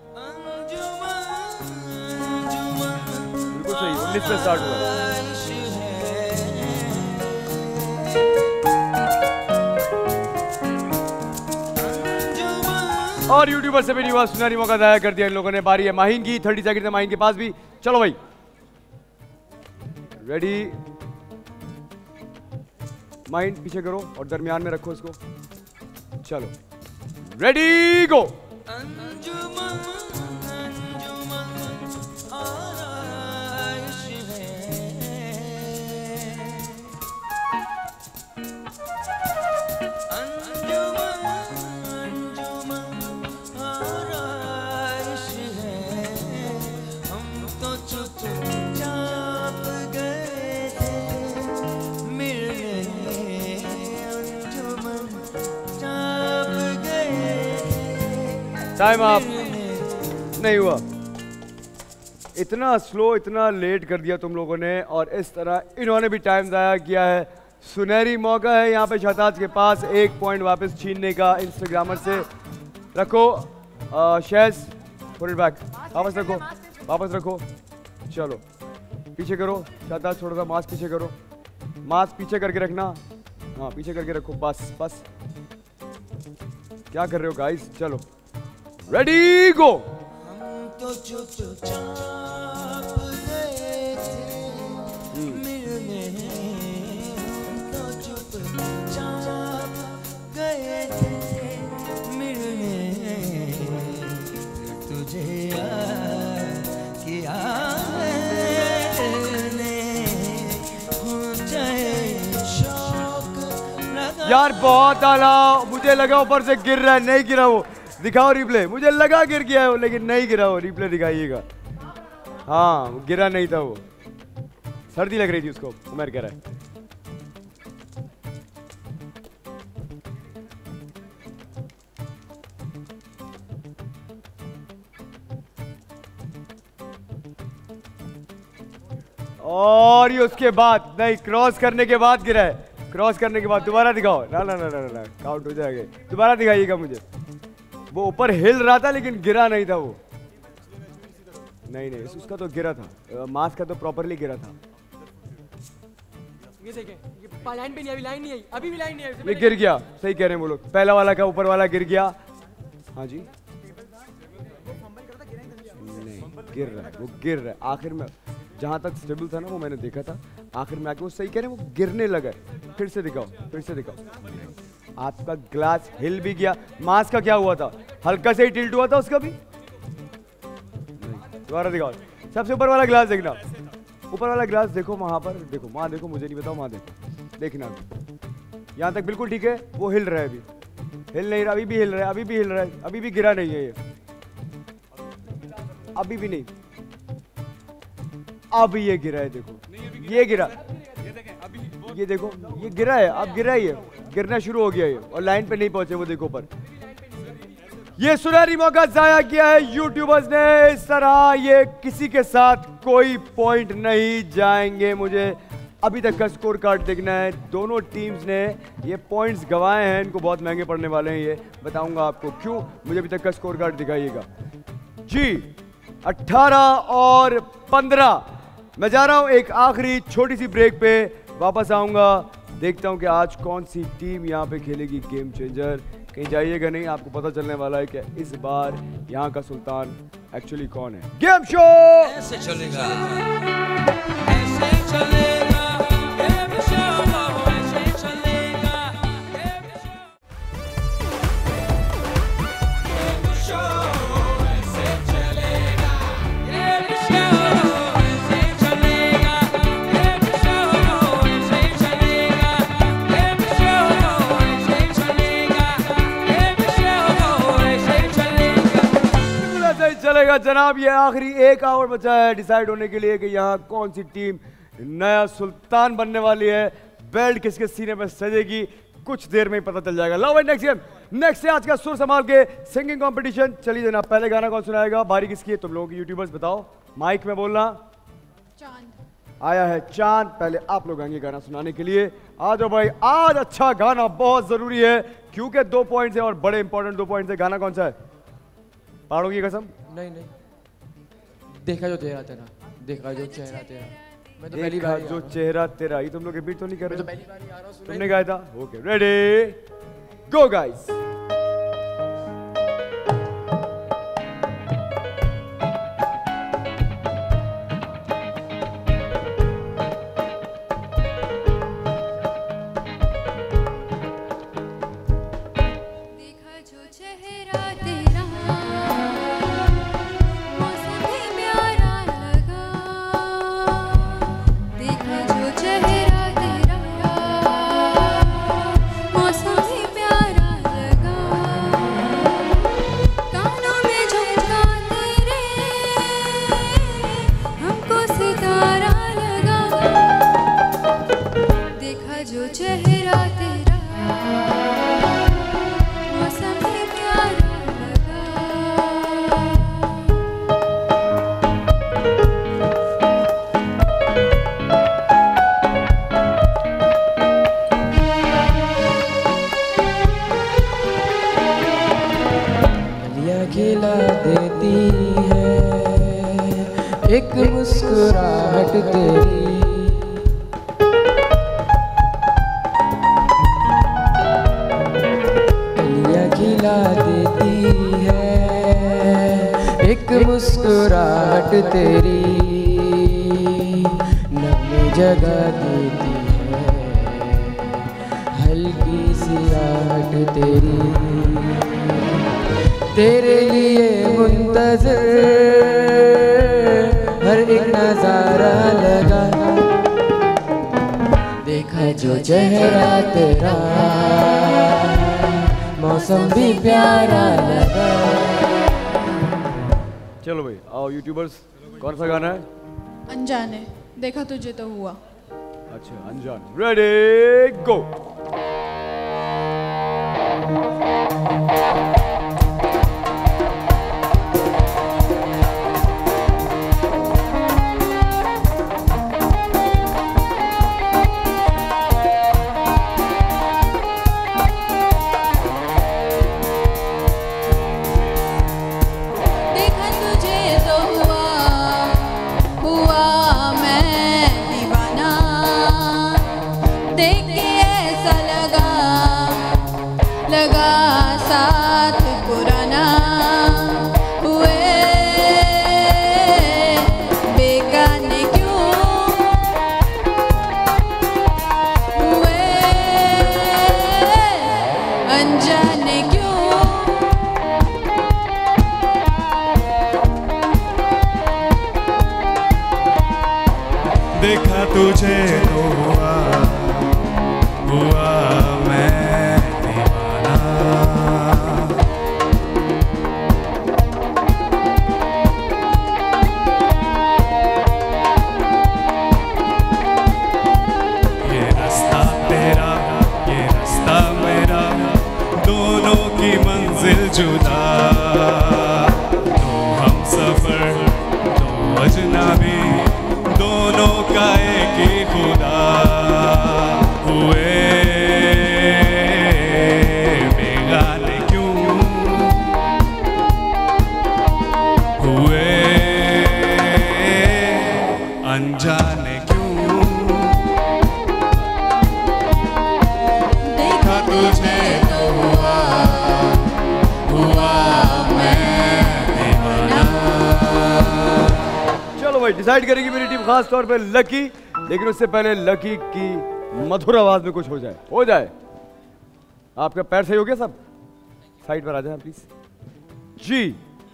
S4: बिल्कुल सही, 19 में स्टार्ट हुआ। और यूट्यूबर से भी नहीं हुआ, सुनहरी मौका जाया कर दिया इन लोगों ने। बारी है माहीन की। 30 सेकंड है माहीन के पास भी। चलो भाई रेडी। माहीन पीछे करो और दरमियान में रखो इसको। चलो रेडी गो। Time up. नहीं हुआ। इतना स्लो, इतना लेट कर दिया तुम लोगों ने, और इस तरह इन्होंने भी टाइम ज़ाया किया है। सुनहरी मौका है यहाँ पे शहताज के पास 1 पॉइंट वापस छीनने का इंस्टाग्रामर से। रखो शेज, पुट इट बैक, वापस रखो, वापस रखो। चलो पीछे करो शहताज, थोड़ा सा मास्क पीछे करो, मास्क पीछे करके रखना। हाँ पीछे करके रखो, बस बस। क्या कर रहे हो गाइस? चलो रेडी गो।
S7: हम तो चुपचाप गए थे मिलने, हम तो चुपचाप गए थे मिलने, फिर तुझे याद किया मैंने, हो जाए शौक लगा।
S4: यार बहुत आला, मुझे लगा ऊपर से गिर रहा है, नहीं गिरा वो। दिखाओ रिप्ले, मुझे लगा गिर गया है वो, लेकिन नहीं गिरा वो। रिप्ले दिखाइएगा। हाँ गिरा नहीं था वो, सर्दी लग रही थी उसको, उमर कह रहा है। और ये उसके बाद नहीं, क्रॉस करने के बाद गिरा है। क्रॉस करने के बाद दोबारा दिखाओ। ना ना ना ना ना, काउंट हो जाएगा। दोबारा दिखाइएगा मुझे। वो ऊपर हिल रहा था लेकिन गिरा नहीं था वो। नहीं नहीं, उसका तो गिरा था, मास्क का तो प्रॉपरली गिरा था।
S9: ये देखें, ये लाइन पे नहीं, अभी लाइन नहीं आई, अभी भी लाइन नहीं आई।
S4: ये गिर गया, सही कह रहे हैं वो लोग। पहला वाला का ऊपर वाला गिर गया। हाँ जी, नहीं गिर रहा है, वो गिर रहा है। आखिर में जहाँ तक स्टेबल था ना वो मैंने देखा था, आखिर में आके वो सही कह रहे हैं, वो गिरने लगा है। फिर से दिखाओ, फिर से दिखाओ। आपका ग्लास हिल भी गया। मास्क का क्या हुआ था? हल्का से ही टिल्ट हुआ था उसका भी। दोबारा दिखाओ, सबसे ऊपर वाला ग्लास देखना। ऊपर वाला ग्लास देखो, वहां पर देखो, वहां देखो, मुझे नहीं बताओ, वहां देखो, देखना। यहाँ तक बिल्कुल ठीक है, वो हिल रहा है अभी, हिल नहीं रहा, अभी भी हिल रहा है, अभी भी हिल रहा है, अभी भी गिरा नहीं है ये, अभी भी नहीं। अब ये गिरा है, देखो ये गिरा, ये देखो ये गिरा है, अब गिरा ही है, गिरना शुरू हो गया ये, और लाइन पे नहीं पहुंचे वो, देखो पर। ये सुनहरी मौका जाया किया है यूट्यूबर्स ने। इस तरह ये किसी के साथ कोई पॉइंट नहीं जाएंगे। मुझे अभी तक का स्कोर कार्ड देखना है। दोनों टीम्स ने ये पॉइंट्स गंवाए हैं, इनको बहुत महंगे पड़ने वाले हैं। ये बताऊंगा आपको क्यों। मुझे अभी तक का स्कोर कार्ड दिखाइएगा जी। 18 और 15। मैं जा रहा हूं एक आखिरी छोटी सी ब्रेक पे, वापस आऊंगा, देखता हूं कि आज कौन सी टीम यहाँ पे खेलेगी गेम चेंजर। कहीं जाइएगा नहीं, आपको पता चलने वाला है कि इस बार यहाँ का सुल्तान एक्चुअली कौन है। गेम शो
S7: ऐसे चलेगा, ऐसे चलेगा, गेम शो ऐसे चलेगा, गेम शो ऐसे चलेगा, गेम शो ऐसे चलेगा, गेम शो ऐसे चलेगा, गेम शो ऐसे चलेगा, गेम शो ऐसे चलेगा।
S4: ऐसे ही चलेगा जनाब। ये आखिरी 1 आवर बचा है डिसाइड होने के लिए कि यहाँ कौन सी टीम नया सुल्तान बनने वाली है। बेल्ट किसके सीने में सजेगी कुछ देर में ही पता चल जाएगा। लो भाई नेक्स्ट गेम, नेक्स्ट है आज का सुर संभाल के सिंगिंग कंपटीशन। चलिए जनाब, पहले गाना कौन सुनाएगा? बारी किसकी है? तुम लोगों की, यूट्यूबर्स बताओ, माइक में बोलना।
S1: चांद
S4: आया है चांद, पहले आप लोग आएंगे गाना सुनाने के लिए। आ जाओ भाई, आज अच्छा गाना बहुत जरूरी है क्योंकि 2 पॉइंट्स है और बड़े इंपॉर्टेंट 2 पॉइंट्स है। गाना कौन सा है? पहाड़ों की कसम?
S9: नहीं नहीं, देखा जो चेहरा तेरा, देखा जो चेहरा तेरा। मैं तो पहली बार
S4: जो चेहरा तेरा, ये तुम लोग रिपीट तो नहीं कर
S9: मैं तो
S4: रहे?
S9: पहली बार ही आ रहा हूँ।
S4: तुमने गाया था? Okay ready go guys.
S10: देखा जो चेहरा तेरा मौसम भी प्यारा लगा, देखा जो चेहरा तेरा मौसम भी प्यारा लगा।
S9: एक मुस्कुराहट तेरी कलियां खिला देती है, एक मुस्कुराहट तेरी नगमे जगा देती है, हल्की सी आहट तेरी तेरे लिए मुंतज़िर हर एक नजारा लगा, देखा जो चेहरा तेरा मौसम भी प्यारा लगा।
S4: चलो भाई आओ यूट्यूबर्स, कौन सा गाना है?
S11: अनजाने, देखा तुझे तो हुआ।
S4: अच्छा अनजान, रेडी गो।
S10: देखा तुझे तो हुआ मैं दीवाना, देख के ऐसा लगा साथ पुराना, हुए बेगाने क्यों, हुए अनजाने क्यों।
S12: देखा तुझे तो हुआ मैं दीवाना, ये रास्ता तेरा ये रास्ता मेरा, दोनों की मंजिल जुदा, दो हम सफर दो अजनबी, दोनों का एक ही खुदा, हुए बेगाने क्यों, हुए अनजाने क्यों। देखा तुझे तो हुआ मैं दीवाना।
S4: चलो भाई डिसाइड करेगी मेरी टीम, खास तौर पे लकी, लेकिन उससे पहले लकी की मधुर आवाज में कुछ हो जाए। आपका पैर सही हो गया सब? साइड पर आ जाए प्लीज जी।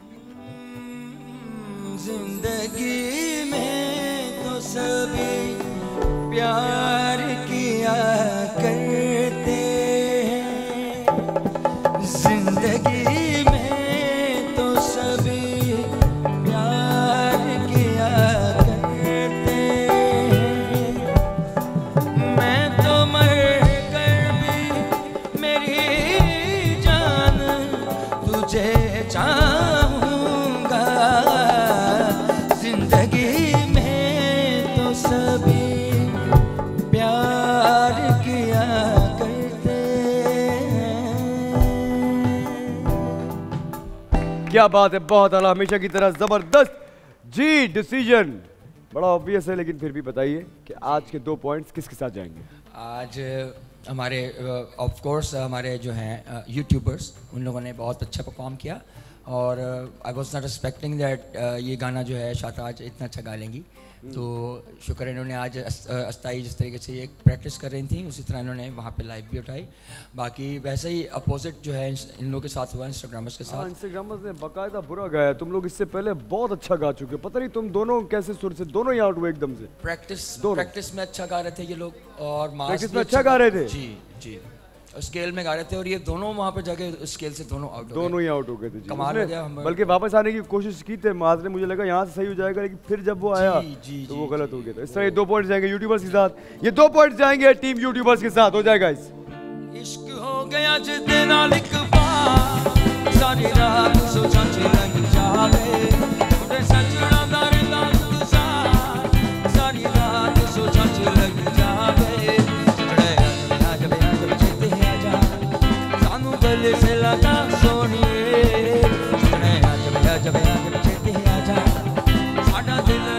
S3: जिंदगी में तो सभी प्यार किया करते हैं, जिंदगी में तो सभी प्यार किया करते हैं, मैं तो मर कर भी मेरी जान तुझे चाहूंगा, जिंदगी में तो सभी प्यार किया करते हैं।
S4: क्या बात है, बहुत आला, हमेशा की तरह जबरदस्त जी। डिसीजन बड़ा ऑब्वियस है, लेकिन फिर भी बताइए कि आज के 2 पॉइंट्स किसके साथ जाएंगे?
S13: आज हमारे ऑफ कोर्स हमारे जो हैं यूट्यूबर्स, उन लोगों ने बहुत अच्छा परफॉर्म किया, और I was not expecting that ये गाना जो है शाता आज इतना अच्छा गा लेंगी, तो शुक्र है इन्होंने आज अस्ताई जिस तरीके से ये प्रैक्टिस कर रही थी उसी तरह इन्होंने वहाँ पे लाइव भी उठाई। बाकी वैसे ही अपोजिट जो है इन लोगों के साथ हुआ इंस्टाग्रामर्स के साथ।
S4: इंस्टाग्रामर्स ने बाकायदा बुरा गाया, तुम लोग इससे पहले बहुत अच्छा गा चुके हो, पता नहीं तुम दोनों कैसे सुर से दोनों ही आउट हुए एकदम से।
S13: प्रैक्टिस में अच्छा गा रहे थे ये लोग, और
S4: प्रैक्टिस में अच्छा गा रहे थे
S13: जी स्केल में गा रहे थे, और ये दोनों वहाँ पर जाके स्केल से दोनों
S4: ही आउट हो गए थे।
S13: कमाल हो गया।
S4: बल्कि वापस आने की कोशिश की थे माज ने, मुझे लगा यहाँ से सही हो जाएगा, लेकिन फिर जब वो आया तो वो गलत हो गया था। इस तरह 2 पॉइंट्स जाएंगे यूट्यूबर्स के साथ, ये 2 पॉइंट्स जाएंगे टीम यूट्यूबर्स के साथ, हो जाएगा इस।
S3: इश्क हो गया जिदे नाल एक बार, सारी रात सोचा लग जावे, उठे सजना दा रहिंदा इंतजार, सारी रात सोचा लग जावे, गले से लगा सोनिए, जब चेते आ जा, साडा दिल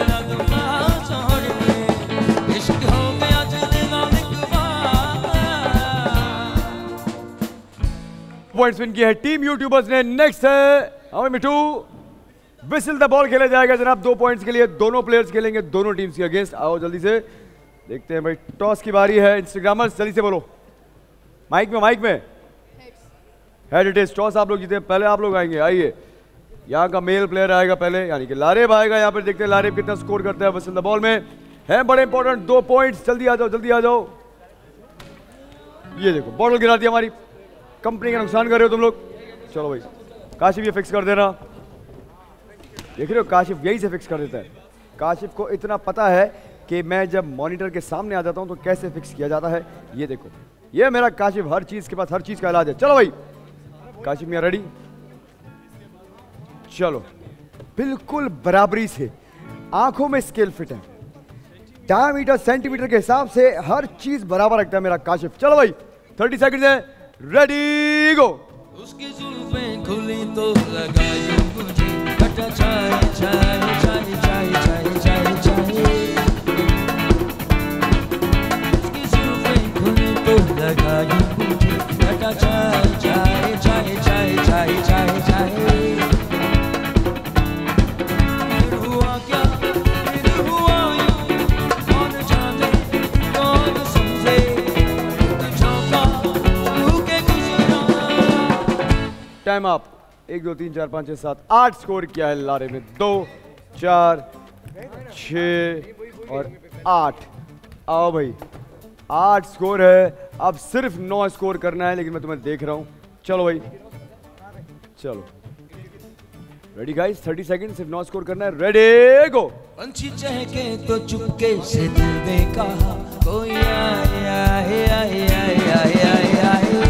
S4: पॉइंट्स विन किए हैं टीम यूट्यूबर्स ने। नेक्स्ट है हमें मिठू, विसल द बॉल खेला जाएगा जनाब 2 पॉइंट्स के लिए। दोनों प्लेयर्स खेलेंगे दोनों टीम्स के अगेंस्ट। आओ जल्दी से देखते हैं भाई, टॉस की बारी है। इंस्टाग्रामर्स जल्दी से बोलो, माइक में हेड इट इज। टॉस आप लोग जीते, पहले आप लोग आएंगे। आइए, यहाँ का मेल प्लेयर आएगा पहले, यानी कि लारेब आएगा। यहाँ पर देखते हैं लारेब कितना स्कोर करता है विसल द बॉल में। है बड़े इंपॉर्टेंट 2 पॉइंट्स। जल्दी आ जाओ, जल्दी आ जाओ। ये देखो बॉटल गिरा दिया, हमारी कंपनी का नुकसान कर रहे हो तुम लोग। चलो भाई, काशिफ ये फिक्स कर देना। देख रहे हो, काशिफ यही से फिक्स कर देता है। काशिफ को इतना पता है कि मैं जब मॉनिटर के सामने आ जाता हूं तो कैसे फिक्स किया जाता है। ये देखो, ये मेरा काशिफ, हर चीज के पास हर चीज का इलाज है। चलो भाई, काशिफ मियां रेडी। चलो, बिल्कुल बराबरी से, आंखों में स्केल फिट है, डायमीटर सेंटीमीटर के हिसाब से हर चीज बराबर रखता है मेरा काशिफ। चलो भाई, 30 सेकंड है, रेडी गो।
S3: उसकी जुल्फें खुली तो लगाई मुझे कटा चाय चाय चाय चाय चाय चाय चाय। उसकी जुल्फें खुली तो लगाई मुझे कटा चाय चाय चाय चाय चाय चाय चाय। हुआ क्या, हुआ यूं, कौन जाने कौन समझे, झोंका तू के गुजरा।
S4: Time up. 1 2 3 4 5 6 7 8 स्कोर किया है लारे में। 2 4 6 और 8। आओ भाई, 8 स्कोर है। अब सिर्फ 9 स्कोर करना है, लेकिन मैं तुम्हें देख रहा हूं। चलो भाई, चलो रेडी गाइस, 30 सेकंड, सिर्फ 9 स्कोर करना है। Ready go.
S3: पंछी चहके तो चुपके से दिल ने कहा कोई आए आए आए आए आए आए आए।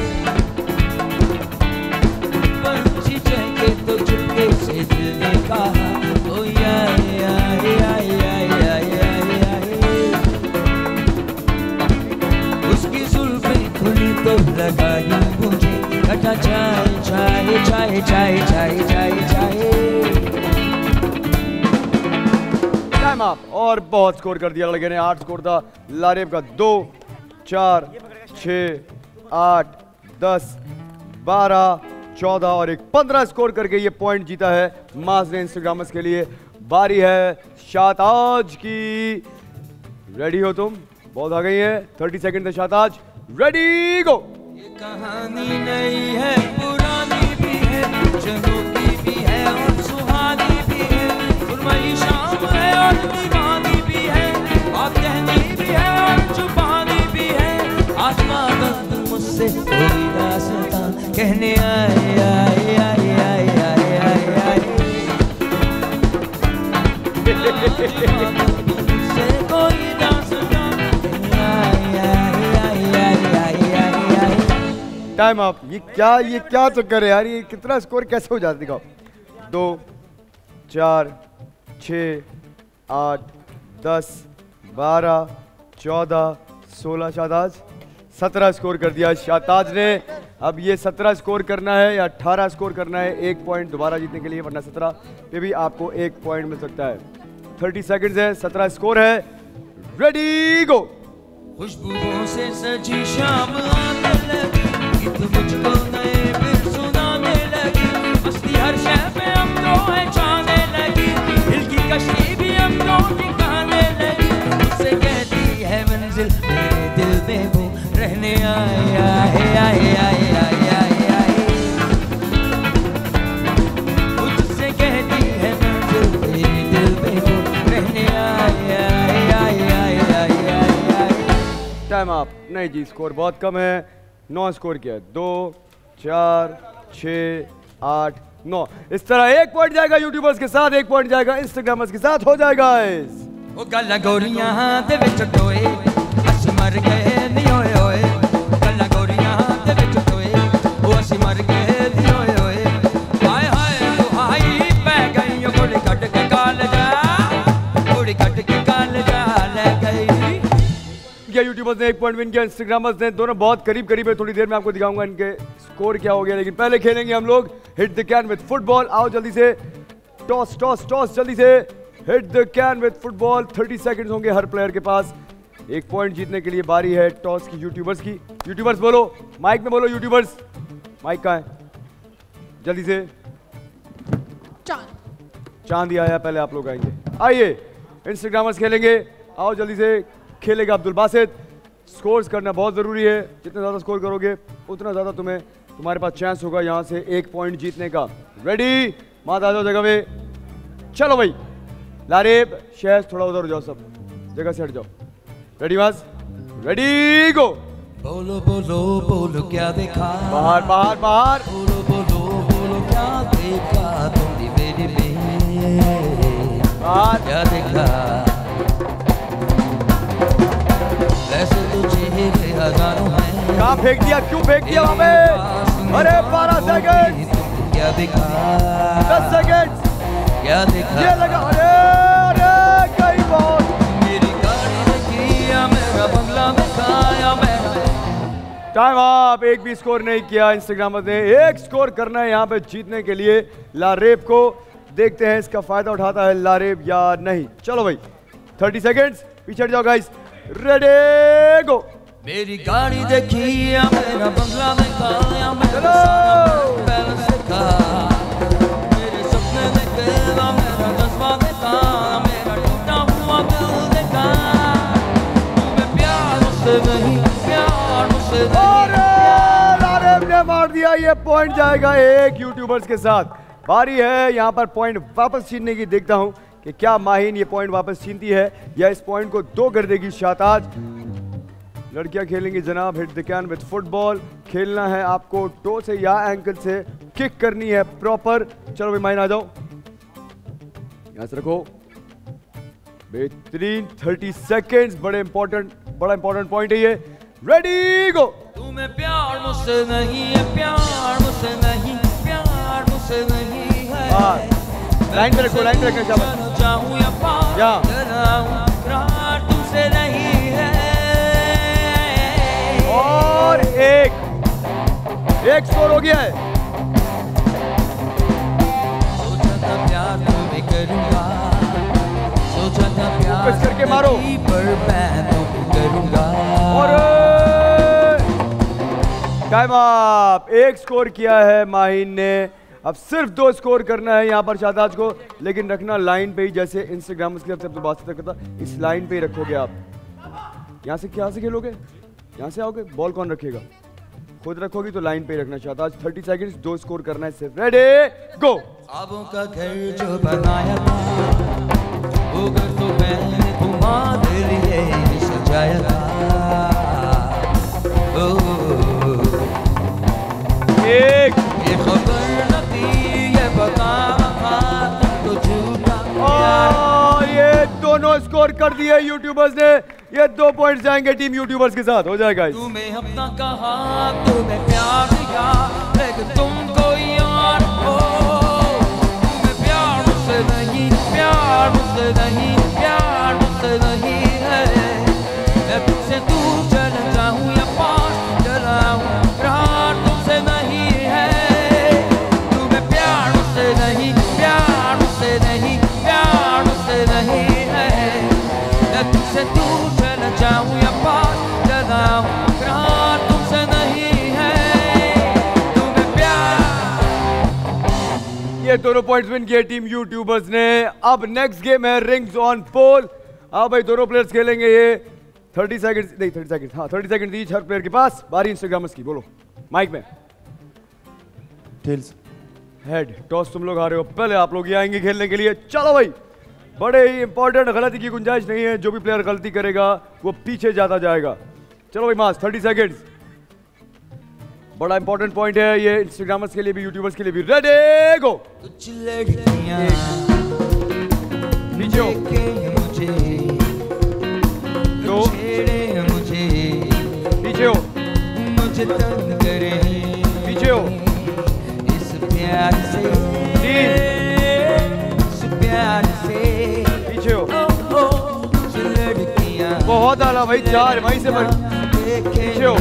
S3: पंछी चहके तो चुपके से दिल ने कहा कोई आए आए आए आए आए आए आए। उसकी जुल्फें खुली तो लगाई मुझे कटा चाय चाय चाय चाय चाय चाय चाय।
S4: Time up. और बहुत स्कोर कर दिया लड़के ने। 8 स्कोर था लारेब का। 2 4 6 8 10 12 14 और एक 15 स्कोर करके ये पॉइंट जीता है माज ने इंस्टाग्रामर्स के लिए। बारी है शाताज की। रेडी हो तुम? बहुत आ गई है। 30 सेकंड थे शाताज। रेडी गो।
S3: ये कहानी नई है, पुरानी भी है, जनोती भी है और सुहानी भी है, सुरमई शाम है और दीवानी भी है, बात कहनी भी है और छुपानी भी है। आसमां बंद मुझसे कोई दास्तां कहने आए आए आए आए आए आए आए। मुझसे कोई दास्तां कहने आए आए आए आए आए आए आए।
S4: Time up. ये क्या चक्कर है यार, ये कितना स्कोर कैसे हो जाता? दिखाओ। 2 4 6 8 10 12 14 16 शाताज 17 स्कोर कर दिया शाताज ने। अब ये 17 स्कोर करना है या 18 स्कोर करना है, 1 पॉइंट दोबारा जीतने के लिए, वरना 17 पे भी आपको 1 पॉइंट मिल सकता है। 30 सेकंड्स है, 17 स्कोर है। रेडी गो।
S3: खुशबुओं से सजी शाम आने लगी, गीत मुझको नए फिर सुनाने लगी, मस्ती हर शहर में हम तो है जाने लगी, दिल की कश्ती भी हम तो ठिकाने लगी, मुझसे कहती है मंजिल मेरे दिल में वो रहने आए आए आए आए आए आए आए। मुझसे कहती है मंजिल मेरे दिल में वो रहने आए आए आए आए आए आए आए।
S4: Time up. नहीं जी, स्कोर बहुत कम है। 9 स्कोर किया है। 2 4 6 8 9। इस तरह 1 पॉइंट जाएगा यूट्यूबर्स के साथ, 1 पॉइंट जाएगा इंस्टाग्रामर्स के साथ। हो जाएगा इस
S3: ओ गल्ला गोरियां दे विच टोए असी मर गए नी ओए ओए, गल्ला गोरियां दे विच टोए ओ असी मर गए नी ओए ओए, हाय हाय दुहाई पै गई ओ गोली कट के काल जा, गोली कट के काल जा ले गई।
S4: क्या यूट्यूबर्स ने 1 पॉइंट विन किया, इंस्टाग्रामर्स ने। दोनों बहुत करीब करीब है। थोड़ी देर में आपको दिखाऊंगा इनके स्कोर क्या हो गया, लेकिन पहले खेलेंगे हम लोग hit the can with football. आओ जल्दी से, टॉस टॉस टॉस, जल्दी से hit the can with football. 30 seconds होंगे हर प्लेयर के पास। 1 पॉइंट जीतने के लिए बारी है टॉस की यूट्यूबर्स की। यूट्यूबर्स बोलो, माइक में बोलो यूट्यूबर्स। माइक कहाँ है? जल्दी से।
S11: चांद।
S4: चांद ही आया, पहले आप लोग आएंगे। आइए इंस्टाग्रामर्स खेलेंगे, आओ जल्दी से। खेलेगा अब्दुल बासित। स्कोर्स करना बहुत ज़रूरी है, जितना ज़्यादा स्कोर करोगे उतना ज़्यादा तुम्हारे पास चांस होगा यहाँ से 1 पॉइंट जीतने का। रेडी? मात आ जाओ जगह पे। चलो भाई, लारेब शहज थोड़ा उधर हो जाओ, सब जगह से हट जाओ। रेडी माज? Ready go.
S3: बोलो बोलो बोलो क्या देखा,
S4: बाहर बाहर बाहर।
S3: बोलो बोलो बोलो क्या देखा तुमने मेरे में, क्या देखा। वैसे तो चेहरे हजारों हैं,
S4: कहाँ फेंक दिया, क्यों फेंक दिया वहाँ पे? अरे 12 सेकंड।
S3: क्या देखा,
S4: 10 सेकंड।
S3: क्या देखा,
S4: ये लगा। अरे अरे कहीं बहुत।
S3: मेरी गाड़ी देखी या मेरा बंगला दिखाया मेरा।
S4: टाइम आप। एक भी स्कोर नहीं किया इंस्टाग्रामर्स ने। एक स्कोर करना है यहाँ पे जीतने के लिए लारेब को। देखते हैं इसका फायदा उठाता है लारेब या नहीं। चलो भाई 30 सेकंड्स, पीछे हट जाओ गाइस। रेडी गो।
S3: मेरी गाड़ी देखी या मेरा बंगला देखा या मेरा पैलेस देखा, मेरे सपने देखे या मेरा जज्बा देखा, मेरा टूटा हुआ दिल देखा। तुम्हें प्यार मुझसे नहीं, प्यार मुझसे नहीं।
S4: लारेब ने मार दिया, ये पॉइंट जाएगा एक यूट्यूबर्स के साथ। बारी है यहाँ पर पॉइंट वापस छीनने की। देखता हूँ कि क्या माहिन ये पॉइंट वापस छीनती है या इस पॉइंट को 2 कर देगी शाताज। लड़कियां खेलेंगी जनाब hit the can with football. खेलना है आपको टो से या एंकल से, किक करनी है प्रॉपर। चलो भाई माहिन आ जाओ, यहां से रखो। बेहतरीन 30 सेकेंड्स। बड़ा इंपॉर्टेंट पॉइंट है ये। Ready go.
S3: तुम्हें प्यार मुझसे नहीं है, प्यार मुझसे नहीं, प्यार मुझसे नहीं है।
S4: लाइन पे रखो, लाइन पे रखना शाबाश।
S3: चाहूं या पार चलाऊं, प्यार तुमसे नहीं है।
S4: और एक स्कोर हो गया है।
S3: सोचा था प्यार तुम्हें करूंगा, सोचा था प्यार
S4: करके मारो
S3: पर मैं तुम्हें करूंगा।
S4: और टाइम अप। 1 स्कोर किया है माहिन ने। अब सिर्फ 2 स्कोर करना है यहाँ पर शाहताज को, लेकिन रखना लाइन पे ही, जैसे इंस्टाग्राम की तरफ से बात करता, इस लाइन पे ही रखोगे आप। यहाँ से क्या से खेलोगे, यहाँ से आओगे, बॉल कौन रखेगा? खुद रखोगी तो लाइन पे ही रखना शाहताज। 30 सेकंड्स, 2 स्कोर करना है सिर्फ। Ready go.
S3: ख्वाबों का घर जो बनाया था, वो घर तो मैंने तुम्हारे लिए सजाया था।
S4: एक
S3: ये खबर न थी, ये बताना था तो झूठा।
S4: ये दोनों स्कोर कर दिए यूट्यूबर्स ने। ये 2 पॉइंट्स जाएंगे टीम यूट्यूबर्स के साथ। हो जाएगा।
S3: तुम्हें अपना कहा, तुम्हें प्यार दिया, लेकिन तुमको यार हो। तुम्हें प्यार मुझसे नहीं, प्यार मुझसे नहीं, प्यार मुझसे नहीं है। मैं तुमसे दूर चला जाऊं या पास चला आऊं, प्यार तुमसे नहीं है। तुम्हें प्यार मुझसे नहीं, प्यार मुझसे नहीं, प्यार मुझसे नहीं है। मैं तुमसे दूर चला जाऊं या पास चला आऊं, प्यार तुमसे नहीं है। तुम्हें प्यार।
S4: ये दोनों पॉइंट्स विन किए टीम यूट्यूबर्स ने। अब नेक्स्ट गेम है रिंग्स ऑन पोल। अब भाई दोनों प्लेयर्स खेलेंगे ये। 30 सेकंड्स नहीं, 30 सेकंड, हाँ 30 सेकंड ईच हर प्लेयर के पास। बारी इंस्टाग्रामर्स की, बोलो माइक में।
S5: टेल्स।
S4: हेड। टॉस तुम लोग आ रहे हो, पहले आप लोग ये आएंगे खेलने के लिए। चलो भाई, बड़े ही इंपॉर्टेंट, गलती की गुंजाइश नहीं है। जो भी प्लेयर गलती करेगा वो पीछे जाता जाएगा। चलो भाई मास, 30 सेकंड्स। बड़ा इंपॉर्टेंट पॉइंट है ये इंस्टाग्रामर्स के लिए भी, यूट्यूबर्स के लिए भी। Ready go.
S3: कुछ लड़कियां
S4: पीछे हो,
S3: मुझे
S4: दो
S3: छेड़े, मुझे
S4: पीछे हो,
S3: मुझे तंग करे,
S4: पीछे हो,
S3: इस प्यार से,
S4: 3,
S3: इस प्यार से
S4: पीछे हो।
S3: कुछ लड़कियां
S4: बहुत आला भाई, 4 वहीं से पीछे हो।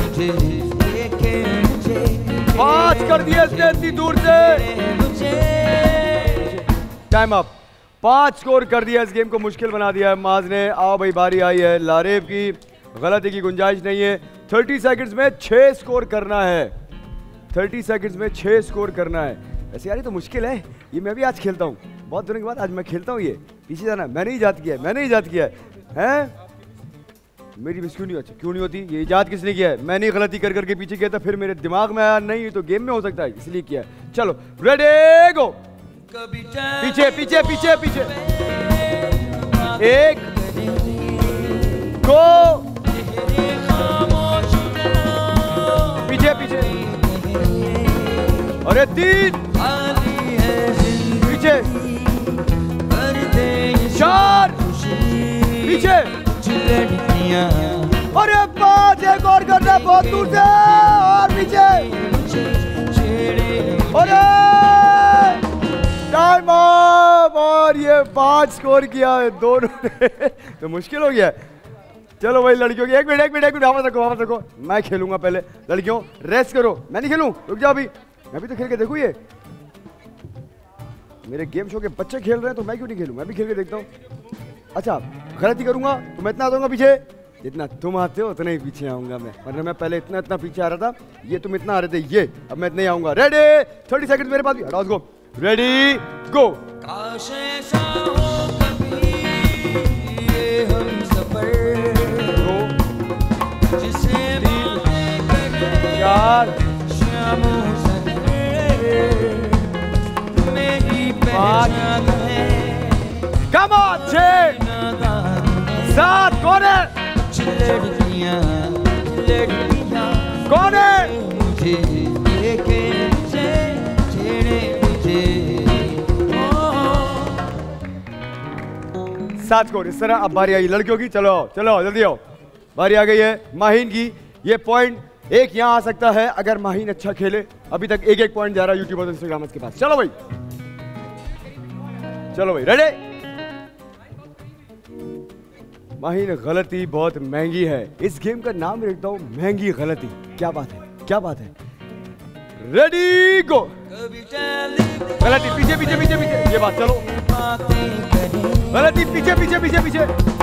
S4: 5 कर दिया इसने इतनी दूर से। Time up. 5 स्कोर कर दिया, इस गेम को मुश्किल बना दिया है माज ने। आओ भाई, बारी आई है लारेब की। गलती की गुंजाइश नहीं है। 30 सेकंड्स में 6 स्कोर करना है। 30 सेकंड्स में 6 स्कोर करना है। वैसे यार ये तो मुश्किल है, ये मैं भी आज खेलता हूँ, बहुत दिनों के बाद आज मैं खेलता हूँ। ये पीछे जाना, मैंने ईजाद किया है, मैंने ईजाद किया है? मेरी मिस क्यों नहीं अच्छा क्यों नहीं होती? ये ईजाद किसने किया है? मैंने गलती कर करके पीछे किया था, फिर मेरे दिमाग में आया नहीं ये तो गेम में हो सकता है, इसलिए किया है। चलो रेडी गो, पीछे पीछे पीछे पीछे, एक दो, पीछे पीछे, अरे तीन, पीछे, चार, पीछे, अरे पांच, एक और करना बहुत दूर से, और पीछे, अरे टाइम अप, और ये 5 स्कोर किया है दोनों ने तो मुश्किल हो गया है। चलो भाई लड़कियों की, एक मिनट वापस रखो, मैं खेलूंगा पहले। लड़कियों रेस्ट करो, मैं नहीं खेलूं, रुक जाओ, अभी मैं भी तो खेल के देखूं। ये मेरे गेम शो के बच्चे खेल रहे हैं तो मैं क्यों नहीं खेलूं, मैं भी खेल के देखता हूं। अच्छा गलती करूंगा तो मैं इतना आ जाऊंगा पीछे, जितना तुम आते हो उतना ही पीछे आऊंगा मैं, वरना मैं पहले इतना पीछे आ रहा था, ये तुम इतना आ रहे थे, ये अब मैं इतना ही आऊंगा। रेडी, 30 सेकंड मेरे पास भी, हटाओ उसको, रेडी गो। चार, पाँच, कम ऑन, 6, 7, कौन है? कौन है? 7 स्कोर इस तरह। अब बारी आई लड़कियों की, चलो चलो जल्दी आओ, बारी आ गई है माहीन की। ये पॉइंट एक यहाँ आ सकता है अगर माहीन अच्छा खेले। अभी तक एक पॉइंट जा रहा है यूट्यूबर्स इंस्टाग्रामर्स के पास। चलो भाई रेडी। माहीन गलती बहुत महंगी है, इस गेम का नाम रखता हूं महंगी गलती। क्या बात है, क्या बात है। Ready go. गलती पीछे पीछे पीछे पीछे, ये बात चलो। गलती पीछे पीछे पीछे पीछे,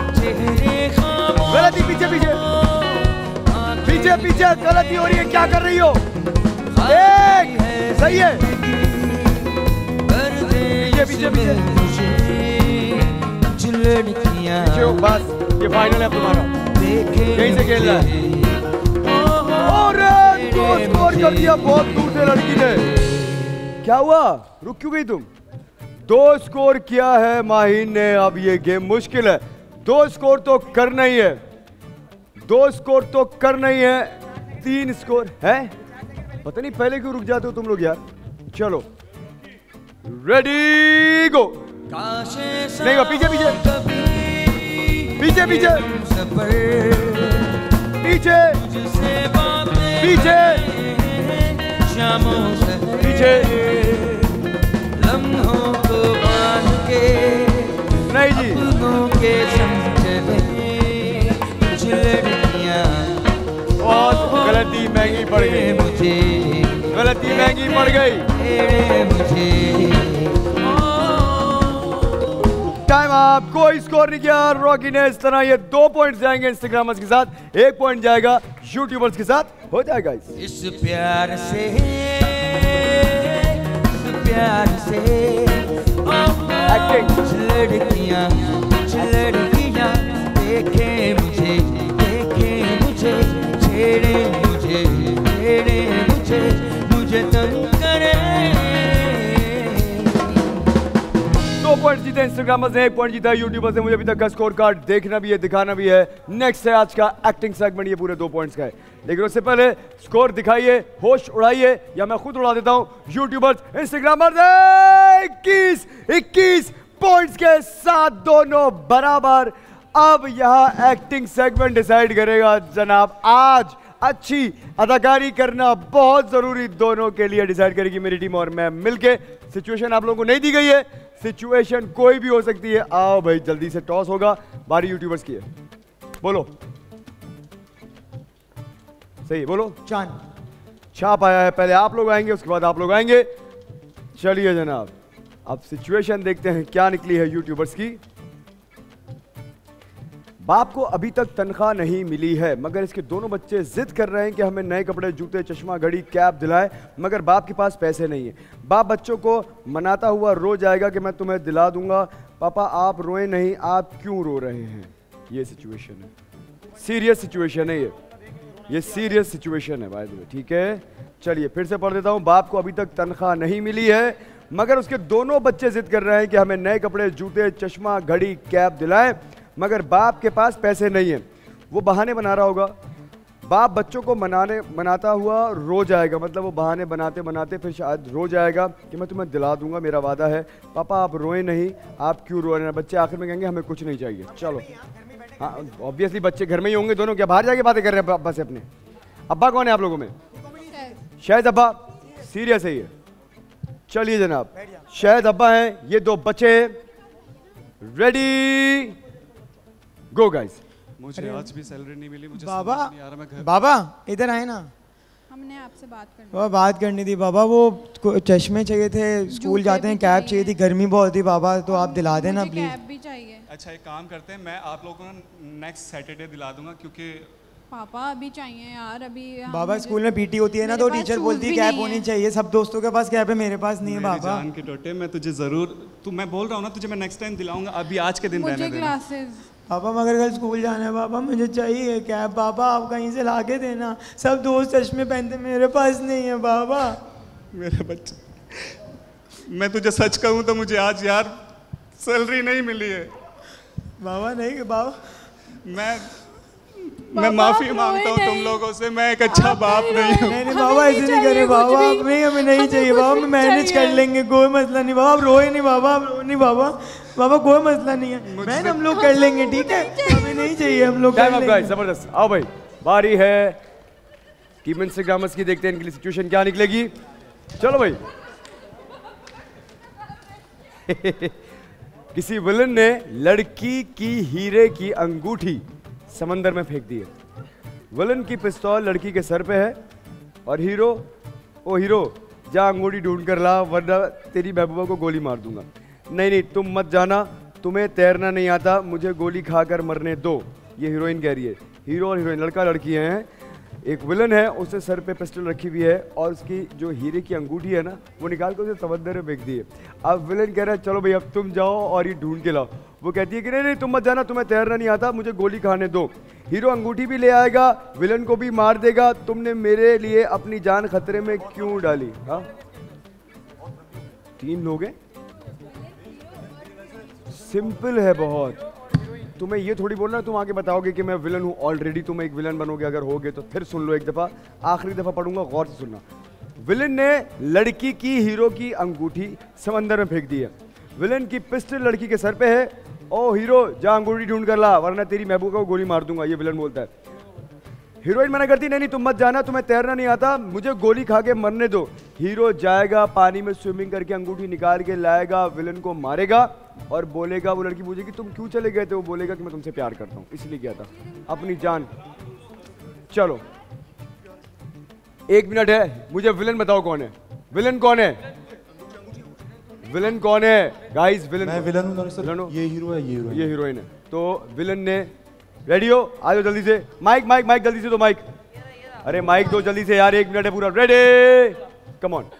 S4: गलती पीछे पीछे पीछे पीछे, गलती हो रही है, क्या कर रही हो? एक सही है, पीछे पीछे पीछे पीछे, बस ये फाइनल है तुम्हारा, यहीं से खेलना है। और 2 स्कोर कर दिया बहुत दूर से लड़की ने। क्या हुआ, रुक क्यों गई तुम? 2 स्कोर किया है माहीन ने। अब ये गेम मुश्किल है, 2 स्कोर तो करना ही है, 2 स्कोर तो करना ही है। 3 स्कोर है, पता नहीं पहले क्यों रुक जाते हो तुम लोग यार। चलो रेडी गो। नहीं गो, पीछे पीछे पीछे पीछे पीछे पीछे पीछे, लम्हों को बांध के नहीं जी, के कुछ लड़कियां बहुत गलती महंगी पड़ गई मुझे, गलती महंगी पड़ गई मुझे। टाइम आप, कोई स्कोर नहीं किया रॉकी ने। इस तरह ये 2 पॉइंट्स जाएंगे इंस्टाग्रामर्स के साथ, 1 पॉइंट जाएगा यूट्यूबर्स के साथ। हो जाएगा इस प्यार से, इस प्यार से एक्टिंग। लड़कियां देखे मुझे छेड़े मुझे तंग करे। 2 पॉइंट जीते इंस्टाग्रामर्स ने, 1 पॉइंट जीता यूट्यूबर्स ने। मुझे अभी तक का स्कोर कार्ड देखना भी है, दिखाना भी है। नेक्स्ट है आज का एक्टिंग सेगमेंट, ये पूरे 2 पॉइंट्स का है। लेकिन उससे पहले स्कोर दिखाइए, होश उड़ाइए, या मैं खुद उड़ा देता हूं। यूट्यूबर्स इंस्टाग्रामर्स 21 पॉइंट्स के साथ दोनों बराबर। अब यहां एक्टिंग सेगमेंट डिसाइड करेगा जनाब। आज अच्छी अदाकारी करना बहुत जरूरी दोनों के लिए डिसाइड करेगी मेरी टीम और मैं मिलके। सिचुएशन आप लोगों को नहीं दी गई है, सिचुएशन कोई भी हो सकती है। आओ भाई जल्दी से, टॉस होगा, बारी यूट्यूबर्स की है। बोलो सही, बोलो।
S6: चांद।
S4: छाप आया है, पहले आप लोग आएंगे उसके बाद आप लोग आएंगे। चलिए जनाब, अब सिचुएशन देखते हैं क्या निकली है यूट्यूबर्स की। बाप को अभी तक तनख्वाह नहीं मिली है, मगर इसके दोनों बच्चे जिद कर रहे हैं कि हमें नए कपड़े, जूते, चश्मा, घड़ी, कैप दिलाएं, मगर बाप के पास पैसे नहीं है। बाप बच्चों को मनाता हुआ रो जाएगा कि मैं तुम्हें दिला दूंगा। पापा आप रोए नहीं, आप क्यों रो रहे हैं? ये सिचुएशन है, सीरियस सिचुएशन है ये serious situation by the way वे, ठीक है। चलिए फिर से पढ़ देता हूँ। बाप को अभी तक तनख्वाह नहीं मिली है, मगर उसके दोनों बच्चे जिद कर रहे हैं कि हमें नए कपड़े, जूते, चश्मा, घड़ी, कैप दिलाएं, मगर बाप के पास पैसे नहीं है। वो बहाने बना रहा होगा। बाप बच्चों को मनाता हुआ रो जाएगा, मतलब वो बहाने बनाते बनाते फिर शायद रो जाएगा कि मैं तुम्हें दिला दूंगा, मेरा वादा है। पापा आप रोए नहीं, आप क्यों रो रहे हैं? बच्चे आखिर में कहेंगे हमें कुछ नहीं चाहिए। चलो हाँ, ऑब्वियसली बच्चे घर में ही होंगे दोनों, क्या बाहर जाके बातें कर रहे हैं अब्बा से अपने? अब्बा कौन है आप लोगों में? शायद अब्बा, सीरियस है ये। चलिए जनाब, शायद अब्बा हैं, ये दो बच्चे। Ready go guys.
S12: मुझे आज भी सैलरी नहीं मिली, मुझे
S6: बाबा
S12: समझ नहीं आ रहा मैं घर।
S6: बाबा इधर आए ना,
S11: हमने आपसे बात करनी
S6: बाबा बात करनी थी। बाबा वो चश्मे चाहिए थे, स्कूल जाते हैं, कैप चाहिए थी, गर्मी बहुत थी बाबा, तो आप दिला देना प्लीज।
S11: कैप भी चाहिए।
S12: अच्छा एक काम करते हैं, मैं आप लोगों को नेक्स्ट सैटरडे दिला दूंगा, क्योंकि
S11: पापा अभी चाहिए यार, अभी
S6: बाबा स्कूल में पीटी होती है ना, तो टीचर बोलती है कैप होनी चाहिए, सब दोस्तों के पास कैप है, मेरे पास नहीं है बाबा।
S12: जान के टोटे, मैं तुझे जरूर, तू मैं बोल रहा हूँ ना तुझे, मैं नेक्स्ट टाइम दिलाऊंगा, अभी आज के दिन रहने देना।
S6: पापा मगर कल स्कूल जाना है पापा, मुझे चाहिए कैप पापा, आप कहीं से ला के देना। सब दोस्त चश्मे पहनते, मेरे पास नहीं है बाबा।
S12: मेरे बच्चे, मैं तुझे सच कहूँ तो मुझे आज यार सैलरी नहीं मिली है
S6: बाबा। नहीं बाबा,
S12: मैं माफी मांगता हूँ तुम लोगों से, मैं एक अच्छा बाप नहीं हूँ।
S6: नहीं बाबा ऐसे नहीं करे बाबा, आप नहीं, हमें नहीं चाहिए बाबा, हम मैनेज कर लेंगे, कोई मसला नहीं बाबा। आप रोए नहीं बाबा, आप रो नहीं बाबा, बाबा कोई मसला नहीं है, मैन हम लोग कर लेंगे, ठीक है, हमें नहीं चाहिए, हम लोग
S4: टाइम अप गाइस, जबरदस्त। आओ भाई, बारी है टीम इंस्टाग्रामर्स की, देखते हैं इनके लिए सिचुएशन क्या निकलेगी। चलो भाई। किसी विलन ने लड़की की हीरे की अंगूठी समंदर में फेंक दी है। विलन की पिस्तौल लड़की के सर पे है और हीरो, ओ हीरो जा अंगूठी ढूंढ कर ला वरना तेरी महबूबा को गोली मार दूंगा। नहीं नहीं तुम मत जाना, तुम्हें तैरना नहीं आता, मुझे गोली खाकर मरने दो। ये हीरोइन कह रही है। हीरो और हीरोइन लड़का लड़की हैं। एक विलन है, उसने सर पे पिस्टल रखी हुई है और उसकी जो हीरे की अंगूठी है ना, वो निकाल कर उसे समंदर में फेंक दी है। अब विलन कह रहा है चलो भाई अब तुम जाओ और ये ढूंढ के लाओ। वो कहती है कि नहीं नहीं तुम मत जाना, तुम्हें तैरना नहीं आता, मुझे गोली खाने दो। हीरो अंगूठी भी ले आएगा, विलन को भी मार देगा। तुमने मेरे लिए अपनी जान खतरे में क्यों डाली? हाँ 3 लोग हैं, सिंपल है बहुत। तुम्हें ये थोड़ी बोलना तुम आगे बताओगे कि मैं विलन हूँ, ऑलरेडी तुम एक विलन बनोगे अगर होगे तो। फिर सुन लो एक दफ़ा, आखिरी दफ़ा पढ़ूंगा, गौर से सुनना। विलन ने लड़की की हीरो की अंगूठी समंदर में फेंक दी है। विलन की पिस्टल लड़की के सर पे है। ओ हीरो जा अंगूठी ढूंढ कर ला वरना तेरी महबूबा को गोली मार दूंगा, ये विलन बोलता है। हीरोइन मना करती नहीं नहीं तुम मत जाना, तुम्हें तैरना नहीं आता, मुझे गोली खा के मरने दो। हीरो जाएगा पानी में स्विमिंग करके अंगूठी निकाल के लाएगा, विलन को मारेगा और बोलेगा, वो लड़की पूछेगी तुम क्यों चले गए थे? वो बोलेगा कि मैं तुमसे प्यार करता हूँ इसलिए गया था, अपनी जान। चलो 1 मिनट है, मुझे विलन बताओ कौन है? विलन कौन है? विलन कौन है गाइस? विलन
S5: मैं विलन हूं सर, ये हीरो है, ये
S4: हीरोइन है। तो विलन ने रेडी हो, आ जाओ जल्दी से। माइक माइक माइक जल्दी से दो माइक। अरे माइक दो जल्दी से यार, 1 मिनट है पूरा। Ready come on,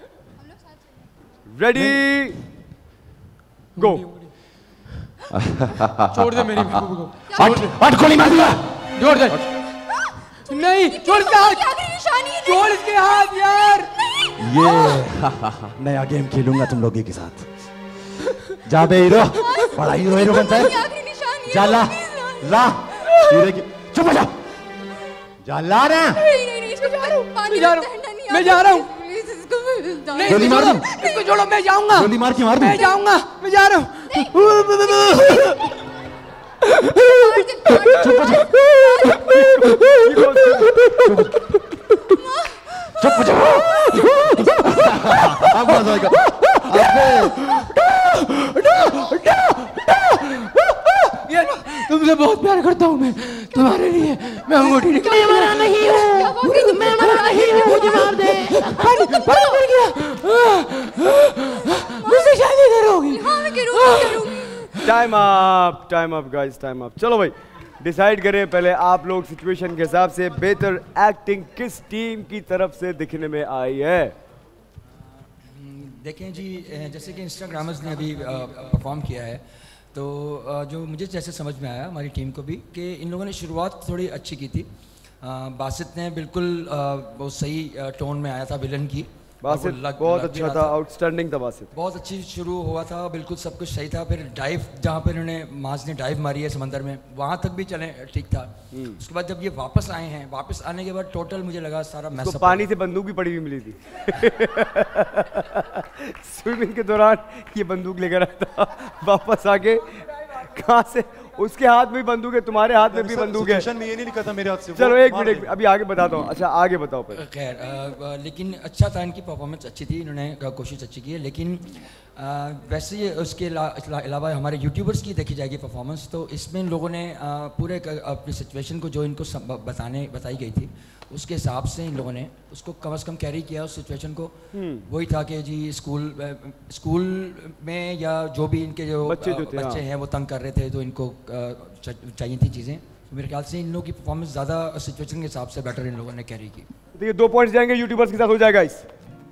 S4: ready go.
S9: छोड़ दे मेरी महबूब को,
S14: हट गोली मार दूंगा।
S9: छोड़ दे। नहीं छोड़ इसका हाथ, छोड़ इसके हाथ यार।
S14: ये नया गेम खेलूंगा तुम लोगों के साथ। जा बे हीरो, बड़ा हीरो बनता है। जा ला ला हीरे की, चुप हो जा, जा ला ना।
S9: मैं जा रहा हूँ,
S14: गोली मार दूं,
S9: इसको छोड़ो, मैं जाऊंगा।
S14: गोली मार के मार दूं,
S9: मैं जाऊंगा, मैं जा रहा हूँ।
S14: चुप हो जा, चुप हो जा। अब मजा आएगा।
S9: तुमसे बहुत प्यार करता हूँ मैं, तुम्हारे लिए मैं अंगूठी निकाल। मैं मरा नहीं हूँ, मैं मरा नहीं हूँ, मुझे मार दे। पानी मर गया, मुझसे शादी करोगी?
S4: Time up guys, time up. चलो भाई डिसाइड करें पहले आप लोग सिचुएशन के हिसाब से बेहतर एक्टिंग किस टीम की तरफ से दिखने में आई है।
S13: देखें जी, जैसे कि इंस्टाग्रामर्स ने अभी परफॉर्म किया है, तो जो मुझे जैसे समझ में आया हमारी टीम को भी कि इन लोगों ने शुरुआत थोड़ी अच्छी की थी। बासित ने बिल्कुल बहुत सही टोन में आया था विलन की।
S4: बासित बहुत अच्छा था, आउटस्टैंडिंग था बासित।
S13: बहुत अच्छी शुरू हुआ था, बिल्कुल सब कुछ सही था। फिर डाइव जहाँ पे इन्होंने माज ने डाइव मारी है समंदर में, वहाँ तक भी चले ठीक था। उसके बाद जब ये वापस आए हैं, वापस आने के बाद टोटल मुझे लगा सारा मैस
S4: तो पानी से बंदूक भी पड़ी हुई मिली थी। स्विमिंग के दौरान ये बंदूक लेकर आया था, वापस आके कहाँ से उसके हाथ में भी बंदूक है, तुम्हारे हाथ में भी बंदूक है।
S5: में ये नहीं लिखा था मेरे हाथ से।
S4: चलो एक मिनट, अभी आगे बताता हूँ। अच्छा आगे बताओ पहले।
S13: खैर लेकिन अच्छा था, इनकी परफॉर्मेंस अच्छी थी, इन्होंने कोशिश अच्छी की है। लेकिन वैसे ही उसके अलावा हमारे यूट्यूबर्स की देखी जाएगी परफॉर्मेंस, तो इसमें इन लोगों ने पूरे अपनी सिचुएशन को जो इनको बताई गई थी उसके हिसाब से इन लोगों ने उसको कम से कम कैरी किया उस सिचुएशन को। वही था कि जी स्कूल में या जो भी इनके जो बच्चे हैं वो तंग कर रहे थे, तो इनको चाहिए थी चीज़ें। तो मेरे ख्याल से इन लोगों की परफॉर्मेंस ज़्यादा सिचुएशन के हिसाब से बेटर इन लोगों ने कैरी की।
S4: देखिए 2 पॉइंट्स जाएंगे यूट्यूबर्स के साथ, हो जाएगा इस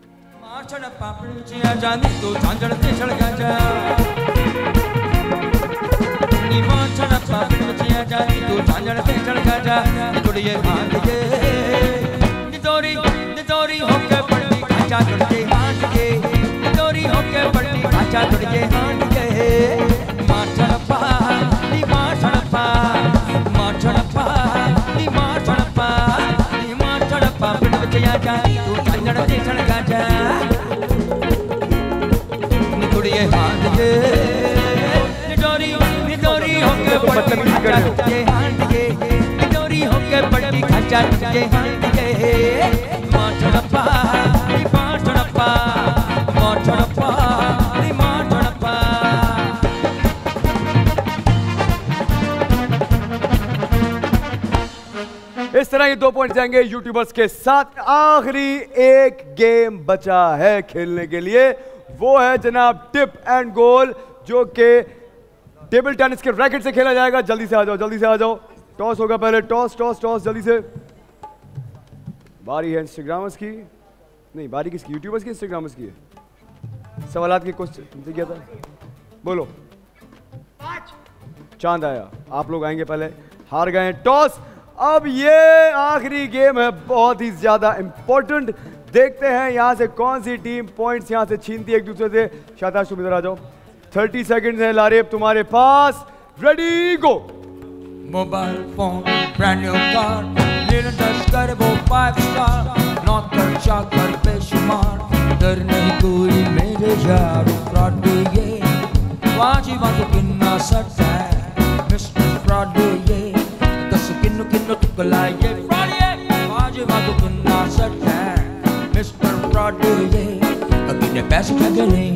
S4: इस तरह ये 2 पॉइंट जाएंगे यूट्यूबर्स के साथ। आखिरी एक गेम बचा है खेलने के लिए, वो है जनाब टिप एंड गोल, जो कि टेबल टेनिस के रैकेट से खेला जाएगा। जल्दी से आ जाओ, जल्दी से आ जाओ। टॉस होगा पहले, टॉस टॉस टॉस, जल्दी से। बारी है इंस्टाग्रामर्स की, नहीं बारी किसकी? यूट्यूबर्स की, इंस्टाग्रामर्स की है। सवालात की क्वेश्चन तुमसे क्या था, बोलो। चांद आया, आप लोग आएंगे पहले, हार गए टॉस। अब ये आखिरी गेम है, बहुत ही ज्यादा इंपॉर्टेंट। देखते हैं यहां से कौन सी टीम पॉइंट्स यहां से छीनती है एक दूसरे से। शाताश तुम इधर आ जाओ, 30 सेकंड्स है लारेब तुम्हारे पास, ready go.
S3: Mobile phone, brand new car, little touch करे वो 5 स्टार, नॉट खर्चा कर बेशुमार, डर नहीं कोई मेरे यार, फ्रॉड ये वाजिबा तो किन्ना सच है, मिस्टर फ्रॉड ये दस किन्नु किन्नु टुकला ये फ्रॉड ये वाजिबा तो किन्ना सच है, मिस्टर फ्रॉड ये अगले पैसे ठगे नहीं,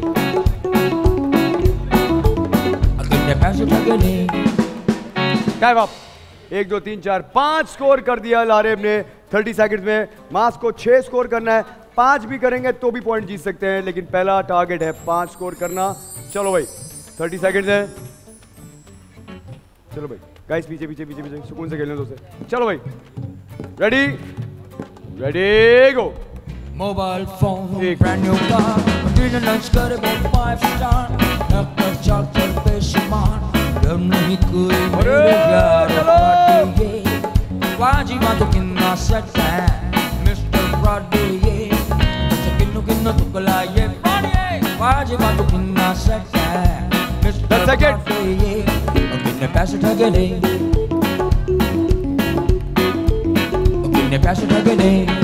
S3: अगले पैसे ठगे नहीं।
S4: Time up. 1 2 3 4 5 स्कोर कर दिया लारेब ने 30 सेकंड्स में। मास को 6 स्कोर करना है, 5 भी करेंगे तो भी पॉइंट जीत सकते हैं, लेकिन पहला टारगेट है 5 स्कोर करना। चलो भाई 30 सेकंड्स है, चलो भाई गाइस पीछे पीछे पीछे पीछे सुकून से खेलने दो से। चलो भाई ready ready go.
S3: Mobile phone, brand new car, dinner lunch करे वो 5 स्टार, डॉक्टर चार्जर बेशुमार, डर नहीं कोई मेरे यार, फ्रॉड ये वाजिबा तो किन्ना सच है, मिस्टर फ्रॉड ये किन्नु किन्नु टुकला ये फ्रॉड ये वाजिबा तो किन्ना सच है, मिस्टर फ्रॉड ये किन्ने पैसे ठगे नहीं, किन्ने पैसे ठगे नहीं।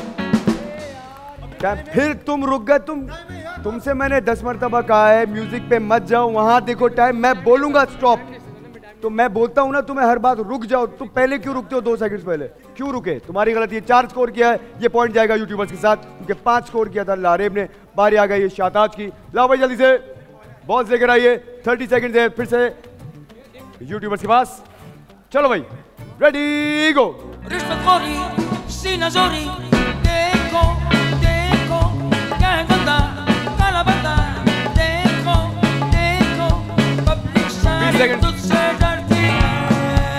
S4: क्या फिर तुम रुक गए? तुमसे मैंने 10 मरतबा कहा है म्यूजिक पे मत जाओ, वहां देखो टाइम, मैं बोलूंगा स्टॉप तो मैं बोलता हूं ना तुम्हें हर बात रुक जाओ। तुम पहले क्यों रुकते हो? 2 सेकंड्स पहले क्यों रुके? तुम्हारी गलती है। 4 स्कोर किया है, ये पॉइंट जाएगा यूट्यूबर्स के साथ, क्योंकि 5 स्कोर किया था लारेब ने। बारी आ गई है शाताज की। लाओ भाई जल्दी से बॉल्स लेकर आइए, 30 सेकंड्स है फिर से यूट्यूबर्स के पास। चलो भाई रेडी गो।
S3: रिश्वतखोरी सीना जोरी, देखो देखो क्या है गंदा काला बंदा, देखो देखो पब्लिक सारी तुझसे डरती है,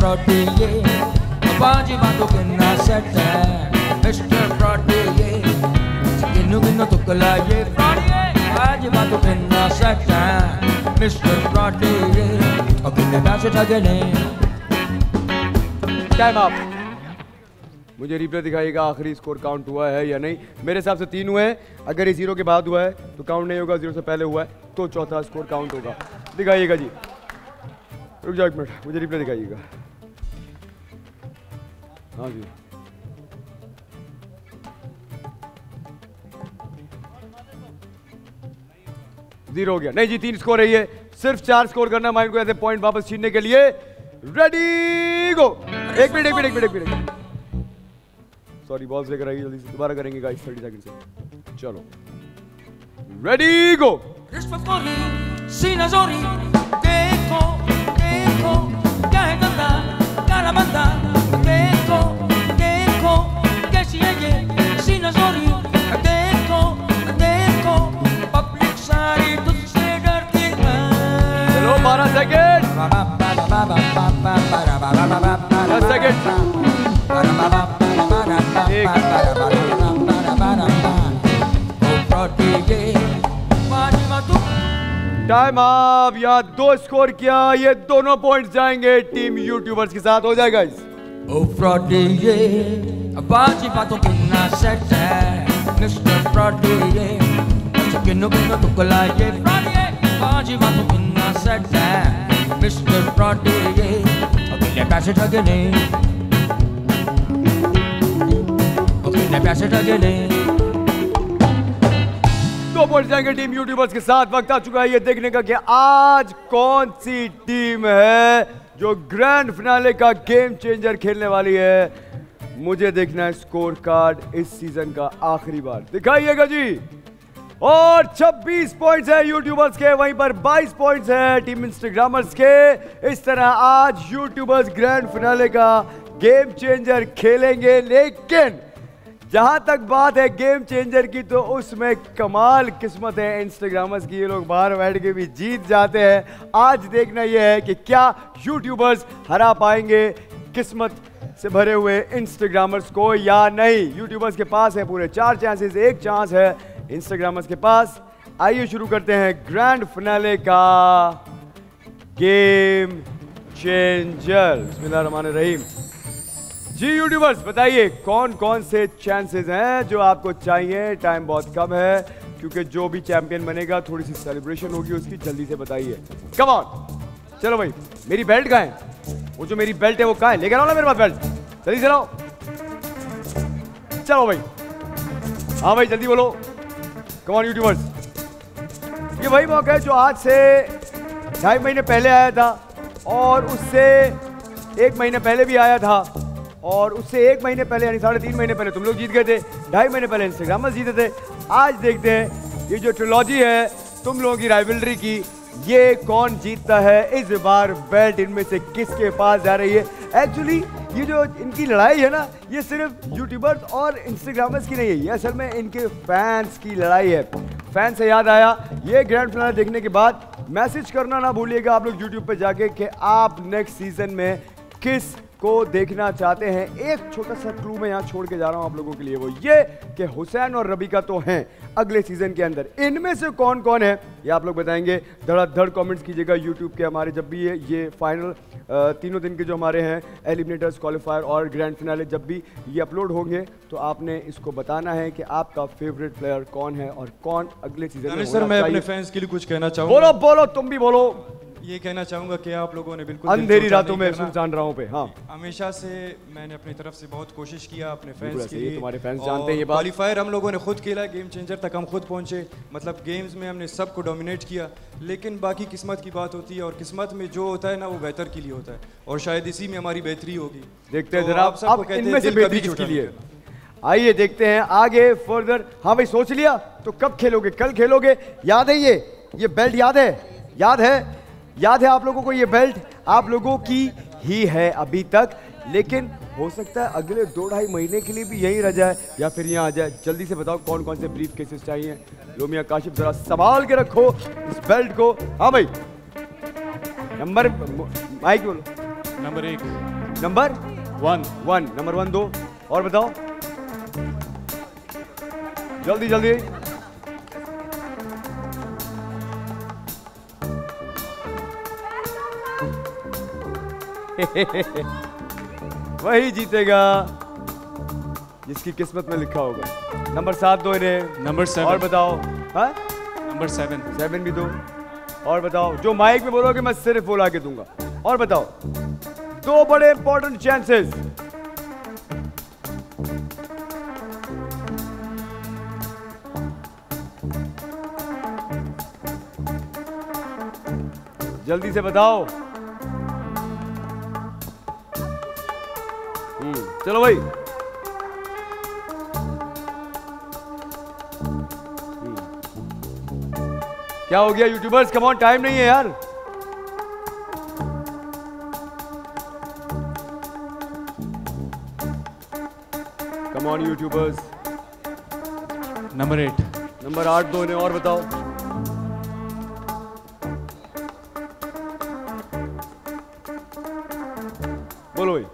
S13: Prodigy, Baji Matu Kinna Setta, Mr. Prodigy, Ginu Ginu Tukala Ye Prodigy, Baji Matu Kinna Setta, Mr. Prodigy, Okinna Dance Tagane.
S4: Time up. मुझे रिप्ले दिखाइएगा आखिरी स्कोर काउंट हुआ है या नहीं। मेरे हिसाब से 3 हुए हैं, अगर ये 0 के बाद हुआ है तो काउंट नहीं होगा, 0 से पहले हुआ है तो चौथा स्कोर काउंट होगा। दिखाइएगा जी, रुक जाओ 1 मिनट, मुझे रिप्ले दिखाइएगा। हाँ जी, जीरो हो गया। नहीं जी, 3 स्कोर है ये, सिर्फ 4 स्कोर करना माइंड को ऐसे पॉइंट वापस छीनने के लिए। Ready go. एक मिनट सॉरी, बॉल्स लेकर आइए जल्दी से, दोबारा करेंगे गाइस 30 सेकंड से। चलो रेडी गो।
S3: Sinazori, Keko, क्या है गंदा, काला बंदा, Keko, कैसी है ये Sinazori, Keko, पब्लिक सारी तुझसे डरती है।
S4: चलो 12 सेकंड, 10 सेकंड, टाइम आप। यहाँ 2 स्कोर किया, ये दोनों पॉइंट्स जाएंगे टीम यूट्यूबर्स के साथ। हो जाएगा इस
S13: बाजी बातों की ना सेट है मिस्टर Prodigy, किन्नू किन्नू तुकला ये बाजी बातों की ना सेट है मिस्टर Prodigy, अकेले पैसे ठगने, अकेले पैसे ठगने।
S4: 2 पॉइंट्स जाएंगे टीम यूट्यूबर्स के साथ। वक्त आ चुका है ये देखने का कि आज कौन सी टीम है जो ग्रैंड फिनाले का गेम चेंजर खेलने वाली है। मुझे देखना है स्कोर कार्ड इस सीजन का आखिरी बार, दिखाइएगा जी। और 26 पॉइंट्स है यूट्यूबर्स के, वहीं पर 22 पॉइंट्स है टीम इंस्टाग्रामर्स के। इस तरह आज यूट्यूबर्स ग्रैंड फिनाले का गेम चेंजर खेलेंगे, लेकिन जहां तक बात है गेम चेंजर की तो उसमें कमाल किस्मत है इंस्टाग्रामर्स की, ये लोग बाहर बैठ के भी जीत जाते हैं। आज देखना यह है कि क्या यूट्यूबर्स हरा पाएंगे किस्मत से भरे हुए इंस्टाग्रामर्स को या नहीं। यूट्यूबर्स के पास है पूरे 4 चांसेस, 1 चांस है इंस्टाग्रामर्स के पास। आइए शुरू करते हैं ग्रैंड फिनाले का गेम चेंजर। बिस्मिल्लाहिर्रहमानिर्रहीम। जी यूट्यूबर्स बताइए कौन कौन से चांसेस हैं जो आपको चाहिए। टाइम बहुत कम है क्योंकि जो भी चैंपियन बनेगा थोड़ी सी सेलिब्रेशन होगी उसकी, जल्दी से बताइए। कम ऑन, चलो भाई। मेरी बेल्ट कहाँ है? वो जो मेरी बेल्ट है वो कहाँ है? लेकर आओ ना मेरे पास बेल्ट, जल्दी से लाओ। चलो भाई, हाँ भाई जल्दी बोलो। कम ऑन यूट्यूबर्स, ये वही मौका है जो आज से 2.5 महीने पहले आया था, और उससे 1 महीने पहले भी आया था, और उससे 1 महीने पहले यानी 3.5 महीने पहले तुम लोग जीत गए थे, 2.5 महीने पहले इंस्टाग्रामर्स जीते थे। आज देखते हैं ये जो ट्रिलॉजी है तुम लोगों की राइवलरी की, ये कौन जीतता है इस बार। बेल्ट इनमें से किसके पास जा रही है? एक्चुअली ये जो इनकी लड़ाई है ना, ये सिर्फ यूट्यूबर्स और इंस्टाग्रामर्स की नहीं है, ये असल में इनके फैंस की लड़ाई है। फैन से याद आया, ये ग्रैंड फिनाले देखने के बाद मैसेज करना ना भूलिएगा आप लोग यूट्यूब पे जाके कि आप नेक्स्ट सीजन में किस को देखना चाहते हैं। एक छोटा सा क्लू मैं यहाँ छोड़ के जा रहा हूँ आप लोगों के लिए, वो ये कि हुसैन और रबीका तो हैं अगले सीजन के अंदर, इनमें से कौन कौन है ये आप लोग बताएंगे। धड़ाधड़ कमेंट्स कीजिएगा यूट्यूब के हमारे, जब भी ये फाइनल तीनों दिन के जो हमारे हैं एलिमिनेटर्स, क्वालिफायर और ग्रैंड फिनाले, जब भी ये अपलोड होंगे तो आपने इसको बताना है कि आपका फेवरेट प्लेयर कौन है और कौन अगले सीजन में।
S5: सर मैं अपने फैंस के लिए कुछ कहना चाहूँगा।
S4: बोलो बोलो, तुम भी बोलो।
S5: ये कहना चाहूंगा कि आप लोगों ने बिल्कुल
S4: अंधेरी रातों में सुनसान राहों पे, हाँ
S5: हमेशा से मैंने अपनी तरफ से बहुत कोशिश किया अपने फैंस के लिए।
S4: तुम्हारे फैंस जानते हैं ये बात।
S5: क्वालिफायर हम लोगों ने खुद खेला, गेम चेंजर तक हम खुद पहुंचे, मतलब गेम्स में हमने सबको डोमिनेट किया, लेकिन बाकी किस्मत की बात होती है, और किस्मत में जो होता है ना वो बेहतर के लिए होता है, और शायद इसी में हमारी बेहतरी होगी।
S4: देखते हैं जनाब अब इनमें से बेहतरी किसके लिए। आइए देखते हैं आगे फर्दर। हाँ भाई सोच लिया तो कब खेलोगे? कल खेलोगे? याद है ये बेल्ट याद है? याद है आप लोगों को? ये बेल्ट आप लोगों की ही है अभी तक, लेकिन हो सकता है अगले 2-2.5 महीने के लिए भी यहीं रह जाए या फिर यहाँ आ जाए। जल्दी से बताओ कौन कौन से ब्रीफ केसेस चाहिए। लोमिया काशिफ जरा संभाल के रखो इस बेल्ट को। हाँ भाई नंबर माइक बोलो।
S5: नंबर 1
S4: नंबर 1 नंबर 1 दो और बताओ जल्दी जल्दी। वही जीतेगा जिसकी किस्मत में लिखा होगा। नंबर 7 दो इन्हें।
S12: नंबर 7
S4: और बताओ। हाँ
S12: नंबर 7
S4: भी दो और बताओ। जो माइक में बोलोगे मैं सिर्फ बोला के दूंगा। और बताओ 2 बड़े इंपॉर्टेंट चांसेस। जल्दी से बताओ। चलो भाई। क्या हो गया यूट्यूबर्स? कम ऑन, टाइम नहीं है यार। कम ऑन यूट्यूबर्स।
S12: नंबर
S4: 8 दो ने। और बताओ। बोलो भाई।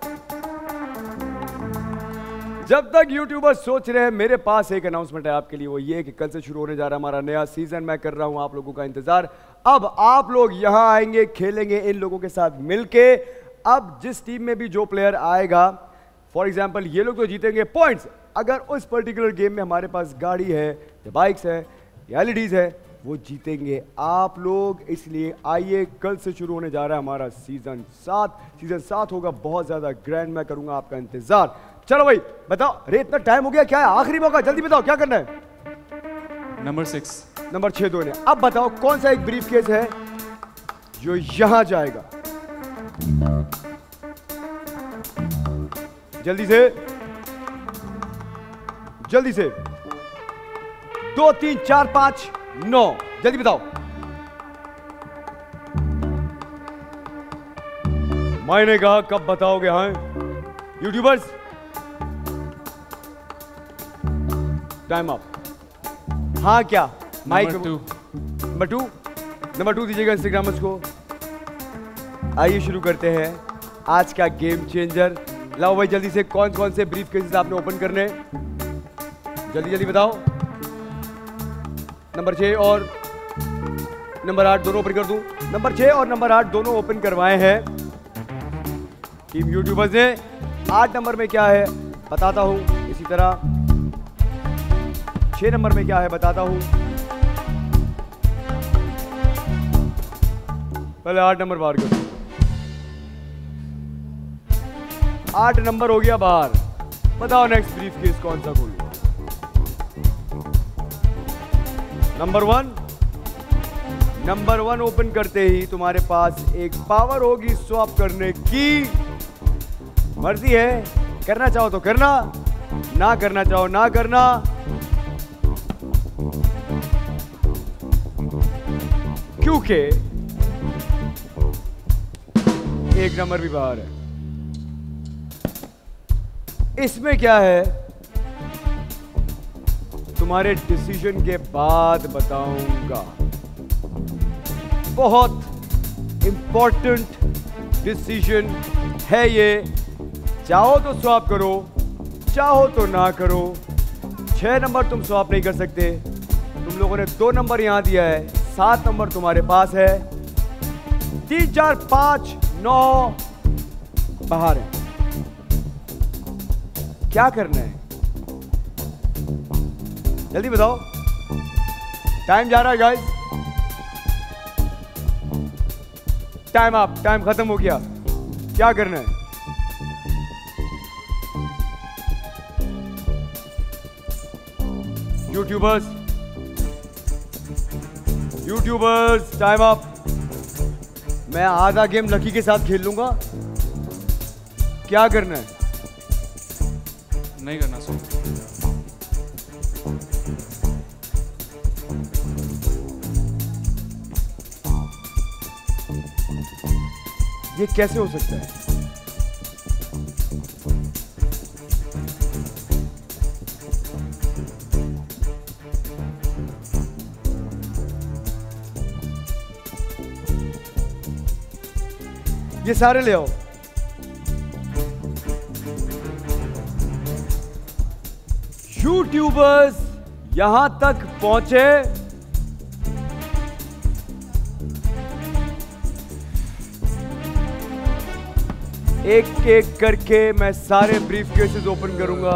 S4: जब तक यूट्यूबर्स सोच रहे हैं, मेरे पास एक अनाउंसमेंट है आपके लिए। वो ये कि कल से शुरू होने जा रहा है हमारा नया सीजन। मैं कर रहा हूं आप लोगों का इंतजार। अब आप लोग यहां आएंगे, खेलेंगे इन लोगों के साथ मिलके। अब जिस टीम में भी जो प्लेयर आएगा, फॉर एग्जाम्पल ये लोग तो जीतेंगे पॉइंट्स। अगर उस पर्टिकुलर गेम में हमारे पास गाड़ी है या बाइक्स है या एलईडीज है, वो जीतेंगे आप लोग। इसलिए आइए, कल से शुरू होने जा रहा है हमारा सीजन 7। सीजन 7 होगा बहुत ज्यादा ग्रैंड। मैं करूंगा आपका इंतजार। चलो भाई बताओ। अरे इतना टाइम हो गया, क्या है आखिरी मौका, जल्दी बताओ क्या करना है।
S12: नंबर 6
S4: नंबर 6 दो ने। अब बताओ कौन सा एक ब्रीफ केस है जो यहां जाएगा। जल्दी से जल्दी से। 2 3 4 5 9 जल्दी बताओ। मैंने कहा कब बताओगे? हाँ यूट्यूबर्स, टाइम अप। हाँ क्या माइक? नंबर 2 दीजिएगा इंस्टाग्रामर्स को। आइए शुरू करते हैं आज का गेम चेंजर। लाओ भाई जल्दी से, कौन कौन से ब्रीफ केसेस आपने ओपन करने, जल्दी जल्दी बताओ। नंबर 6 और नंबर 8 दोनों ओपन कर दूं? नंबर 6 और नंबर 8 दोनों ओपन करवाए हैं टीम यूट्यूबर्स ने। 8 नंबर में क्या है बताता हूं, इसी तरह 6 नंबर में क्या है बताता हूं। पहले 8 नंबर बाहर कर। 8 नंबर हो गया बाहर। बताओ नेक्स्ट ब्रीफ केस कौन सा खोलूं? नंबर 1 ओपन करते ही तुम्हारे पास एक पावर होगी स्वैप करने की। मर्जी है, करना चाहो तो करना, ना करना चाहो ना करना। क्योंकि 1 नंबर भी बाहर है। इसमें क्या है तुम्हारे डिसीजन के बाद बताऊंगा। बहुत इंपॉर्टेंट डिसीजन है ये। चाहो तो स्वैप करो, चाहो तो ना करो। 6 नंबर तुम स्वैप नहीं कर सकते। तुम लोगों ने 2 नंबर यहां दिया है, 7 नंबर तुम्हारे पास है। 3 4 5 9 बाहर है। क्या करना है जल्दी बताओ, टाइम जा रहा है गाइस। टाइम अप, टाइम खत्म हो गया। क्या करना है? Youtubers time up. मैं आधा गेम लकी के साथ खेल लूंगा। क्या करना है?
S12: नहीं करना सो।
S4: ये कैसे हो सकता है? ये सारे ले आओ। यूट्यूबर्स यहां तक पहुंचे। एक एक करके मैं सारे ब्रीफ केसेस ओपन करूंगा।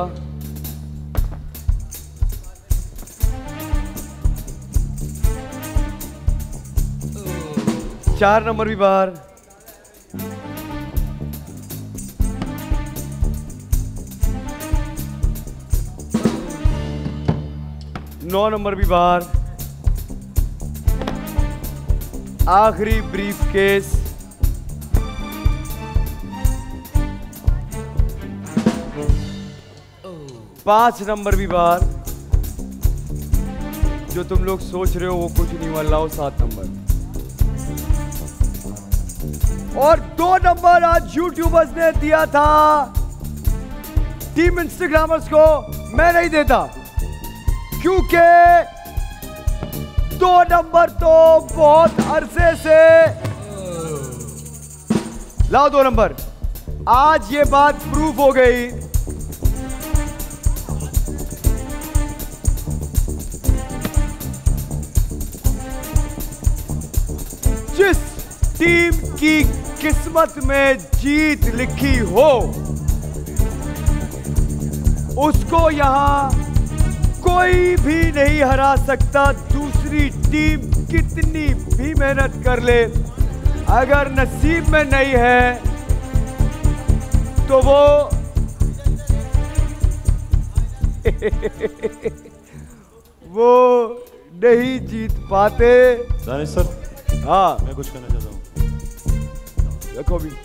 S4: चार नंबर भी बाहर, 9 नंबर भी बाहर। आखिरी ब्रीफ केस, पांच नंबर भी बाहर। जो तुम लोग सोच रहे हो वो कुछ नहीं हुआ, लाओ 7 नंबर। और 2 नंबर आज यूट्यूबर्स ने दिया था टीम इंस्टाग्रामर्स को, मैं नहीं देता, क्योंकि 2 नंबर तो बहुत अरसे से। लाओ 2 नंबर। आज ये बात प्रूफ हो गई जिस टीम की किस्मत में जीत लिखी हो उसको यहां कोई भी नहीं हरा सकता। दूसरी टीम कितनी भी मेहनत कर ले, अगर नसीब में नहीं है तो वो वो नहीं जीत पाते।
S14: दानिश सर,
S4: हाँ
S14: मैं कुछ कहना चाहता हूँ।
S4: देखो भी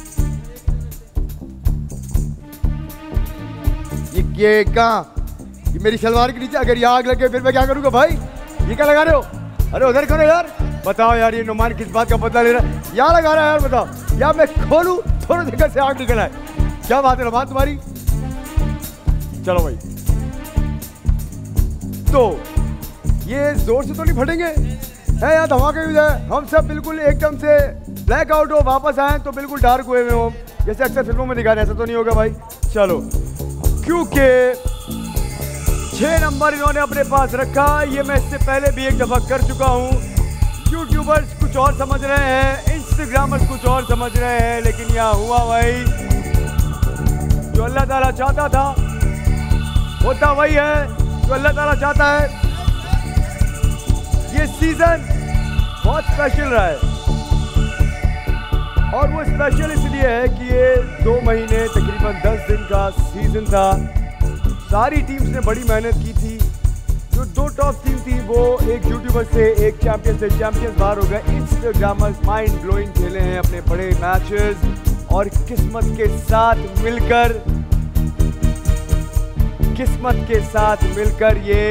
S15: ये कहाँ, ये मेरी सलवार के नीचे अगर ये आग लगे फिर मैं क्या करूँगा भाई? ये क्या लगा रहे हो? अरे उधर करो यार, बताओ यार ये नुमान किस बात का बदला ले रहा है? यहाँ लगा रहा है यार, बताओ। या मैं खोलूं थोड़ी देर से आग निकल आए, क्या बात है नुमान तुम्हारी? चलो भाई, तो ये जोर से तो नहीं फटेंगे है यार, धमाके भी जाए। हम सब बिल्कुल एकदम से ब्लैक आउट हो, वापस आए तो बिल्कुल डार्क हुए में हो, जैसे अक्सर फिल्मों में दिखा रहे, ऐसा तो नहीं होगा भाई। चलो, क्योंकि 6 नंबर इन्होंने अपने पास रखा, ये मैं इससे पहले भी एक दफा कर चुका हूँ। यूट्यूबर्स कुछ और समझ रहे हैं, इंस्टाग्रामर्स कुछ और समझ रहे हैं, लेकिन यहाँ हुआ भाई जो अल्लाह ताला चाहता था, होता वही है जो अल्लाह ताला चाहता है। ये सीजन बहुत स्पेशल रहा है, और वो स्पेशल इसलिए है कि ये 2 महीने तकरीबन 10 दिन का सीजन था। सारी टीम्स ने बड़ी मेहनत की थी। जो 2 टॉप टीम थी वो एक यूट्यूबर से, एक चैंपियन से, चैंपियंस बाहर हो गए। इंस्टाग्रामर्स माइंड ब्लोइंग खेले हैं अपने बड़े मैचेस, और किस्मत के साथ मिलकर ये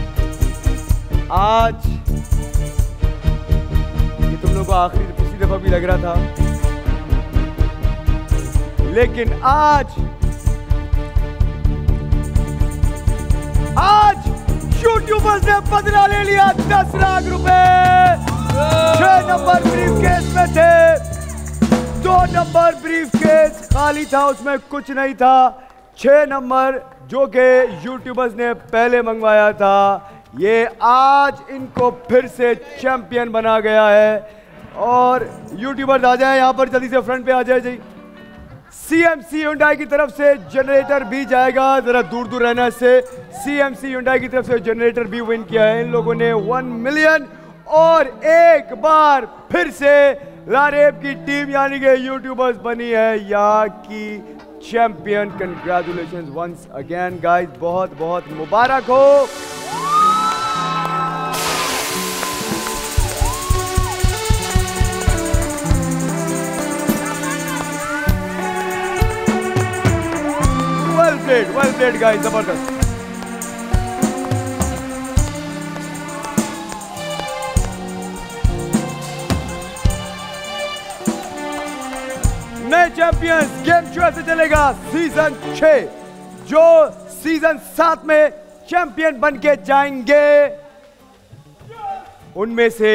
S15: आज, ये तुम लोगों को आखिरी पिछली दफा भी लग रहा था, लेकिन आज यूट्यूबर्स ने बदला ले लिया 10 लाख रुपए। 6 नंबर ब्रीफ केस में थे, 2 नंबर ब्रीफ केस खाली था, उसमें कुछ नहीं था। 6 नंबर जो कि यूट्यूबर्स ने पहले मंगवाया था, ये आज इनको फिर से चैंपियन बना गया है। और यूट्यूबर्स आ जाए यहाँ पर, जल्दी से फ्रंट पे आ जाए जी। CMC Hyundai की तरफ से जनरेटर भी जाएगा, जरा दूर दूर रहना इससे। CMC Hyundai की तरफ से जनरेटर भी विन किया है इन लोगों ने 1 मिलियन। और एक बार फिर से लारेब की टीम यानी कि यूट्यूबर्स बनी है यहाँ की champion. Congratulations once again guys, बहुत बहुत मुबारक हो। well played guys, जबरदस्त। नए चैंपियंस गेम शो से चलेगा सीजन 6, जो सीजन 7 में चैंपियन बन के जाएंगे, उनमें से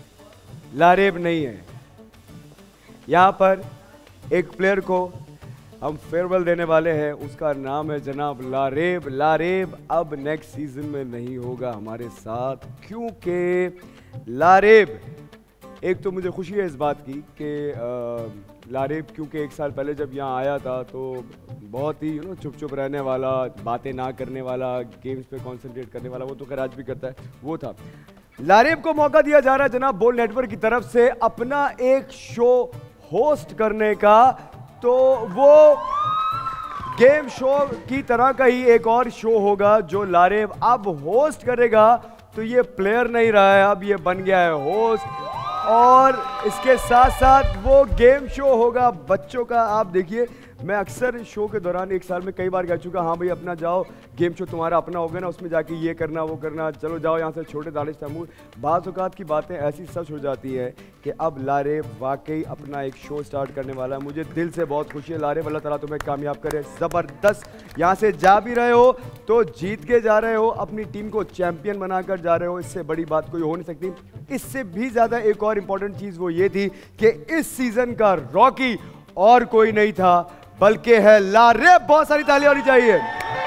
S15: लारेब नहीं है। यहां पर एक प्लेयर को
S4: हम फेयरवेल देने वाले हैं, उसका नाम है जनाब लारेब। लारेब अब नेक्स्ट सीजन में नहीं होगा हमारे साथ, क्योंकि लारेब, एक तो मुझे खुशी है इस बात की कि लारेब क्योंकि 1 साल पहले जब यहाँ आया था तो बहुत ही चुप चुप रहने वाला, बातें ना करने वाला, गेम्स पे कंसंट्रेट करने वाला, वो तो खैर आज भी करता है, वो था। लारेब को मौका दिया जा रहा है जनाब बोल नेटवर्क की तरफ से अपना एक शो होस्ट करने का, तो वो गेम शो की तरह का ही एक और शो होगा जो लारेब अब होस्ट करेगा। तो ये प्लेयर नहीं रहा है, अब ये बन गया है होस्ट, और इसके साथ साथ वो गेम शो होगा बच्चों का। आप देखिए, मैं अक्सर शो के दौरान 1 साल में कई बार कह चुका, हाँ भाई अपना जाओ, गेम शो तुम्हारा अपना होगा ना, उसमें जाके ये करना वो करना, चलो जाओ यहाँ से, छोटे दानिश तैमूर। बाज़ औक़ात की बातें ऐसी सच हो जाती हैं कि अब लारेब वाकई अपना एक शो स्टार्ट करने वाला है। मुझे दिल से बहुत खुशी है लारेब, अल्लाह ताला तुम्हें कामयाब करे। ज़बरदस्त यहाँ से जा भी रहे हो तो जीत के जा रहे हो, अपनी टीम को चैम्पियन बनाकर जा रहे हो, इससे बड़ी बात कोई हो नहीं सकती। इससे भी ज़्यादा एक और इम्पॉर्टेंट चीज़ वो ये थी कि इस सीज़न का रॉकी और कोई नहीं था बल्कि है लारेब। बहुत सारी तालियां होनी चाहिए।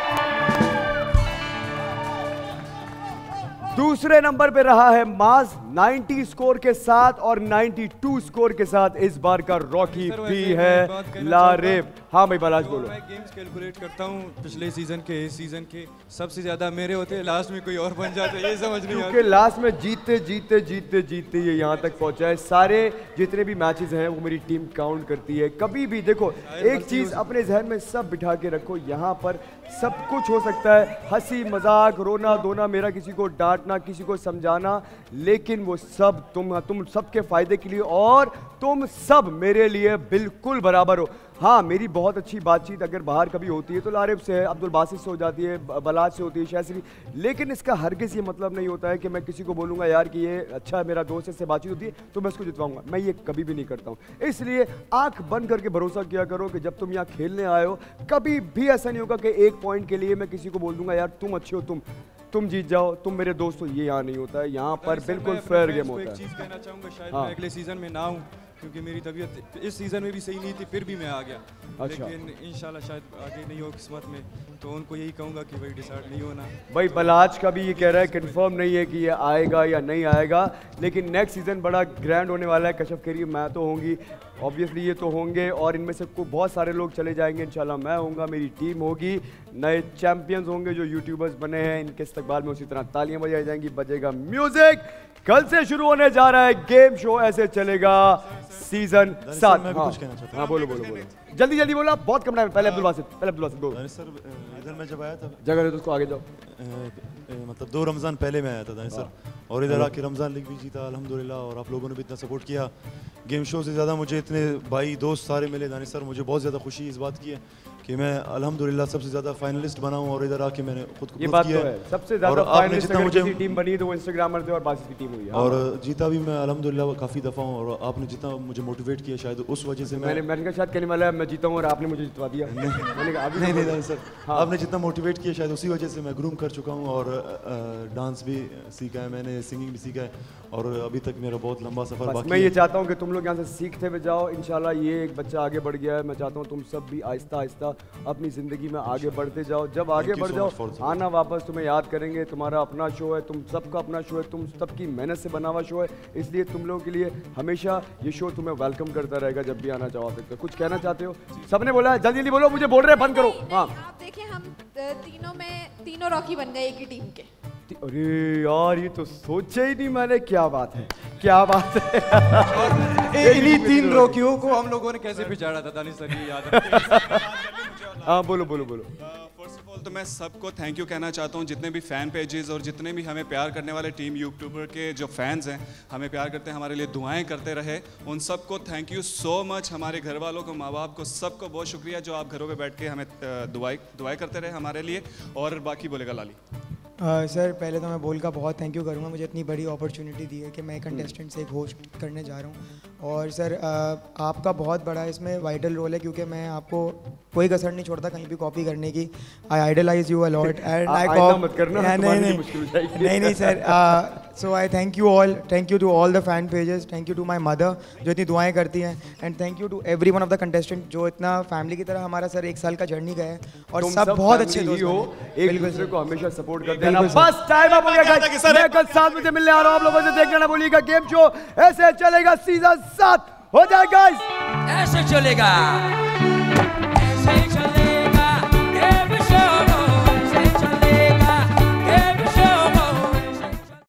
S4: दूसरे नंबर पे रहा है माज 90 स्कोर के साथ, और 92 स्कोर के साथ इस बार का रॉकी भी है लारेब। हाँ भाई बलाज बोलो।
S5: मैं गेम्स कैलकुलेट करता हूँ पिछले सीजन के, इस सीजन के, सबसे ज्यादा मेरे होते हैं, लास्ट में कोई और बन जाता है, ये समझ नहीं आता।
S4: क्योंकि लास्ट में जीतते जीतते जीतते जीतते ये यहाँ तक पहुंचा है। सारे जितने भी मैचेस हैं वो मेरी टीम काउंट करती है। कभी भी देखो, एक चीज अपने जहन में सब बिठा के रखो, यहाँ पर सब कुछ हो सकता है, हंसी मजाक, रोना धोना, मेरा किसी को डांटना, किसी को समझाना, लेकिन वो सब तुम सबके फायदे के लिए, और तुम सब मेरे लिए बिल्कुल बराबर हो। हाँ, मेरी बहुत अच्छी बातचीत अगर बाहर कभी होती है तो लारेब से है, अब्दुल बासित से हो जाती है, बलाज से होती है, शायद से भी, लेकिन इसका हरगिज़ ये मतलब नहीं होता है कि मैं किसी को बोलूँगा यार कि ये अच्छा है, मेरा दोस्त, इससे बातचीत होती है तो मैं इसको जितवाऊंगा। मैं ये कभी भी नहीं करता हूँ। इसलिए आंख बंद करके भरोसा किया करो कि जब तुम यहाँ खेलने आए हो, कभी भी ऐसा नहीं होगा कि 1 पॉइंट के लिए मैं किसी को बोल दूंगा यार तुम अच्छे हो, तुम जीत जाओ, तुम मेरे दोस्त हो। ये यहाँ नहीं होता है, यहाँ पर बिल्कुल फेयर गेम होता है।
S5: एक चीज़ कहना चाहूँगा, शायद मैं अगले सीजन में ना हूँ क्योंकि मेरी तबीयत इस सीज़न में भी सही नहीं थी, फिर भी मैं आ गया।
S4: अच्छा।
S5: लेकिन इंशाल्लाह शायद आगे नहीं हो किस्मत में, तो उनको यही कहूँगा कि भाई डिसाइड नहीं होना।
S4: भाई बलाज का भी ये कह रहा है, कंफर्म नहीं है कि ये आएगा या नहीं आएगा, लेकिन नेक्स्ट सीज़न बड़ा ग्रैंड होने वाला है। कश्यप करिए मैं तो होंगी, ऑब्वियसली ये तो होंगे, और इनमें से बहुत सारे लोग चले जाएंगे, इंशाल्लाह मैं होऊंगा, मेरी टीम होगी, नए चैंपियंस होंगे जो यूट्यूबर्स बने हैं, इनके इस्तकबाल में उसी तरह तालियां बजाई जाएंगी, बजेगा म्यूजिक। कल से शुरू होने जा रहा है गेम शो, ऐसे चलेगा सीजन 7।
S14: मैं भी कुछ कहना चाहता हूं।
S4: हाँ बोलो बोलो बोलो, जल्दी जल्दी बोलो, बहुत कम टाइम है। पहले अब्दुल बासित बोलो।
S14: सर इधर मैं जब आया था,
S4: जगह दो उसको, आगे जाओ।
S14: मतलब 2 रमज़ान पहले मैं आया था दानिश सर, और इधर आके रमज़ान लीग भी जीता अल्हम्दुलिल्लाह, और आप लोगों ने भी इतना सपोर्ट किया। गेम शो से ज़्यादा मुझे इतने भाई दोस्त सारे मिले दानिश सर, मुझे बहुत ज़्यादा खुशी इस बात की है कि मैं अल्हम्दुलिल्लाह सबसे ज़्यादा फाइनलिस्ट बना हूँ, और इधर आके मैंने खुद को
S4: ये बात तो है, सबसे ज़्यादा फाइनलिस्ट अगर किसी टीम बनी तो वो इंस्टाग्रामर थे और बासित की टीम हुई है।
S14: और जीता भी मैं अल्हम्दुलिल्लाह काफ़ी दफ़ा हूँ, और आपने जितना मुझे मोटिवेट किया शायद उस वजह से
S4: मैंने कहा शायद कहने वाला है मैं जीता हूँ और आपने मुझे जितवा दिया। मैंने कहा अभी
S14: नहीं सर, आपने जितना मोटिवेट किया शायद उसी वजह से मैं ग्रूम कर चुका हूँ, और डांस भी सीखा है मैंने, सिंगिंग भी सीखा है, और अभी तक मेरा बहुत लंबा सफ़र बाकी है।
S4: मैं ये चाहता हूँ कि तुम लोग यहाँ से सीखते हुए जाओ, इंशाल्लाह ये एक बच्चा आगे बढ़ गया है, मैं चाहता हूँ तुम सब भी आहिस्ता आहिस्ता अपनी ज़िंदगी में आगे बढ़ते जाओ। जब आगे बढ़ जाओ आना वापस तुम्हें याद करेंगे, तुम्हारा अपना शो है, तुम सबका अपना शो है, तुम सबकी मेहनत से बना हुआ शो है, इसलिए तुम लोगों के लिए हमेशा ये शो तुम्हें वेलकम करता रहेगा जब भी आना चाहो सकते हो। कुछ कहना चाहते हो? सबने बोला है, जल्दी जल्दी बोलो, मुझे बोल रहे बंद करो। हाँ
S16: आप देखिए, हम तीनों रॉकी बन गए एक ही टीम के।
S4: अरे यार ये तो सोचा ही नहीं मैंने, क्या बात है, क्या बात है।
S5: इन्हीं 3 रॉकियों को हम लोगों ने कैसे बिछाड़ा था दानिश सर, ये याद है।
S4: हाँ बोलो बोलो बोलो।
S12: फर्स्ट ऑफ ऑल तो मैं सबको थैंक यू कहना चाहता हूँ, जितने भी फ़ैन पेजेस और जितने भी हमें प्यार करने वाले टीम यूट्यूबर के जो फैंस हैं, हमें प्यार करते हैं, हमारे लिए दुआएं करते रहे, उन सबको थैंक यू सो मच। हमारे घर वालों को, माँ बाप को, सबको बहुत शुक्रिया जो आप घरों पे बैठ के हमें दुआएं करते रहे हमारे लिए। और बाकी बोलेगा लाली।
S6: सर पहले तो मैं बोल का बहुत थैंक यू करूँगा, मुझे इतनी बड़ी अपॉर्चुनिटी दी है कि मैं कंटेस्टेंट से एक होस्ट करने जा रहा हूँ, और सर आपका बहुत बड़ा इसमें वाइटल रोल है क्योंकि मैं आपको कोई कसर नहीं छोड़ता कहीं भी कॉपी करने की। I idolize you a lot and I
S4: मत करना,
S6: नहीं सर। So I thank you all, thank you to all the fan pages, thank you to my mother जो इतनी दुआएं करती हैं, and thank you to every one of the contestant जो इतना फैमिली की तरह हमारा सर 1 साल का जर्नी गया है और सब बहुत अच्छे दोस्त हो,
S4: एक दूसरे को हमेशा सपोर्ट करते हैं। बस टाइम अप हो गया गाइस, मैं कल 7 बजे मिलने आ रहा हूं आप लोगों से, देखना ना भूलिएगा गेम शो ऐसे चलेगा, सीजन 7 हो जाएगा गाइस,
S13: ऐसे चलेगा।